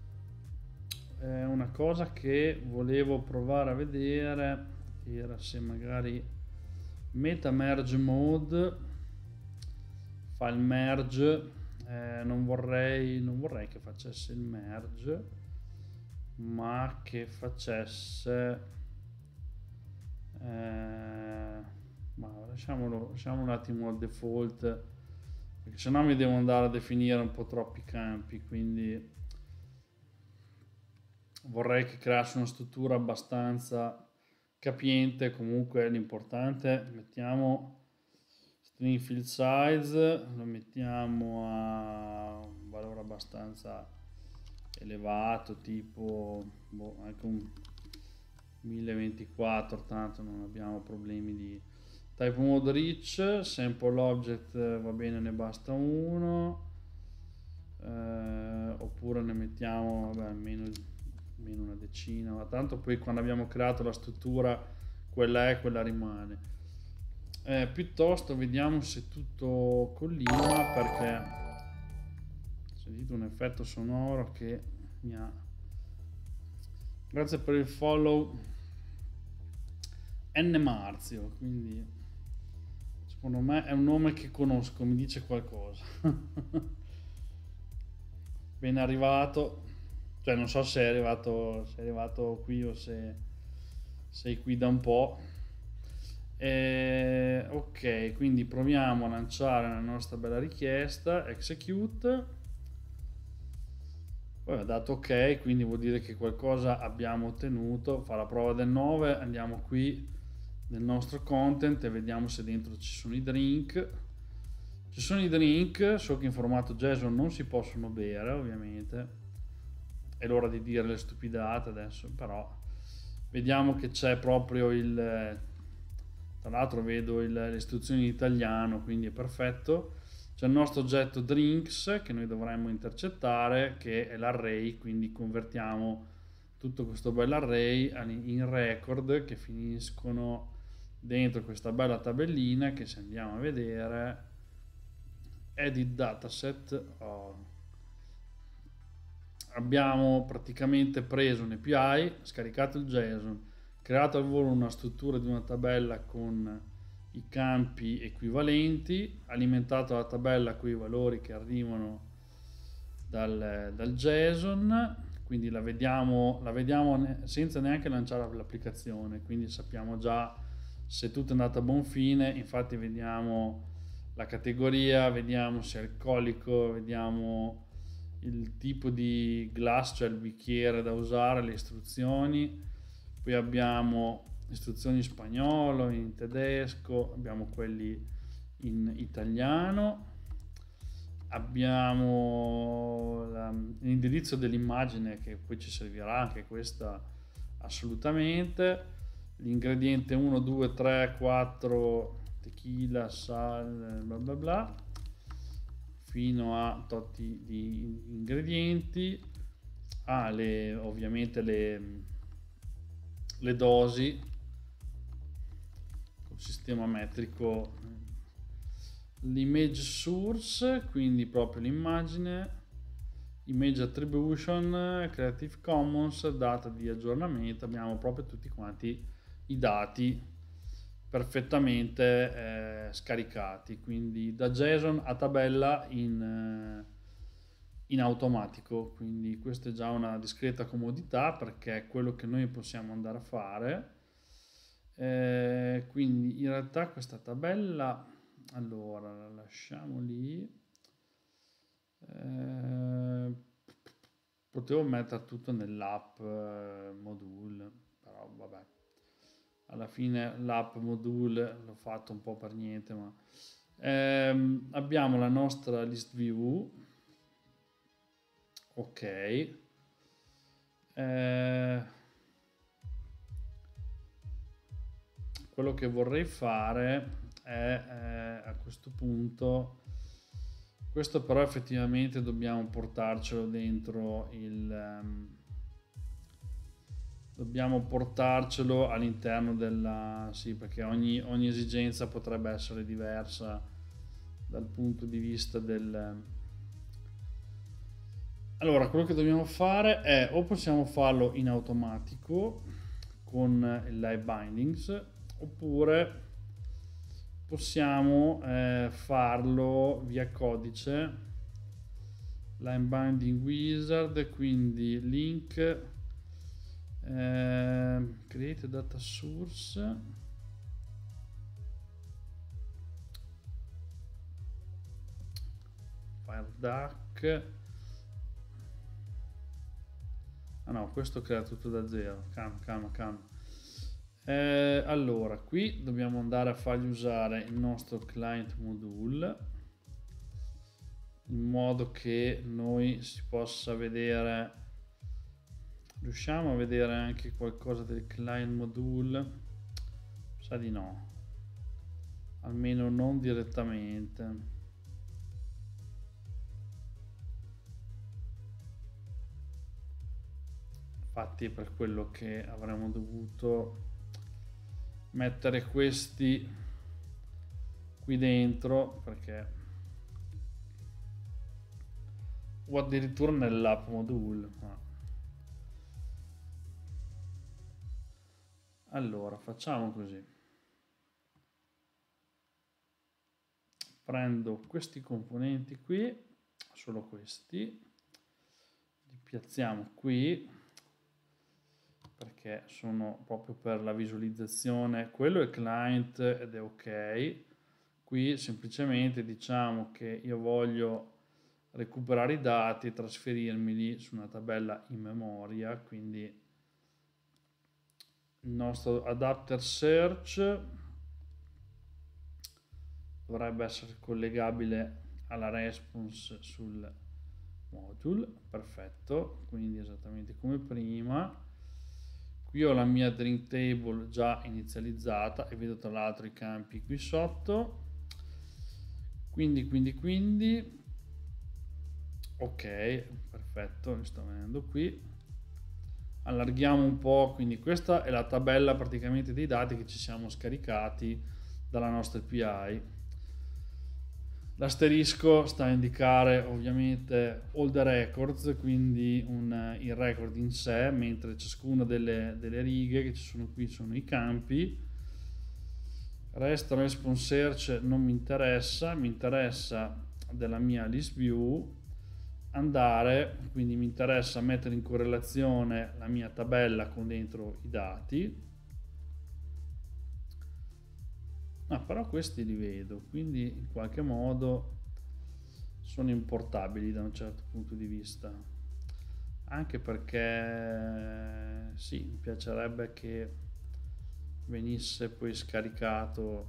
è una cosa che volevo provare a vedere, era se magari meta merge mode, file merge, eh, non vorrei non vorrei che facesse il merge, ma che facesse eh, ma lasciamolo, lasciamo un attimo al default, perché sennò mi devo andare a definire un po' troppi campi, quindi vorrei che creasse una struttura abbastanza capiente. Comunque l'importante, mettiamo string field size, lo mettiamo a un valore abbastanza elevato, tipo boh, anche un mille ventiquattro, tanto non abbiamo problemi di type mode rich. Sample object va bene, ne basta uno, eh, oppure ne mettiamo vabbè, almeno, almeno una decina, ma tanto poi quando abbiamo creato la struttura quella è, quella rimane. Eh, piuttosto vediamo se tutto collima, perché ho sentito un effetto sonoro che mi ha... Grazie per il follow N Marzio, quindi secondo me è un nome che conosco, mi dice qualcosa. Ben arrivato, cioè non so se è arrivato, se è arrivato qui o se sei qui da un po'. Eh, ok, quindi proviamo a lanciare la nostra bella richiesta, execute. Poi ha dato ok, quindi vuol dire che qualcosa abbiamo ottenuto. Fa la prova del nove, andiamo qui nel nostro content e vediamo se dentro ci sono i drink. Ci sono i drink, so che in formato JSON non si possono bere, ovviamente. È l'ora di dire le stupidate adesso, però vediamo che c'è proprio il... Tra l'altro vedo il, le istruzioni in italiano, quindi è perfetto. C'è il nostro oggetto drinks che noi dovremmo intercettare, che è l'array, quindi convertiamo tutto questo bel array in record che finiscono dentro questa bella tabellina che, se andiamo a vedere, edit dataset. Oh. Abbiamo praticamente preso un A P I, scaricato il JSON, creato al volo una struttura di una tabella con i campi equivalenti, alimentato la tabella con i valori che arrivano dal, dal JSON, quindi la vediamo, la vediamo senza neanche lanciare l'applicazione, quindi sappiamo già se tutto è andato a buon fine. Infatti vediamo la categoria, vediamo se è alcolico, vediamo il tipo di glass, cioè il bicchiere da usare, le istruzioni, poi abbiamo istruzioni in spagnolo, in tedesco, abbiamo quelli in italiano, abbiamo la, l'indirizzo dell'immagine che poi ci servirà anche questa assolutamente, l'ingrediente uno, due, tre, quattro, tequila, sal, bla bla bla, fino a totti di ingredienti, ah, le, ovviamente le, le dosi, sistema metrico, l'image source, quindi proprio l'immagine, image attribution, Creative Commons, data di aggiornamento. Abbiamo proprio tutti quanti i dati perfettamente eh, scaricati, quindi da JSON a tabella in, eh, in automatico. Quindi questa è già una discreta comodità, perché è quello che noi possiamo andare a fare. Eh, quindi in realtà questa tabella, allora la lasciamo lì, eh, potevo mettere tutto nell'app eh, module, però vabbè, alla fine l'app module l'ho fatto un po' per niente, ma ehm, abbiamo la nostra list view, ok, eh, quello che vorrei fare è eh, a questo punto, questo però effettivamente dobbiamo portarcelo dentro il um, dobbiamo portarcelo all'interno della, sì, perché ogni, ogni esigenza potrebbe essere diversa dal punto di vista del... Allora, quello che dobbiamo fare è, o possiamo farlo in automatico con il live bindings, oppure possiamo eh, farlo via codice, line binding wizard, quindi link, eh, create data source, fireduck. Ah no, questo crea tutto da zero, calma, calma, calma. Eh, allora, qui dobbiamo andare a fargli usare il nostro client module in modo che noi si possa vedere, riusciamo a vedere anche qualcosa del client module? Sa di no, almeno non direttamente. Infatti è per quello che avremmo dovuto mettere questi qui dentro, perché o addirittura nell'app module. Allora facciamo così, prendo questi componenti qui, solo questi, li piazziamo qui perché sono proprio per la visualizzazione. Quello è il client ed è ok. Qui semplicemente diciamo che io voglio recuperare i dati e trasferirmeli su una tabella in memoria, quindi il nostro adapter search dovrebbe essere collegabile alla response sul module, perfetto, quindi esattamente come prima. Qui ho la mia drink table già inizializzata e vedo tra l'altro i campi qui sotto, quindi quindi quindi ok, perfetto, mi sto venendo qui, allarghiamo un po', quindi questa è la tabella praticamente dei dati che ci siamo scaricati dalla nostra A P I. L'asterisco sta a indicare ovviamente all the records, quindi un, il record in sé, mentre ciascuna delle, delle righe che ci sono qui sono i campi. Rest response search non mi interessa, mi interessa della mia list view andare, quindi mi interessa mettere in correlazione la mia tabella con dentro i dati. Ah, però questi li vedo, quindi in qualche modo sono importabili da un certo punto di vista, anche perché sì, mi piacerebbe che venisse poi scaricato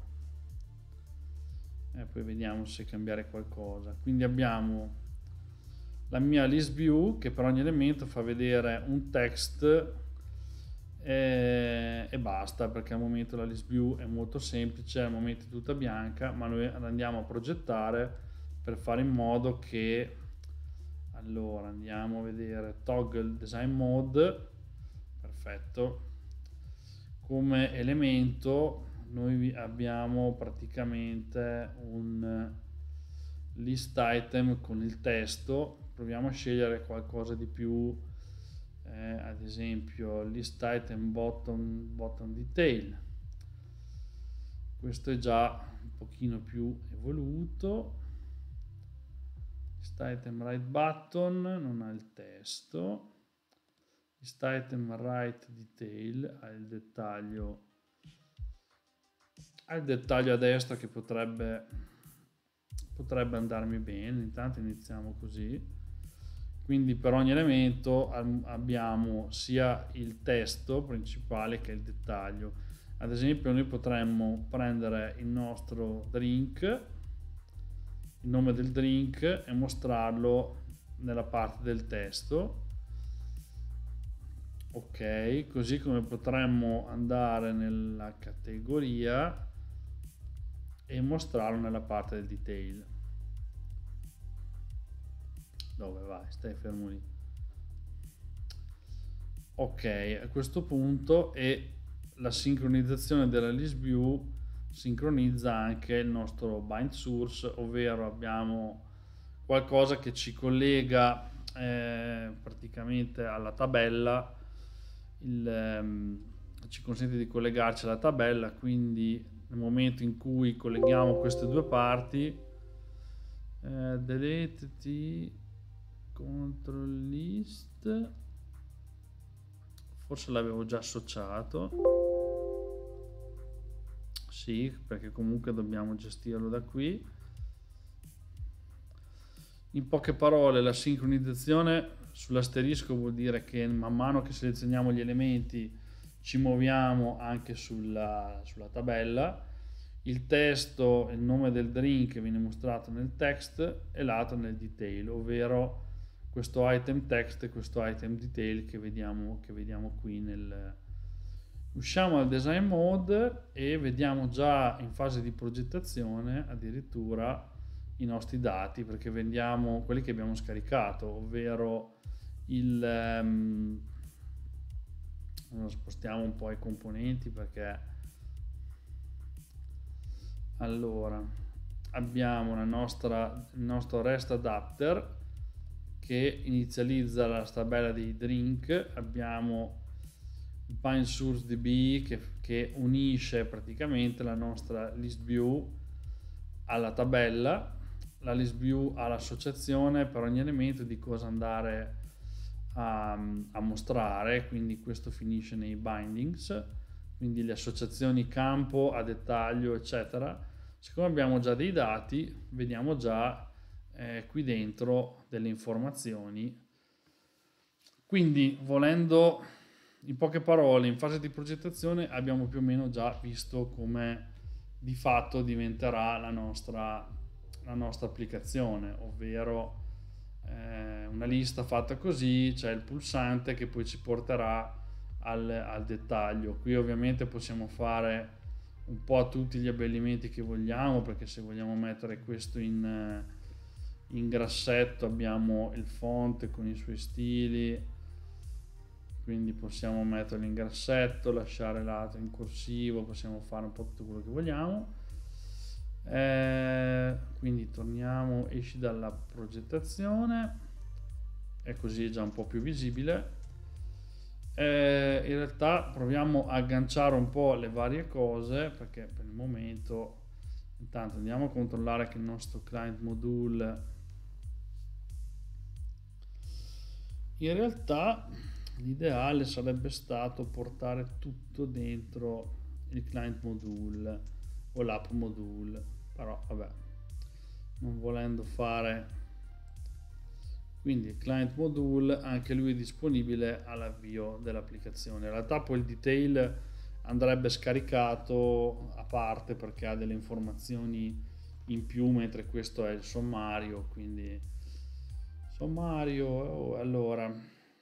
e poi vediamo se cambiare qualcosa. Quindi abbiamo la mia list view che per ogni elemento fa vedere un text e, e basta, perché al momento la list view è molto semplice, al momento è tutta bianca, ma noi andiamo a progettare per fare in modo che, allora andiamo a vedere toggle design mode, perfetto, come elemento noi abbiamo praticamente un list item con il testo. Proviamo a scegliere qualcosa di più, eh, ad esempio list item bottom, bottom detail. Questo è già un pochino più evoluto. List item right button non ha il testo. List item right detail ha il dettaglio, ha il dettaglio a destra che potrebbe potrebbe andarmi bene. Intanto iniziamo così. Quindi per ogni elemento abbiamo sia il testo principale che il dettaglio. Ad esempio noi potremmo prendere il nostro drink, il nome del drink, e mostrarlo nella parte del testo. Ok, così come potremmo andare nella categoria e mostrarlo nella parte del detail. Dove vai? Stai fermo lì. Ok, a questo punto, e la sincronizzazione della list view sincronizza anche il nostro bind source, ovvero abbiamo qualcosa che ci collega eh, praticamente alla tabella, il, ehm, ci consente di collegarci alla tabella, quindi nel momento in cui colleghiamo queste due parti, eh, delete t control list, forse l'avevo già associato, sì, perché comunque dobbiamo gestirlo da qui. In poche parole, la sincronizzazione sull'asterisco vuol dire che man mano che selezioniamo gli elementi ci muoviamo anche sulla, sulla tabella. Il testo, il nome del drink viene mostrato nel text e l'altro nel detail, ovvero questo item text e questo item detail che vediamo, che vediamo qui nel... Usciamo dal design mode e vediamo già in fase di progettazione addirittura i nostri dati, perché vediamo quelli che abbiamo scaricato, ovvero il... Um, spostiamo un po' i componenti perché allora abbiamo la nostra, il nostro REST adapter che inizializza la tabella dei drink, abbiamo il bind source D B che, che unisce praticamente la nostra list view alla tabella, la list view all'associazione per ogni elemento di cosa andare a, a mostrare, quindi questo finisce nei bindings, quindi le associazioni campo a dettaglio eccetera. Siccome abbiamo già dei dati, vediamo già eh, qui dentro delle informazioni, quindi volendo, in poche parole, in fase di progettazione abbiamo più o meno già visto come di fatto diventerà la nostra, la nostra applicazione, ovvero eh, una lista fatta così, c'è il pulsante che poi ci porterà al, al dettaglio. Qui ovviamente possiamo fare un po' tutti gli abbellimenti che vogliamo, perché se vogliamo mettere questo in, in grassetto abbiamo il font con i suoi stili, quindi possiamo metterlo in grassetto, lasciare l'altro in corsivo, possiamo fare un po' tutto quello che vogliamo. Eh, quindi torniamo, esci dalla progettazione e così è già un po' più visibile. Eh, in realtà proviamo a agganciare un po' le varie cose, perché per il momento intanto andiamo a controllare che il nostro client module in realtà l'ideale sarebbe stato portare tutto dentro il client module o l'app module, però vabbè, non volendo fare, quindi il client module anche lui è disponibile all'avvio dell'applicazione. In realtà poi il detail andrebbe scaricato a parte perché ha delle informazioni in più, mentre questo è il sommario, quindi sommario. Oh, allora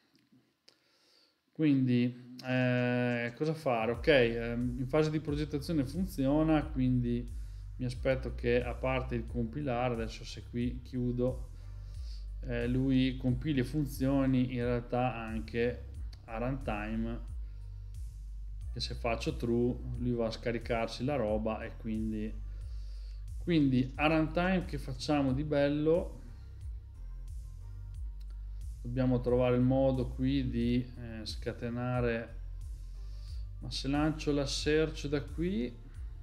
quindi eh, cosa fare? Ok, eh, in fase di progettazione funziona, quindi mi aspetto che, a parte il compilare, adesso se qui chiudo, eh, lui compili e funzioni in realtà anche a runtime, che se faccio true lui va a scaricarsi la roba, e quindi quindi a runtime che facciamo di bello? Dobbiamo trovare il modo qui di eh, scatenare, ma se lancio la search da qui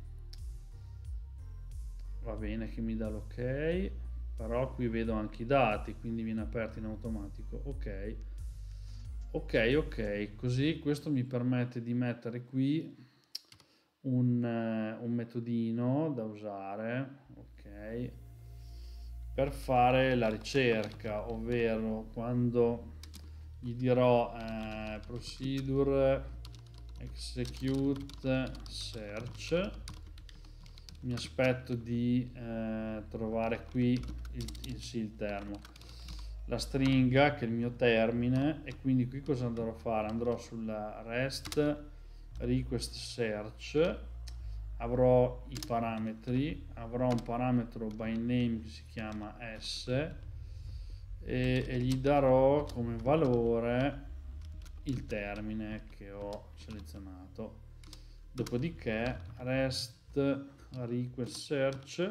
va bene che mi dà l'ok, però qui vedo anche i dati, quindi viene aperto in automatico. Ok, ok, ok, così questo mi permette di mettere qui un, uh, un metodino da usare, ok, per fare la ricerca, ovvero quando gli dirò eh, procedure execute search, mi aspetto di eh, trovare qui il, il, sì, il termo, la stringa che è il mio termine, e quindi qui cosa andrò a fare? Andrò sulla rest request search, avrò i parametri, avrò un parametro by name che si chiama s e, e gli darò come valore il termine che ho selezionato. Dopodiché rest get request search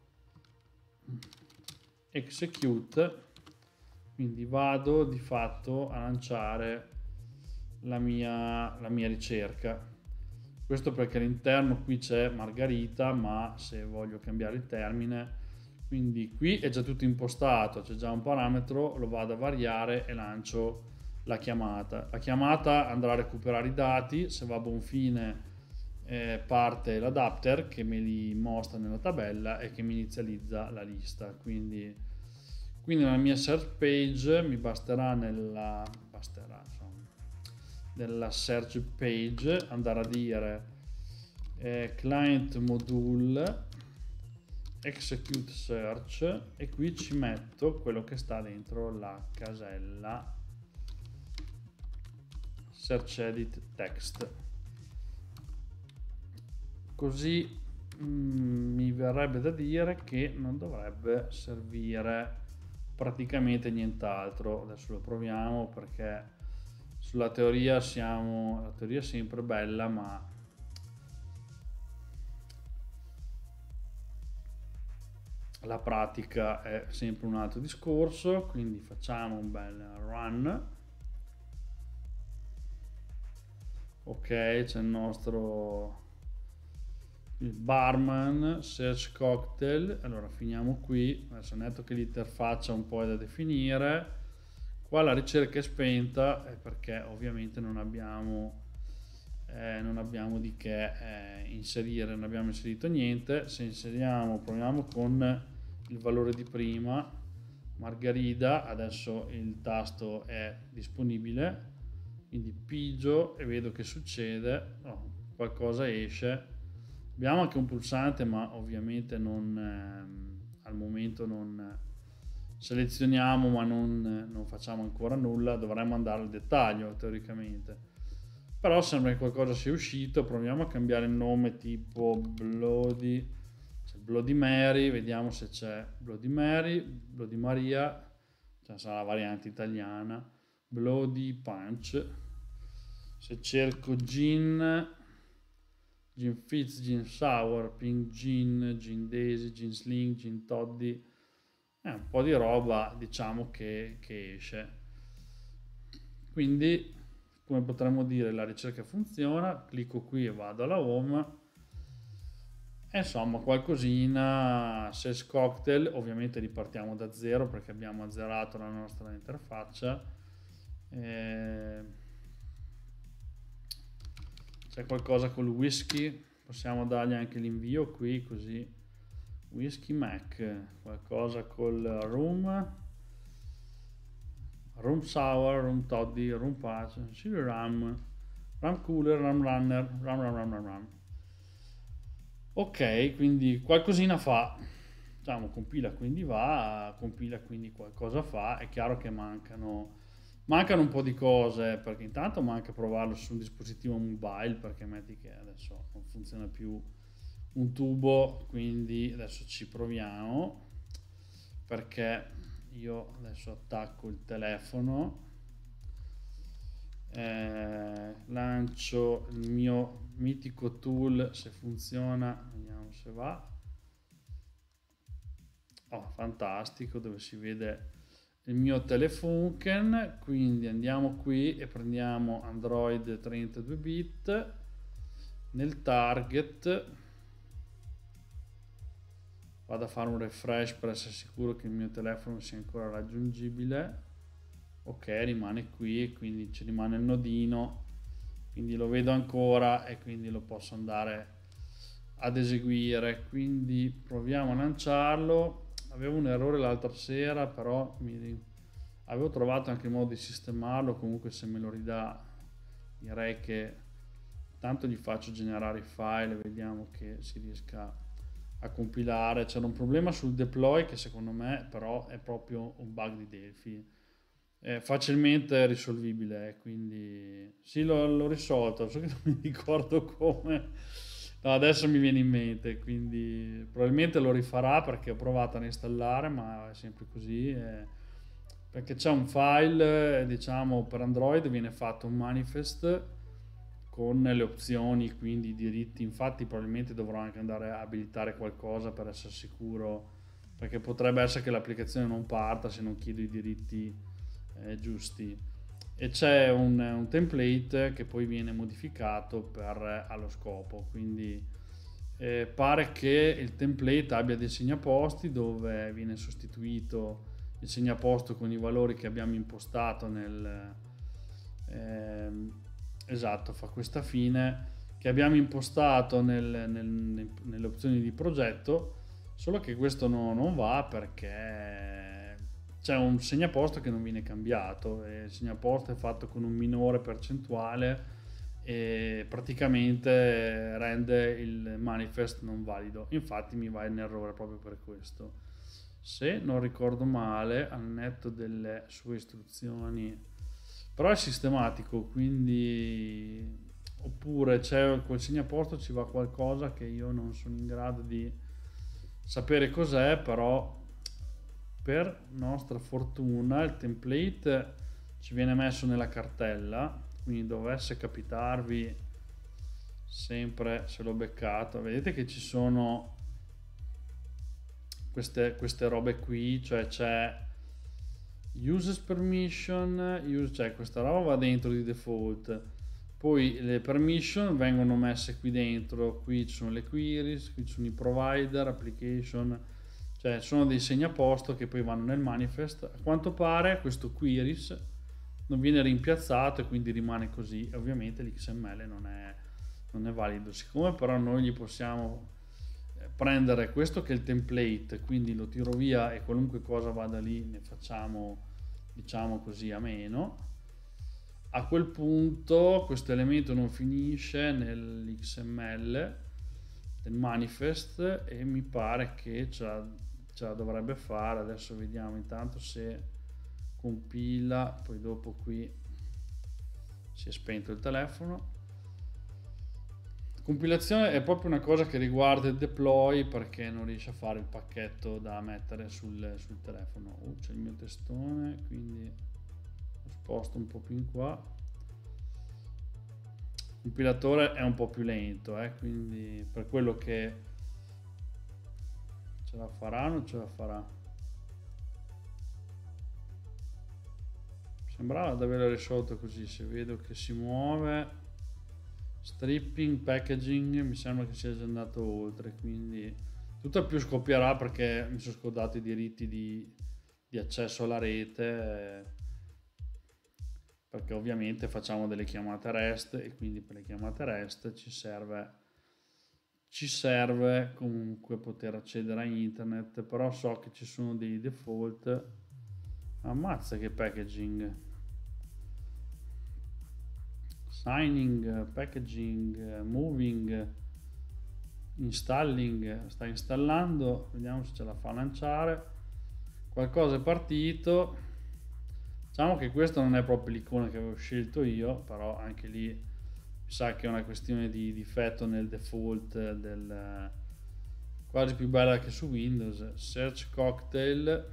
execute, quindi vado di fatto a lanciare la mia, la mia ricerca. Questo perché all'interno qui c'è Margherita, ma se voglio cambiare il termine, quindi qui è già tutto impostato, c'è già un parametro, lo vado a variare e lancio la chiamata. La chiamata andrà a recuperare i dati, se va a buon fine eh, parte l'adapter che me li mostra nella tabella e che mi inizializza la lista. Quindi, quindi nella mia search page mi basterà nella, basterà, insomma, nella search page andare a dire eh, client module execute search e qui ci metto quello che sta dentro la casella search edit text, così mm, mi verrebbe da dire che non dovrebbe servire praticamente nient'altro. Adesso lo proviamo perché sulla teoria siamo, la teoria è sempre bella, ma la pratica è sempre un altro discorso. Quindi facciamo un bel run. Ok, c'è il nostro il barman search cocktail. Allora finiamo qui. Adesso netto che l'interfaccia un po' è da definire. Qua la ricerca è spenta è perché ovviamente non abbiamo eh, non abbiamo di che eh, inserire, non abbiamo inserito niente. Se inseriamo, proviamo con il valore di prima Margherita, adesso il tasto è disponibile, quindi pigio e vedo che succede, oh, qualcosa esce. Abbiamo anche un pulsante, ma ovviamente non ehm, al momento non selezioniamo, ma non, non facciamo ancora nulla. Dovremmo andare al dettaglio teoricamente, però sembra che qualcosa sia uscito. Proviamo a cambiare il nome, tipo Bloody, c'è Bloody Mary, vediamo se c'è Bloody Mary, Bloody Maria, cioè sarà la variante italiana, Bloody Punch. Se cerco gin, gin fizz, gin sour, pink gin, gin daisy, gin sling, gin toddy, è un po' di roba, diciamo, che, che esce. Quindi, come potremmo dire, la ricerca funziona. Clicco qui e vado alla home e insomma qualcosina. Search cocktail, ovviamente ripartiamo da zero perché abbiamo azzerato la nostra interfaccia. E c'è qualcosa col whisky, possiamo dargli anche l'invio qui, così whisky mac, qualcosa col rum, rum sour, rum toddy, rum patch, chili rum, rum cooler, rum runner, rum rum rum rum rum. Ok, quindi qualcosina fa, diciamo, compila, quindi va, compila, quindi qualcosa fa. È chiaro che mancano mancano un po' di cose, perché intanto manca provarlo su un dispositivo mobile, perché metti che adesso non funziona più un tubo, quindi adesso ci proviamo, perché io adesso attacco il telefono, eh, lancio il mio mitico tool, se funziona, vediamo se va. Oh, fantastico, dove si vede il mio Telefunken. Quindi andiamo qui e prendiamo Android trentadue bit, nel target vado a fare un refresh per essere sicuro che il mio telefono sia ancora raggiungibile. Ok, rimane qui e quindi ci rimane il nodino, quindi lo vedo ancora e quindi lo posso andare ad eseguire. Quindi proviamo a lanciarlo. Avevo un errore l'altra sera, però mi avevo trovato anche il modo di sistemarlo. Comunque se me lo ridà direi che tanto gli faccio generare i file e vediamo che si riesca a compilare. C'era un problema sul deploy che secondo me però è proprio un bug di Delphi, è facilmente risolvibile, quindi sì, l'ho, l'ho risolto, so che non mi ricordo come. No, adesso mi viene in mente, quindi probabilmente lo rifarà perché ho provato a installare, ma è sempre così, eh, perché c'è un file, eh, diciamo, per Android viene fatto un manifest con le opzioni, quindi i diritti. Infatti probabilmente dovrò anche andare a abilitare qualcosa per essere sicuro, perché potrebbe essere che l'applicazione non parta se non chiedo i diritti eh, giusti. E c'è un, un template che poi viene modificato per allo scopo, quindi eh, pare che il template abbia dei segnaposti dove viene sostituito il segnaposto con i valori che abbiamo impostato nel eh, esatto, fa questa fine che abbiamo impostato nel, nel, nelle opzioni di progetto, solo che questo no, non va perché c'è un segnaposto che non viene cambiato e il segnaposto è fatto con un minore percentuale e praticamente rende il manifest non valido. Infatti mi va in errore proprio per questo. Se non ricordo male, al netto delle sue istruzioni, però è sistematico, quindi oppure c'è quel segnaposto, ci va qualcosa che io non sono in grado di sapere cos'è, però per nostra fortuna il template ci viene messo nella cartella, quindi dovesse capitarvi sempre, se l'ho beccato, vedete che ci sono queste, queste robe qui, cioè c'è users permission, use, cioè questa roba va dentro di default, poi le permission vengono messe qui dentro, qui ci sono le queries, qui ci sono i provider, application, cioè sono dei segnaposto che poi vanno nel manifest. A quanto pare questo queries non viene rimpiazzato e quindi rimane così, e ovviamente l'X M L non è, non è valido. Siccome però noi gli possiamo prendere questo che è il template, quindi lo tiro via e qualunque cosa vada lì ne facciamo, diciamo così, a meno, a quel punto questo elemento non finisce nell'X M L del manifest e mi pare che ce la, ce la dovrebbe fare. Adesso vediamo intanto se compila, poi dopo qui si è spento il telefono. Compilazione è proprio una cosa che riguarda il deploy, perché non riesce a fare il pacchetto da mettere sul, sul telefono. Uh, c'è il mio testone, quindi lo sposto un po' più in qua. Il compilatore è un po' più lento, eh, quindi per quello che ce la farà o non ce la farà. Sembrava di averlo risolto così, se vedo che si muove. Stripping, packaging, mi sembra che sia già andato oltre, quindi tutto più scoppierà perché mi sono scordato i diritti di, di accesso alla rete, eh, perché ovviamente facciamo delle chiamate REST e quindi per le chiamate REST ci serve ci serve comunque poter accedere a internet, però so che ci sono dei default. Ammazza che packaging, signing, packaging, moving, installing, sta installando, vediamo se ce la fa lanciare. Qualcosa è partito. Diciamo che questo non è proprio l'icona che avevo scelto io, però anche lì mi sa che è una questione di difetto nel default del, quasi più bella che su Windows. Search cocktail,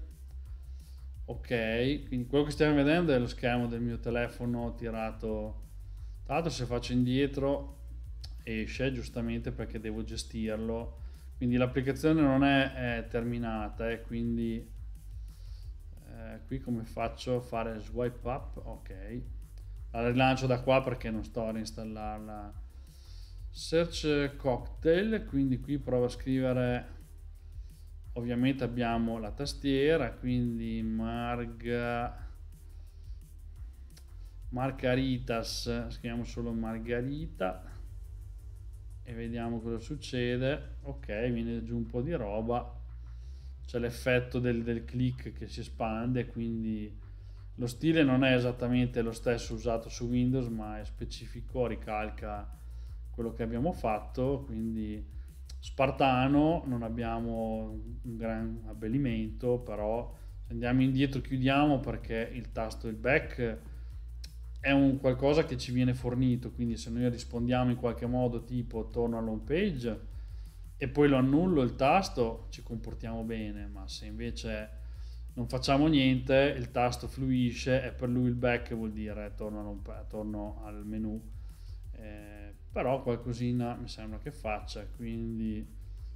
ok, quindi quello che stiamo vedendo è lo schermo del mio telefono tirato. Tra l'altro se faccio indietro esce, giustamente perché devo gestirlo, quindi l'applicazione non è, è terminata, eh, quindi eh, qui come faccio a fare swipe up? Ok, la rilancio da qua perché non sto a reinstallarla. Search cocktail, quindi qui provo a scrivere, ovviamente abbiamo la tastiera, quindi marga Margaritas, scriviamo solo Margarita e vediamo cosa succede. Ok, viene giù un po' di roba, c'è l'effetto del, del click che si espande, quindi lo stile non è esattamente lo stesso usato su Windows, ma è specifico, ricalca quello che abbiamo fatto, quindi spartano, non abbiamo un gran abbellimento, però se andiamo indietro chiudiamo perché il tasto il back è un qualcosa che ci viene fornito, quindi se noi rispondiamo in qualche modo tipo torno all'home page e poi lo annullo il tasto, ci comportiamo bene, ma se invece non facciamo niente il tasto fluisce e per lui il back vuol dire torno, torno al menu, eh, però qualcosina mi sembra che faccia, quindi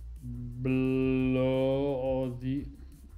Blodi,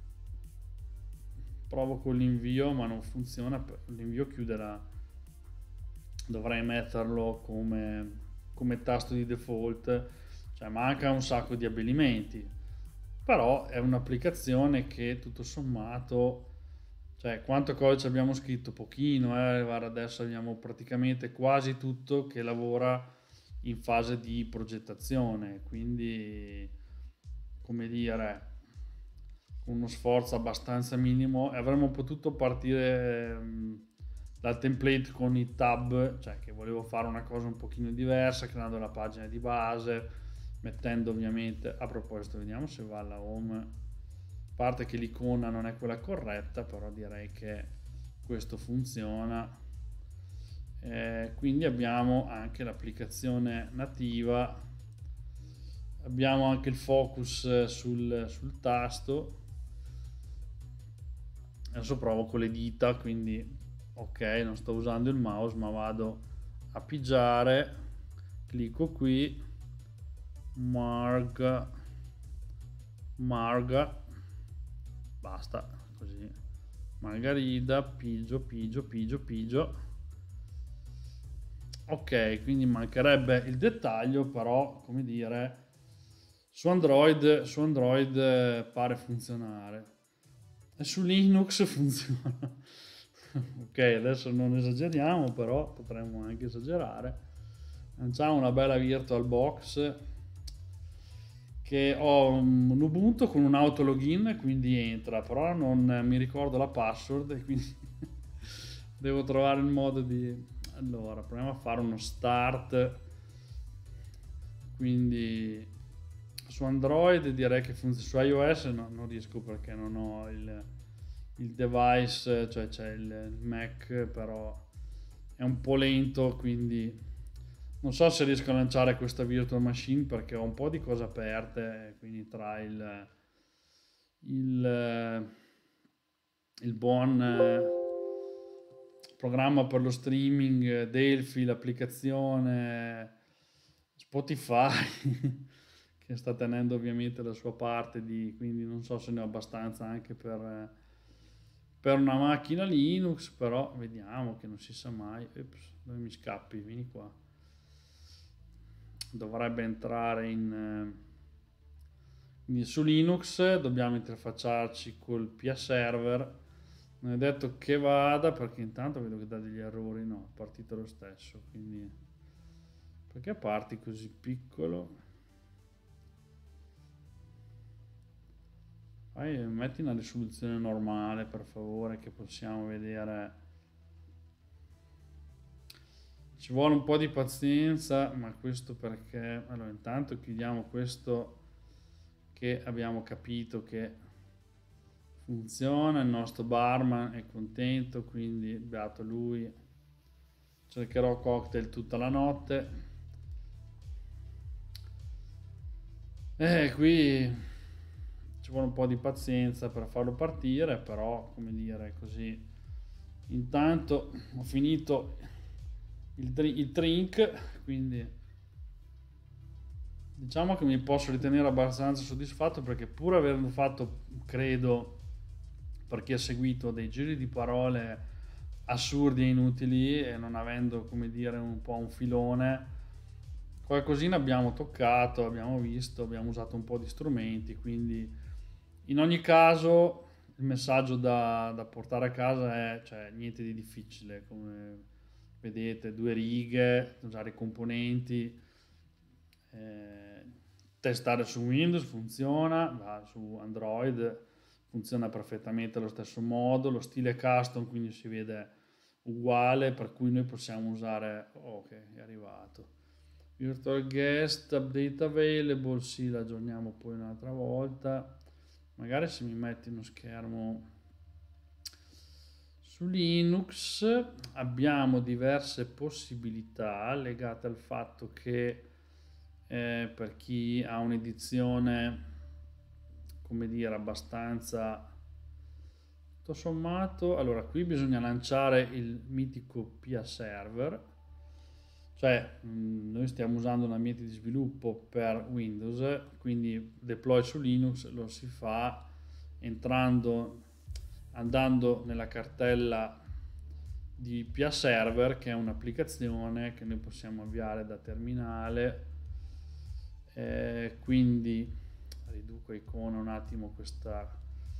provo con l'invio ma non funziona, l'invio chiude la, dovrei metterlo come, come tasto di default, cioè manca un sacco di abbellimenti, però è un'applicazione che tutto sommato, cioè quanto codice abbiamo scritto? Pochino, eh? Guarda, adesso abbiamo praticamente quasi tutto che lavora in fase di progettazione, quindi come dire, con uno sforzo abbastanza minimo avremmo potuto partire um, dal template con i tab, cioè che volevo fare una cosa un pochino diversa, creando la pagina di base, mettendo ovviamente, a proposito, vediamo se va alla home, a parte che l'icona non è quella corretta, però direi che questo funziona. Eh, quindi abbiamo anche l'applicazione nativa, abbiamo anche il focus sul, sul tasto. Adesso provo con le dita, quindi ok, non sto usando il mouse ma vado a pigiare, clicco qui, Marga, Marga, basta, così, Margarida, pigio, pigio, pigio, pigio. Ok, quindi mancherebbe il dettaglio, però come dire, su Android, su Android pare funzionare, e su Linux funziona. Ok, adesso non esageriamo, però potremmo anche esagerare. Lanciamo una bella VirtualBox, che ho un Ubuntu con un autologin, quindi entra, però non mi ricordo la password e quindi devo trovare il modo di... Allora, proviamo a fare uno start, quindi su Android direi che funziona, su iOS no, non riesco perché non ho il, il device, cioè c'è il Mac, però è un po' lento, quindi non so se riesco a lanciare questa virtual machine perché ho un po' di cose aperte, quindi tra il il, il buon programma per lo streaming, Delphi, l'applicazione Spotify che sta tenendo ovviamente la sua parte, di, quindi non so se ne ho abbastanza anche per, per una macchina Linux, però vediamo, che non si sa mai. Ops, dove mi scappi? Vieni qua. Dovrebbe entrare in... Quindi su Linux dobbiamo interfacciarci col P A server. Non è detto che vada, perché intanto vedo che dà degli errori. No, è partito lo stesso, quindi perché parti così piccolo? Vai, metti una risoluzione normale per favore, che possiamo vedere. Ci vuole un po' di pazienza, ma questo perché... Allora, intanto chiudiamo questo che abbiamo capito che funziona, il nostro barman è contento, quindi beato lui. Cercherò cocktail tutta la notte. E qui ci vuole un po' di pazienza per farlo partire, però come dire, così intanto ho finito il, dr- il drink, quindi diciamo che mi posso ritenere abbastanza soddisfatto, perché pur avendo fatto, credo, per chi ha seguito, dei giri di parole assurdi e inutili e non avendo, come dire, un po' un filone, qualcosina abbiamo toccato, abbiamo visto, abbiamo usato un po' di strumenti, quindi in ogni caso il messaggio da, da portare a casa è, cioè, niente di difficile, come vedete, due righe, usare i componenti, eh, testare su Windows funziona, va su Android funziona perfettamente allo stesso modo, lo stile custom quindi si vede uguale, per cui noi possiamo usare... Ok, è arrivato. Virtual guest, update available, sì, l'aggiorniamo poi un'altra volta. Magari se mi metti uno schermo su Linux abbiamo diverse possibilità legate al fatto che eh, per chi ha un'edizione, come dire, abbastanza tutto sommato, allora qui bisogna lanciare il mitico P A server. Cioè, mh, noi stiamo usando un ambiente di sviluppo per Windows, quindi deploy su Linux lo si fa entrando, andando nella cartella di P A Server, che è un'applicazione che noi possiamo avviare da terminale. Eh, quindi riduco icona un attimo questa,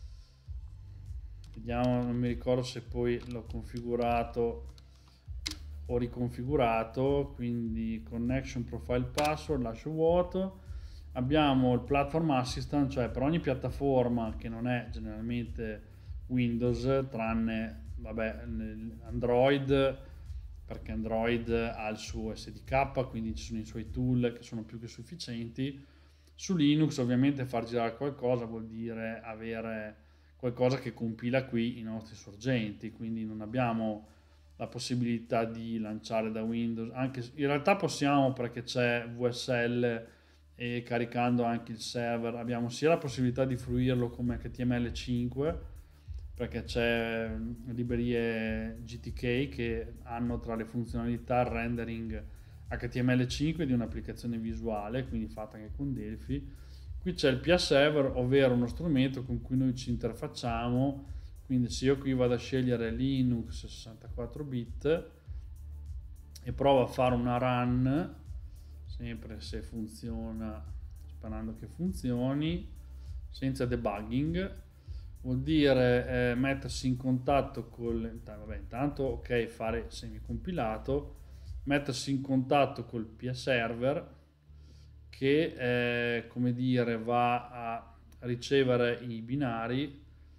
vediamo, non mi ricordo se poi l'ho configurato o riconfigurato, quindi connection profile password lascio vuoto. Abbiamo il platform assistant, cioè per ogni piattaforma che non è generalmente Windows, tranne vabbè Android, perché Android ha il suo S D K, quindi ci sono i suoi tool che sono più che sufficienti. Su Linux ovviamente far girare qualcosa vuol dire avere qualcosa che compila qui i nostri sorgenti, quindi non abbiamo la possibilità di lanciare da Windows, anche in realtà possiamo, perché c'è V S L e caricando anche il server abbiamo sia la possibilità di fruirlo come H T M L cinque, perché c'è librerie G T K che hanno tra le funzionalità il rendering H T M L cinque di un'applicazione visuale, quindi fatta anche con Delphi. Qui c'è il P A Server, ovvero uno strumento con cui noi ci interfacciamo. Quindi se io qui vado a scegliere Linux sessantaquattro bit e provo a fare una run, sempre se funziona, sperando che funzioni, senza debugging, vuol dire eh, mettersi in contatto col, vabbè, intanto ok, fare semicompilato, mettersi in contatto col P A Server che eh, come dire va a ricevere i binari,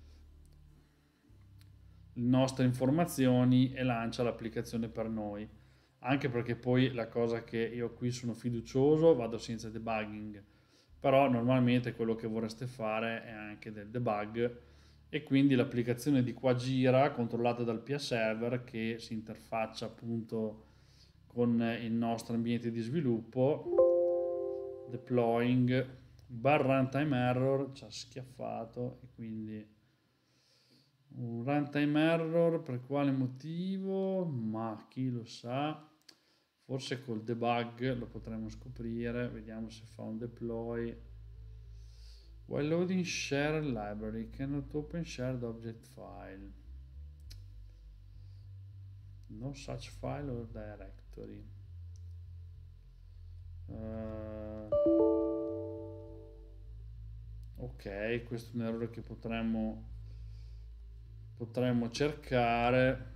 le nostre informazioni, e lancia l'applicazione per noi. Anche perché poi la cosa che io qui sono fiducioso, vado senza debugging, però normalmente quello che vorreste fare è anche del debug, e quindi l'applicazione di qua gira controllata dal P A Server che si interfaccia appunto con il nostro ambiente di sviluppo. Deploying bar runtime error ci ha schiaffato, e quindi un runtime error per quale motivo? Ma chi lo sa, forse col debug lo potremo scoprire. Vediamo se fa un deploy. While loading share library cannot open shared object file, no such file or directory. Uh, ok, questo è un errore che potremmo potremmo cercare,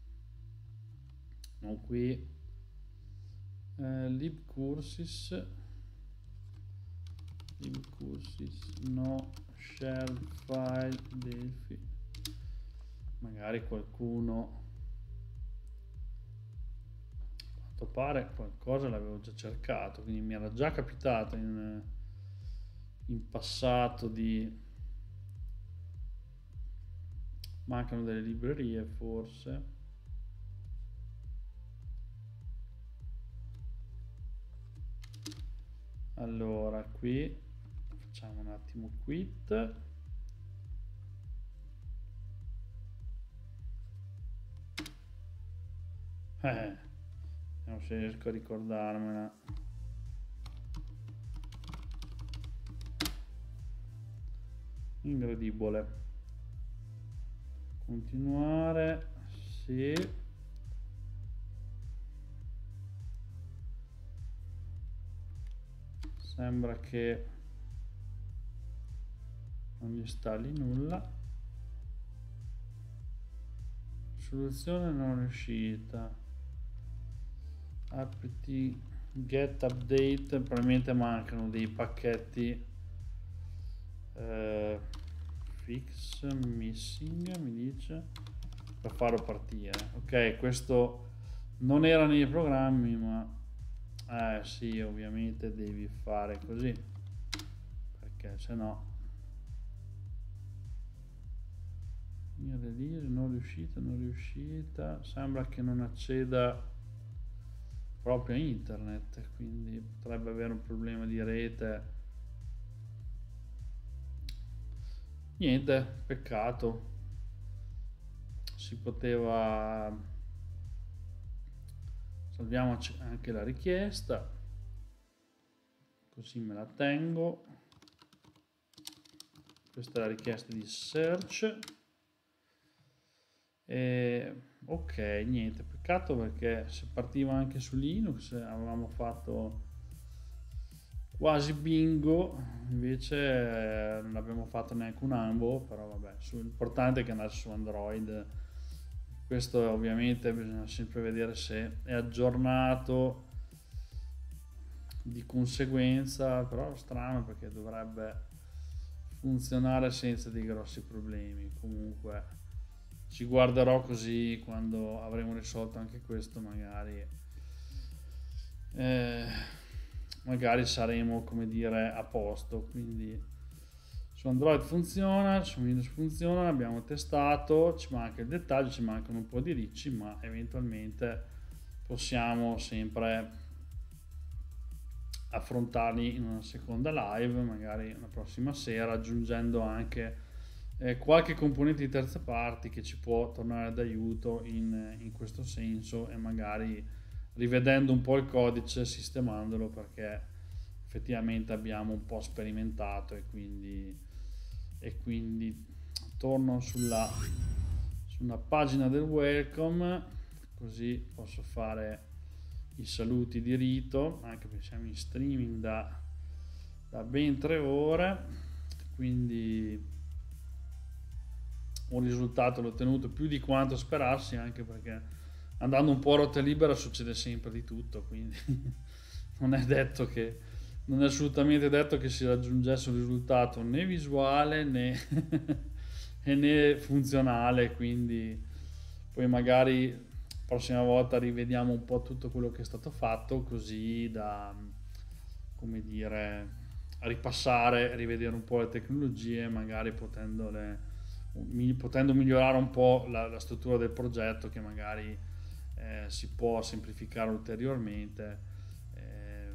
non qui, eh, libcursis libcursis no shared file Delphi, magari qualcuno, a quanto pare qualcosa l'avevo già cercato, quindi mi era già capitato in, in passato di, mancano delle librerie forse. Allora qui facciamo un attimo quit, eh, vediamo se riesco a ricordarmela. Incredibile. Continuare, sì. Sembra che non installi nulla. Soluzione non riuscita. apt get update, probabilmente mancano dei pacchetti. Eh, fix missing mi dice, per farlo partire. Ok, questo non era nei programmi, ma eh sì, ovviamente devi fare così, perché se no in release non riuscita non riuscita sembra che non acceda proprio a internet, quindi potrebbe avere un problema di rete. Niente, peccato, si poteva salviamoci anche la richiesta, così me la tengo. Questa è la richiesta di search. E, ok, niente, peccato perché se partiva anche su Linux avevamo fatto quasi bingo, invece eh, non abbiamo fatto neanche un ambo, però vabbè, su, l'importante è che andasse su Android. Questo ovviamente bisogna sempre vedere se è aggiornato di conseguenza, però è strano perché dovrebbe funzionare senza dei grossi problemi. Comunque ci guarderò, così quando avremo risolto anche questo magari eh, magari saremo, come dire, a posto. Quindi su Android funziona, su Windows funziona, abbiamo testato, ci manca il dettaglio, ci mancano un po' di ricci, ma eventualmente possiamo sempre affrontarli in una seconda live, magari una prossima sera, aggiungendo anche eh, qualche componente di terze parti che ci può tornare d'aiuto in, in questo senso, e magari rivedendo un po' il codice, sistemandolo, perché effettivamente abbiamo un po' sperimentato, e quindi, e quindi torno sulla, sulla pagina del welcome, così posso fare i saluti di rito, anche perché siamo in streaming da, da ben tre ore, quindi un risultato l'ho ottenuto più di quanto sperassi, anche perché andando un po' a rotta libera succede sempre di tutto, quindi non è detto che non è assolutamente detto che si raggiungesse un risultato né visuale né, né funzionale, quindi poi magari prossima volta rivediamo un po' tutto quello che è stato fatto, così da, come dire, ripassare, rivedere un po' le tecnologie, magari potendole, potendo migliorare un po' la, la struttura del progetto, che magari eh, si può semplificare ulteriormente, eh,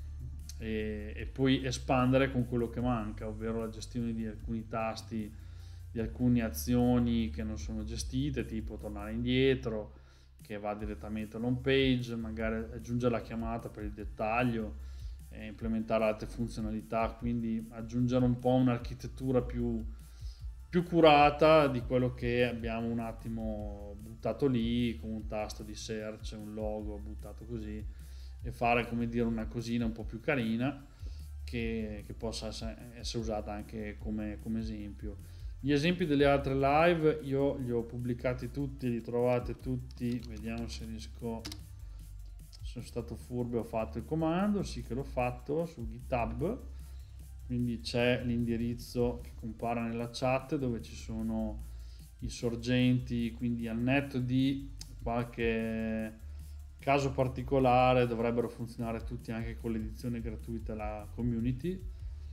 e, e poi espandere con quello che manca, ovvero la gestione di alcuni tasti, di alcune azioni che non sono gestite, tipo tornare indietro, che va direttamente all'home page, magari aggiungere la chiamata per il dettaglio e implementare altre funzionalità, quindi aggiungere un po' un'architettura più, più curata di quello che abbiamo un attimo buttato lì, con un tasto di search, un logo buttato così, e fare, come dire, una cosina un po' più carina che, che possa essere usata anche come, come esempio. Gli esempi delle altre live io li ho pubblicati tutti, li trovate tutti, vediamo se riesco, sono stato furbo e ho fatto il comando, sì che l'ho fatto, su GitHub, quindi c'è l'indirizzo che compare nella chat dove ci sono i sorgenti, quindi al netto di qualche caso particolare dovrebbero funzionare tutti anche con l'edizione gratuita e la community,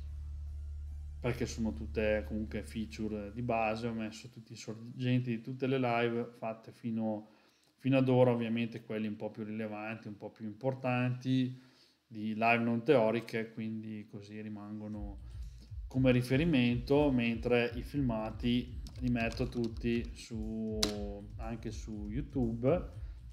perché sono tutte comunque feature di base. Ho messo tutti i sorgenti di tutte le live fatte fino, fino ad ora, ovviamente quelli un po' più rilevanti, un po' più importanti, di live non teoriche, quindi così rimangono come riferimento, mentre i filmati li metto tutti su, anche su YouTube,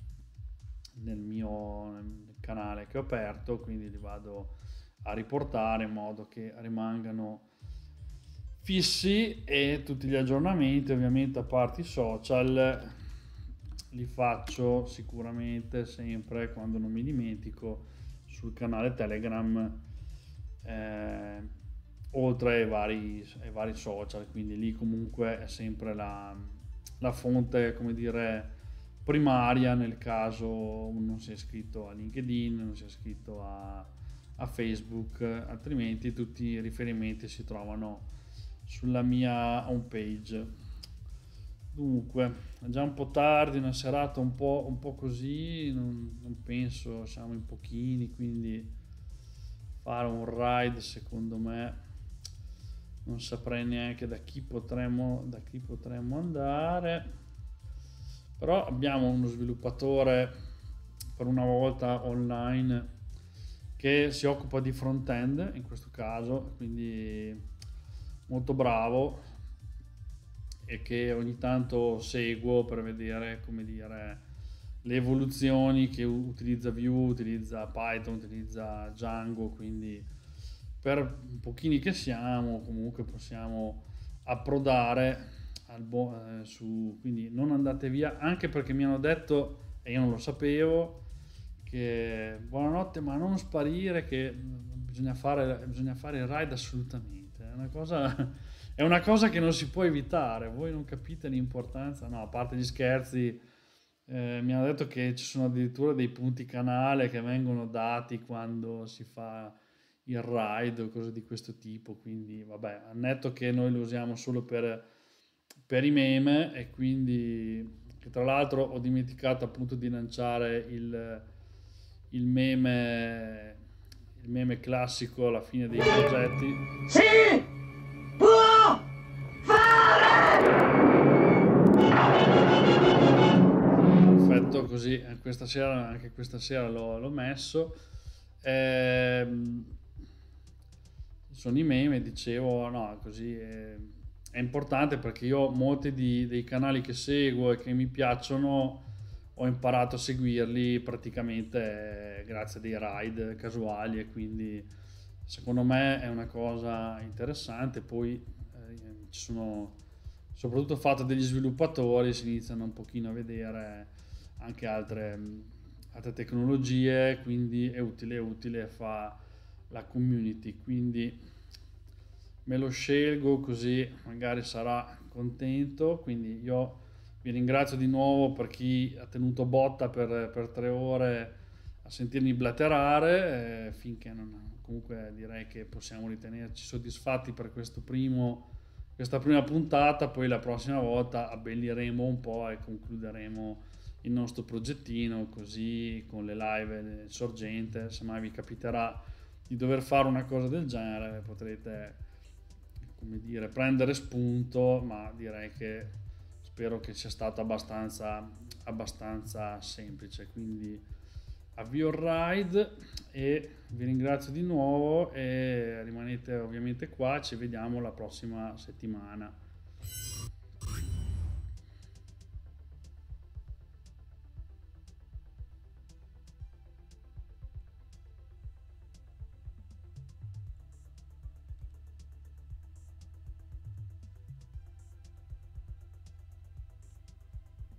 nel mio nel canale che ho aperto, quindi li vado a riportare in modo che rimangano fissi, e tutti gli aggiornamenti, ovviamente a parte i social, li faccio sicuramente sempre, quando non mi dimentico, sul canale Telegram, eh, oltre ai vari, ai vari social, quindi lì comunque è sempre la, la fonte, come dire, primaria, nel caso uno non sia iscritto a LinkedIn, non sia iscritto a, a Facebook, altrimenti tutti i riferimenti si trovano sulla mia home page. Dunque, è già un po' tardi, una serata un po', un po' così, non, non penso, siamo in pochini, quindi fare un ride secondo me non saprei neanche da chi potremmo, da chi potremmo andare, però abbiamo uno sviluppatore per una volta online che si occupa di front-end in questo caso, quindi molto bravo, e che ogni tanto seguo per vedere, come dire, le evoluzioni che u- utilizza Vue, utilizza Python, utilizza Django, quindi per pochini che siamo comunque possiamo approdare al bo- eh, su, quindi non andate via, anche perché mi hanno detto, e io non lo sapevo, che buonanotte ma non sparire, che bisogna fare, bisogna fare il ride assolutamente, è una cosa, è una cosa che non si può evitare, voi non capite l'importanza, no, a parte gli scherzi, eh, mi hanno detto che ci sono addirittura dei punti canale che vengono dati quando si fa il ride o cose di questo tipo, quindi vabbè, ammetto che noi lo usiamo solo per, per i meme, e quindi che tra l'altro ho dimenticato appunto di lanciare il, il meme il meme classico alla fine dei progetti. Si può fare! Perfetto, così eh, questa sera, anche questa sera l'ho, l'ho messo. Ehm, sono i meme, dicevo, no, così eh, è importante perché io molti di- dei canali che seguo e che mi piacciono ho imparato a seguirli praticamente eh, grazie a dei ride casuali, e quindi secondo me è una cosa interessante. Poi eh, ci sono soprattutto fatto degli sviluppatori, si iniziano un pochino a vedere anche altre, mh, altre tecnologie, quindi è utile, è utile, fa la community, quindi me lo scelgo così magari sarà contento. Quindi io vi ringrazio di nuovo per chi ha tenuto botta per, per tre ore a sentirmi blaterare, eh, finché non, comunque direi che possiamo ritenerci soddisfatti per questo primo, questa prima puntata. Poi la prossima volta abbelliremo un po' e concluderemo il nostro progettino, così con le live del sorgente, se mai vi capiterà di dover fare una cosa del genere potrete, come dire, prendere spunto, ma direi che spero che sia stato abbastanza, abbastanza semplice. Quindi avvio il ride e vi ringrazio di nuovo, e rimanete ovviamente qua, ci vediamo la prossima settimana.